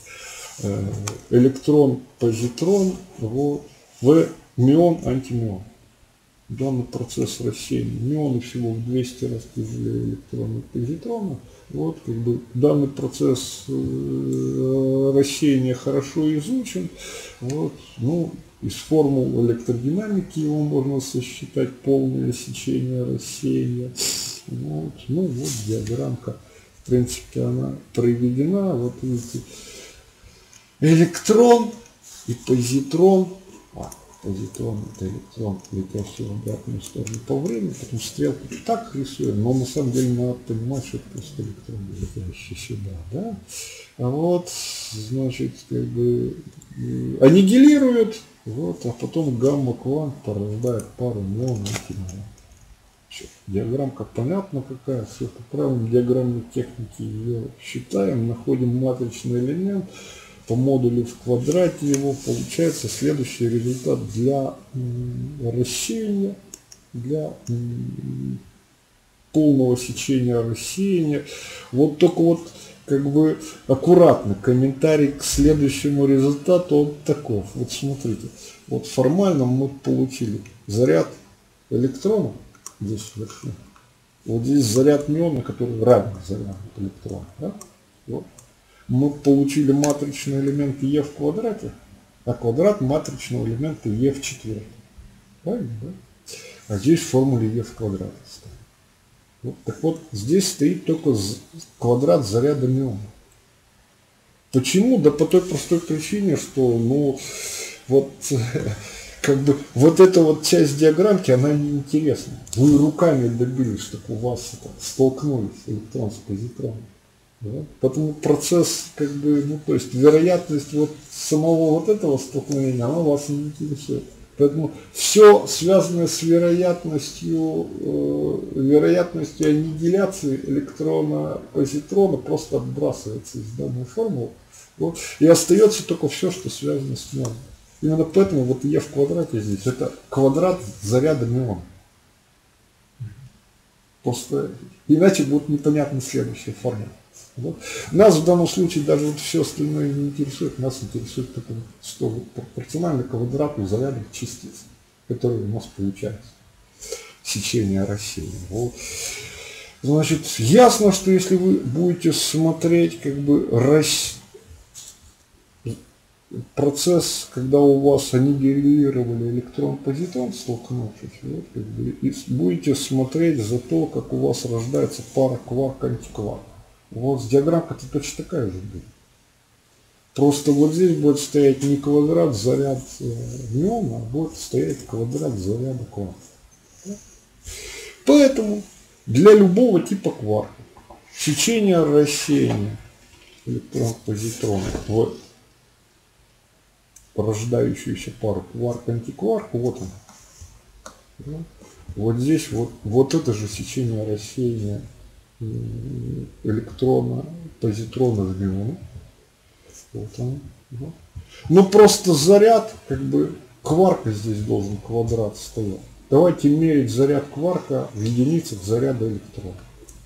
Электрон, позитрон, вот, в мион, антимион. Данный процесс рассеяния. Мионы всего в двести раз тяжелее электрона и позитрона. Вот, как бы, данный процесс э, рассеяния хорошо изучен. Вот, ну, из формул электродинамики его можно сосчитать полное сечение рассеяния. Вот, ну вот диаграммка, в принципе, она приведена. Вот видите, электрон и позитрон. А, позитрон это электрон, летящий в обратную сторону по времени, потом стрелку так рисуем, но на самом деле надо понимать, что это просто электрон, летящий сюда, да? А вот, значит, как бы аннигилирует. Вот, а потом гамма-квант порождает пару мион, антимион. Диаграммка понятна какая, все по правилам диаграммной техники ее считаем, находим матричный элемент, по модулю в квадрате его, получается следующий результат для рассеяния, для полного сечения рассеяния. Вот только вот как бы аккуратно, комментарий к следующему результату он таков. Вот смотрите, вот формально мы получили заряд электрона, здесь вверху, вот здесь заряд миона, который равен заряду электрона. Да? Вот. Мы получили матричный элемент Е в квадрате, а квадрат матричного элемента Е в четвертом. Правильно, да? А здесь в формуле Е в квадрате стоит. Вот, так вот, здесь стоит только квадрат заряда миона. Почему? Да по той простой причине, что, ну, вот, как бы, вот эта вот часть диаграммки, она неинтересна. Вы руками добились, чтобы у вас это, столкнулись электрон с позитроном. Да? Поэтому процесс, как бы, ну, то есть, вероятность вот самого вот этого столкновения, она вас не интересует. Поэтому все связанное с вероятностью, э, вероятностью аннигиляции электрона, позитрона просто отбрасывается из данной формулы. Вот, и остается только все, что связано с мионом. Именно поэтому вот Е в квадрате здесь это квадрат заряда миона. Просто иначе будет непонятна следующая формула. Вот. Нас в данном случае даже вот все остальное не интересует, нас интересует только что вот пропорционально квадрату заряда частиц, которые у нас получаются. Сечение рассеяния. Вот. Значит, ясно, что если вы будете смотреть как бы рас... процесс, когда у вас аннигилировали электрон-позитрон, столкнувшись, вот, как бы, и будете смотреть за то, как у вас рождается пара кварк-антикварк. Вот диаграмма-то точно такая же будет. Просто вот здесь будет стоять не квадрат заряд э, миона, а будет стоять квадрат заряда кварка. Поэтому для любого типа кварка сечение рассеяния электрон-позитрона в рождающуюся пару кварк-антикварк, вот он. Да? Вот здесь вот, вот это же сечение рассеяния электрона, позитрона в миона. Вот он. Вот. Но просто заряд, как бы, кварка здесь должен квадрат стоять. Давайте мерить заряд кварка в единицах заряда электрона.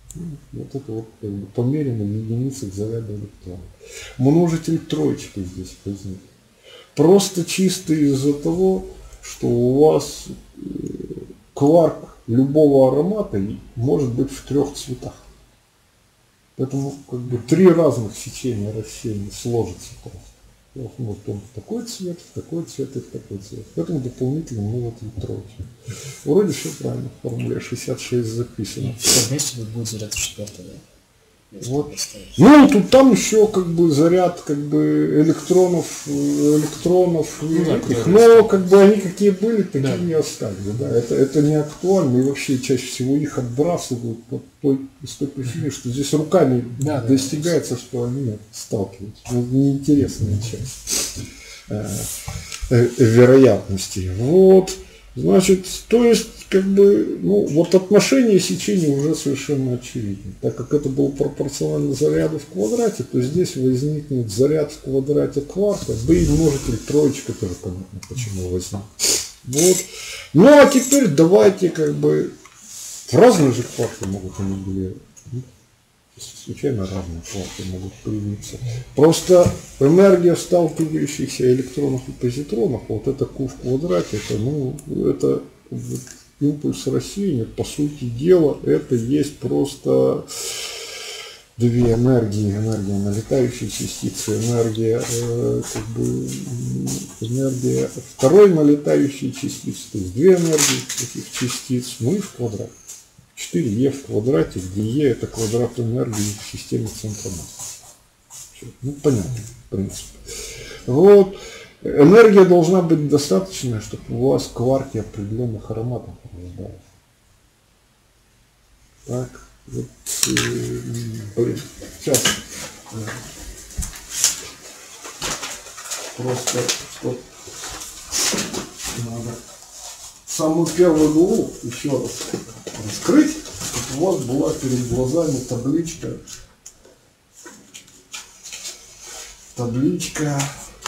Вот это вот как бы померено в единицах заряда электрона. Множитель троечки здесь возник. Просто чисто из-за того, что у вас кварк любого аромата может быть в трех цветах. Поэтому как бы три разных сечения рассеяния сложатся просто. Вот он в такой цвет, в такой цвет и в такой цвет. Поэтому дополнительно множитель троечки. Вроде все правильно. В формуле шестьдесят шесть записано. Все вместе тут будет заряд четвертый, да? Вот. Ну, тут там еще как бы заряд как бы электронов, электронов, ну, да, этих, но как бы они какие были, такие да. не остались. Да. Это, это не актуально, и вообще чаще всего их отбрасывают по той, с той причине, что здесь руками да, достигается, да, что они сталкиваются. Это неинтересная часть э, э, вероятности. Вот. Значит, то есть, как бы, ну, вот отношение сечения уже совершенно очевидно. Так как это было пропорционально заряду в квадрате, то здесь возникнет заряд в квадрате кварка, да и множитель троечка тоже понятно, почему возник. Вот. Ну, а теперь давайте, как бы, разные же кварки могут они были, случайно разные кварки могут появиться. Просто энергия сталкивающихся электронов и позитронов, вот это Q в квадрате, это, ну, это вот, импульс рассеяния, по сути дела, это есть просто две энергии, энергия налетающей частицы, энергия, э, как бы, энергия второй налетающей частицы, то есть две энергии таких частиц, ну и в квадрате. четыре е в квадрате, где е это квадрат энергии в системе центра массы. Ну, понятно, в принципе. Вот. Энергия должна быть достаточная, чтобы у вас кварки определенных ароматов рождались. Так, вот, э, блин, сейчас. Просто, что надо самую первую главу еще раз раскрыть, чтобы у вас была перед глазами табличка. Табличка.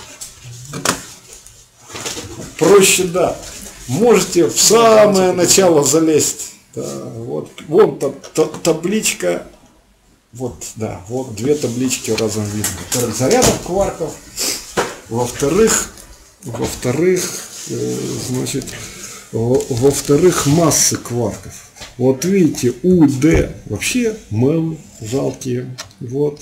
Проще, да. Можете в самое начало залезть. Да, вот, вон та, та, табличка. Вот, да, вот две таблички разом видно. Во-первых, зарядов кварков. Во-вторых, во-вторых, э, значит, во-вторых, массы кварков. Вот видите, У, Д вообще мэл жалкие. Вот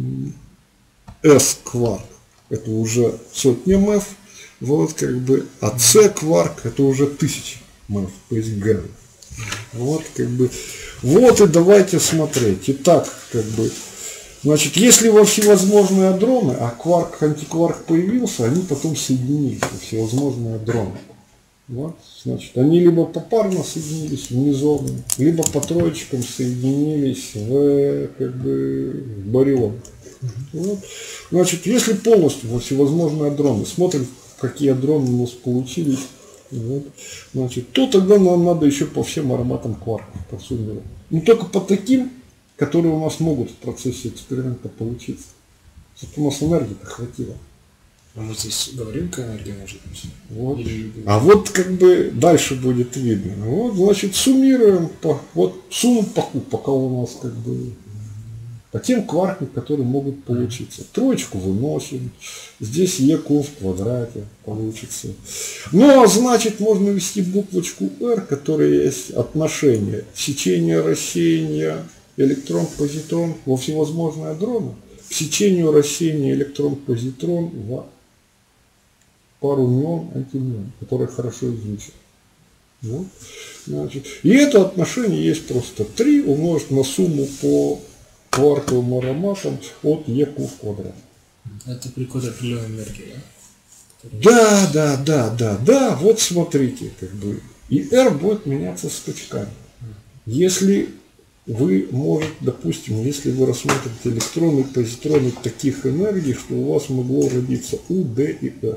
С кварк это уже сотня мэф. Вот как бы, а С кварк это уже тысячи мэф, то есть Г. Вот как бы, вот и давайте смотреть. Итак, как бы, значит, если во всевозможные адроны, а кварк, антикварк появился, они потом соединились во всевозможные адроны. Вот, значит, они либо попарно соединились в мезоны, либо по троечкам соединились в, как бы, в барион. Вот. Значит, если полностью во всевозможные адроны, смотрим, какие адроны у нас получились, вот, значит, то тогда нам надо еще по всем ароматам кварков просуммировать. Не только по таким, которые у нас могут в процессе эксперимента получиться. Чтобы у нас энергии-то хватило. А мы здесь говорим, какая энергия может быть? Вот. А вот как бы дальше будет видно. Вот, значит, суммируем по, вот сумму по Q, пока у нас как бы по тем кваркам, которые могут получиться. Троечку выносим. Здесь ЕК в квадрате получится. Ну, а значит, можно ввести буквочку R, которая есть отношение сечения рассеяния электрон-позитрон во всевозможные адроны к сечению рассеяния электрон-позитрон в пару неон-антинеон, которая хорошо изучена. Вот. Значит, и это отношение есть просто три умножить на сумму по кварковым ароматам от ЕК в квадрате. Это при какой-то определенной энергии, да? Да, да, да, да, да. Вот смотрите, как бы. И R будет меняться скачками. Если вы можете, допустим, если вы рассмотрите электроны и позитроны таких энергий, что у вас могло родиться У, Д и F.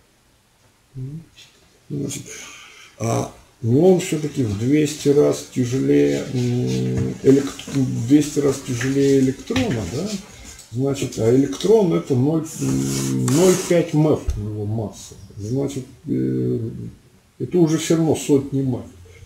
Значит, а неон все-таки в двести раз тяжелее элект... двести раз тяжелее электрона, да? Значит, а электрон это ноль целых пять мэф его масса. Значит, э, это уже все равно сотни мэф.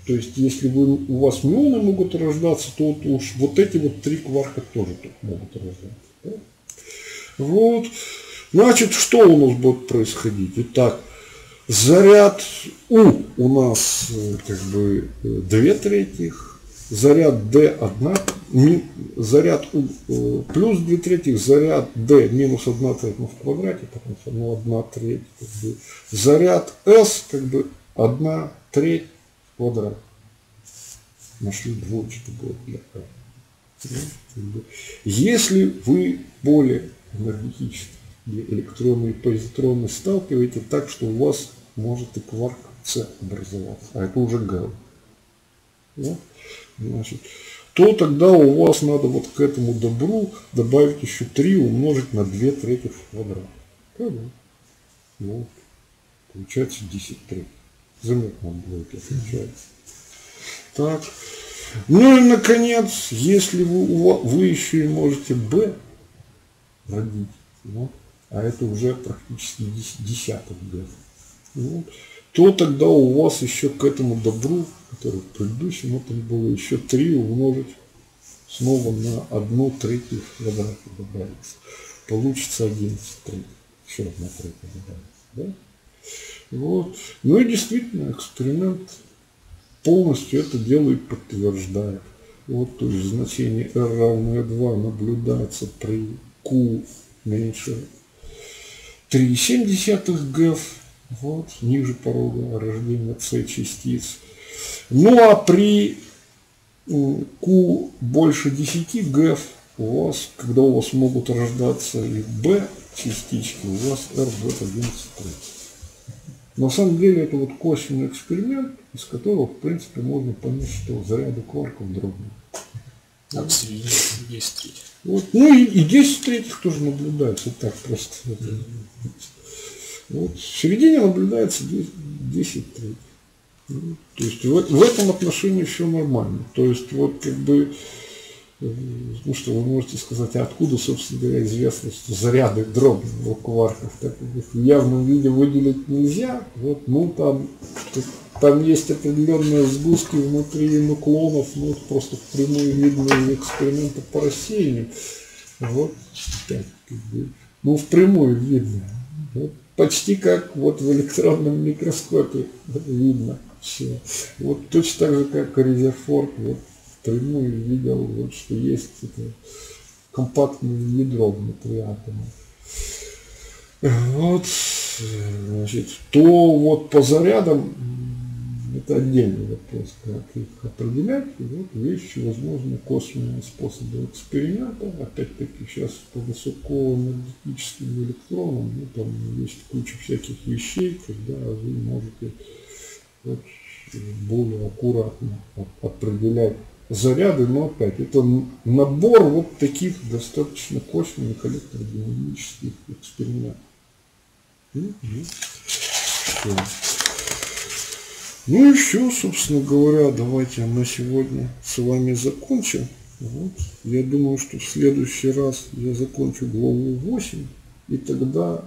То есть, если вы, у вас мюоны могут рождаться, то вот уж вот эти вот три кварка тоже тут могут рождаться. Да? Вот. Значит, что у нас будет происходить? Итак, заряд У у нас как бы две третьих, заряд D одна, заряд У плюс две третьих, заряд D минус одна треть, ну в квадрате, потому что ну одна треть, как бы. Заряд S как бы одна треть в квадрате. Нашли двоечку будет для А. Если вы более энергетически электроны и позитроны сталкиваете так, что у вас может и кварк С образоваться, а это уже Г. Да? Значит, то тогда у вас надо вот к этому добру добавить еще три умножить на две трети в квадрат. Да, да. Вот. Получается десять треть. Заметно будет отличается. Так. Ну и наконец, если вы, вы еще и можете B родить, вот, а это уже практически десяток Г, вот, то тогда у вас еще к этому добру, который в предыдущем этом было, еще три умножить снова на одну третью в квадрате добавится. Получится одиннадцать третьих. Еще одна третья добавится. Да? Вот. Ну и действительно эксперимент полностью это дело и подтверждает. Вот, то есть значение R равное два наблюдается при Q меньше три целых семь десятых ГЭФ, вот, ниже порога рождения С частиц. Ну а при Q больше десяти ГЭФ у вас, когда у вас могут рождаться и B частички, у вас R будет одиннадцать третьих. На самом деле это вот косвенный эксперимент, из которого в принципе можно понять, что заряды кварков дробные. А в середине десять третьих. Вот. Ну и, и десять третьих тоже наблюдается так просто. Mm-hmm. Вот. В середине наблюдается десять третьих. Ну, то есть в, в этом отношении все нормально. То есть вот как бы, ну что вы можете сказать, а откуда, собственно говоря, известно, что заряды дробные у кварков, так в явном виде выделить нельзя. Вот, ну там, там есть определенные сгустки внутри нуклонов, ну это просто впрямую видно из эксперимента по рассеянию. Вот, так, как бы, ну впрямую видно. Вот, почти как вот в электронном микроскопе видно все. Вот точно так же, как Резерфорд, вот впрямую видел, вот, что есть это компактное ядро внутри атома. Вот, значит, то вот по зарядам это отдельный вопрос, как их определять. И вот вещи, возможно, косвенные способы эксперимента. Опять-таки сейчас по высокоэнергетическим электронам, ну, там есть куча всяких вещей, когда вы можете вот, более аккуратно определять заряды, но опять это набор вот таких достаточно косвенных электродинамических экспериментов. Что? Ну и все, собственно говоря, давайте на сегодня с вами закончим. Вот. Я думаю, что в следующий раз я закончу главу восемь, и тогда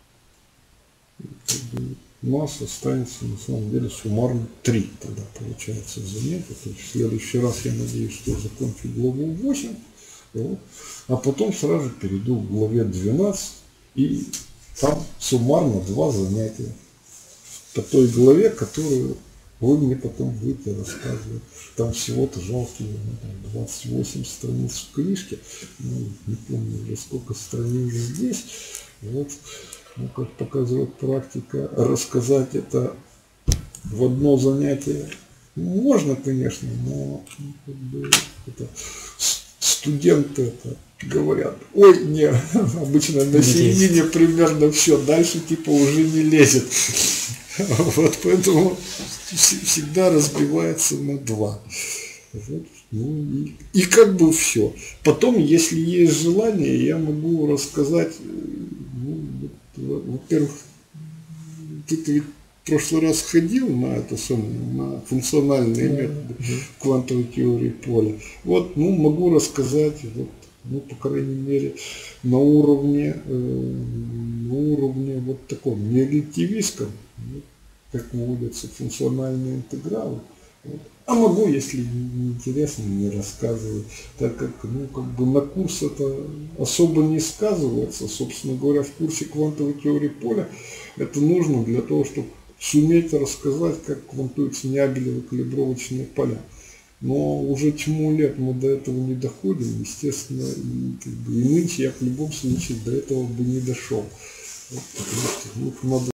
как бы, у нас останется на самом деле суммарно три тогда получается занятия. То есть в следующий раз я надеюсь, что я закончу главу восемь, вот. А потом сразу перейду к главе двенадцать, и там суммарно два занятия по той главе, которую вы мне потом будете рассказывать. Там всего-то жалкие ну, двадцать восемь страниц в книжке. Ну, не помню уже сколько страниц здесь. Вот. Ну, как показывает практика, рассказать это в одно занятие можно, конечно, но ну, как бы, это, студенты это говорят, ой, не, обычно на середине примерно все, дальше типа уже не лезет. Вот поэтому всегда разбивается на два. Вот. Ну, и, и как бы все. Потом, если есть желание, я могу рассказать, ну, вот, во-первых, ты ведь в прошлый раз ходил на это самое, на функциональные методы в квантовой теории поля. Вот, ну, могу рассказать, вот, ну, по крайней мере, на уровне, э, на уровне вот таком, не релятивистском, вот, как выводятся функциональные интегралы, Вот. А могу, если не интересно, не рассказывать, так как, ну, как бы на курс это особо не сказывается. Собственно говоря, в курсе квантовой теории поля это нужно для того, чтобы суметь рассказать, как квантуются неабелевы калибровочные поля. Но уже тьму лет мы до этого не доходим, естественно, и, как бы, и нынче я в любом случае до этого бы не дошел. Вот, потому что ну, надо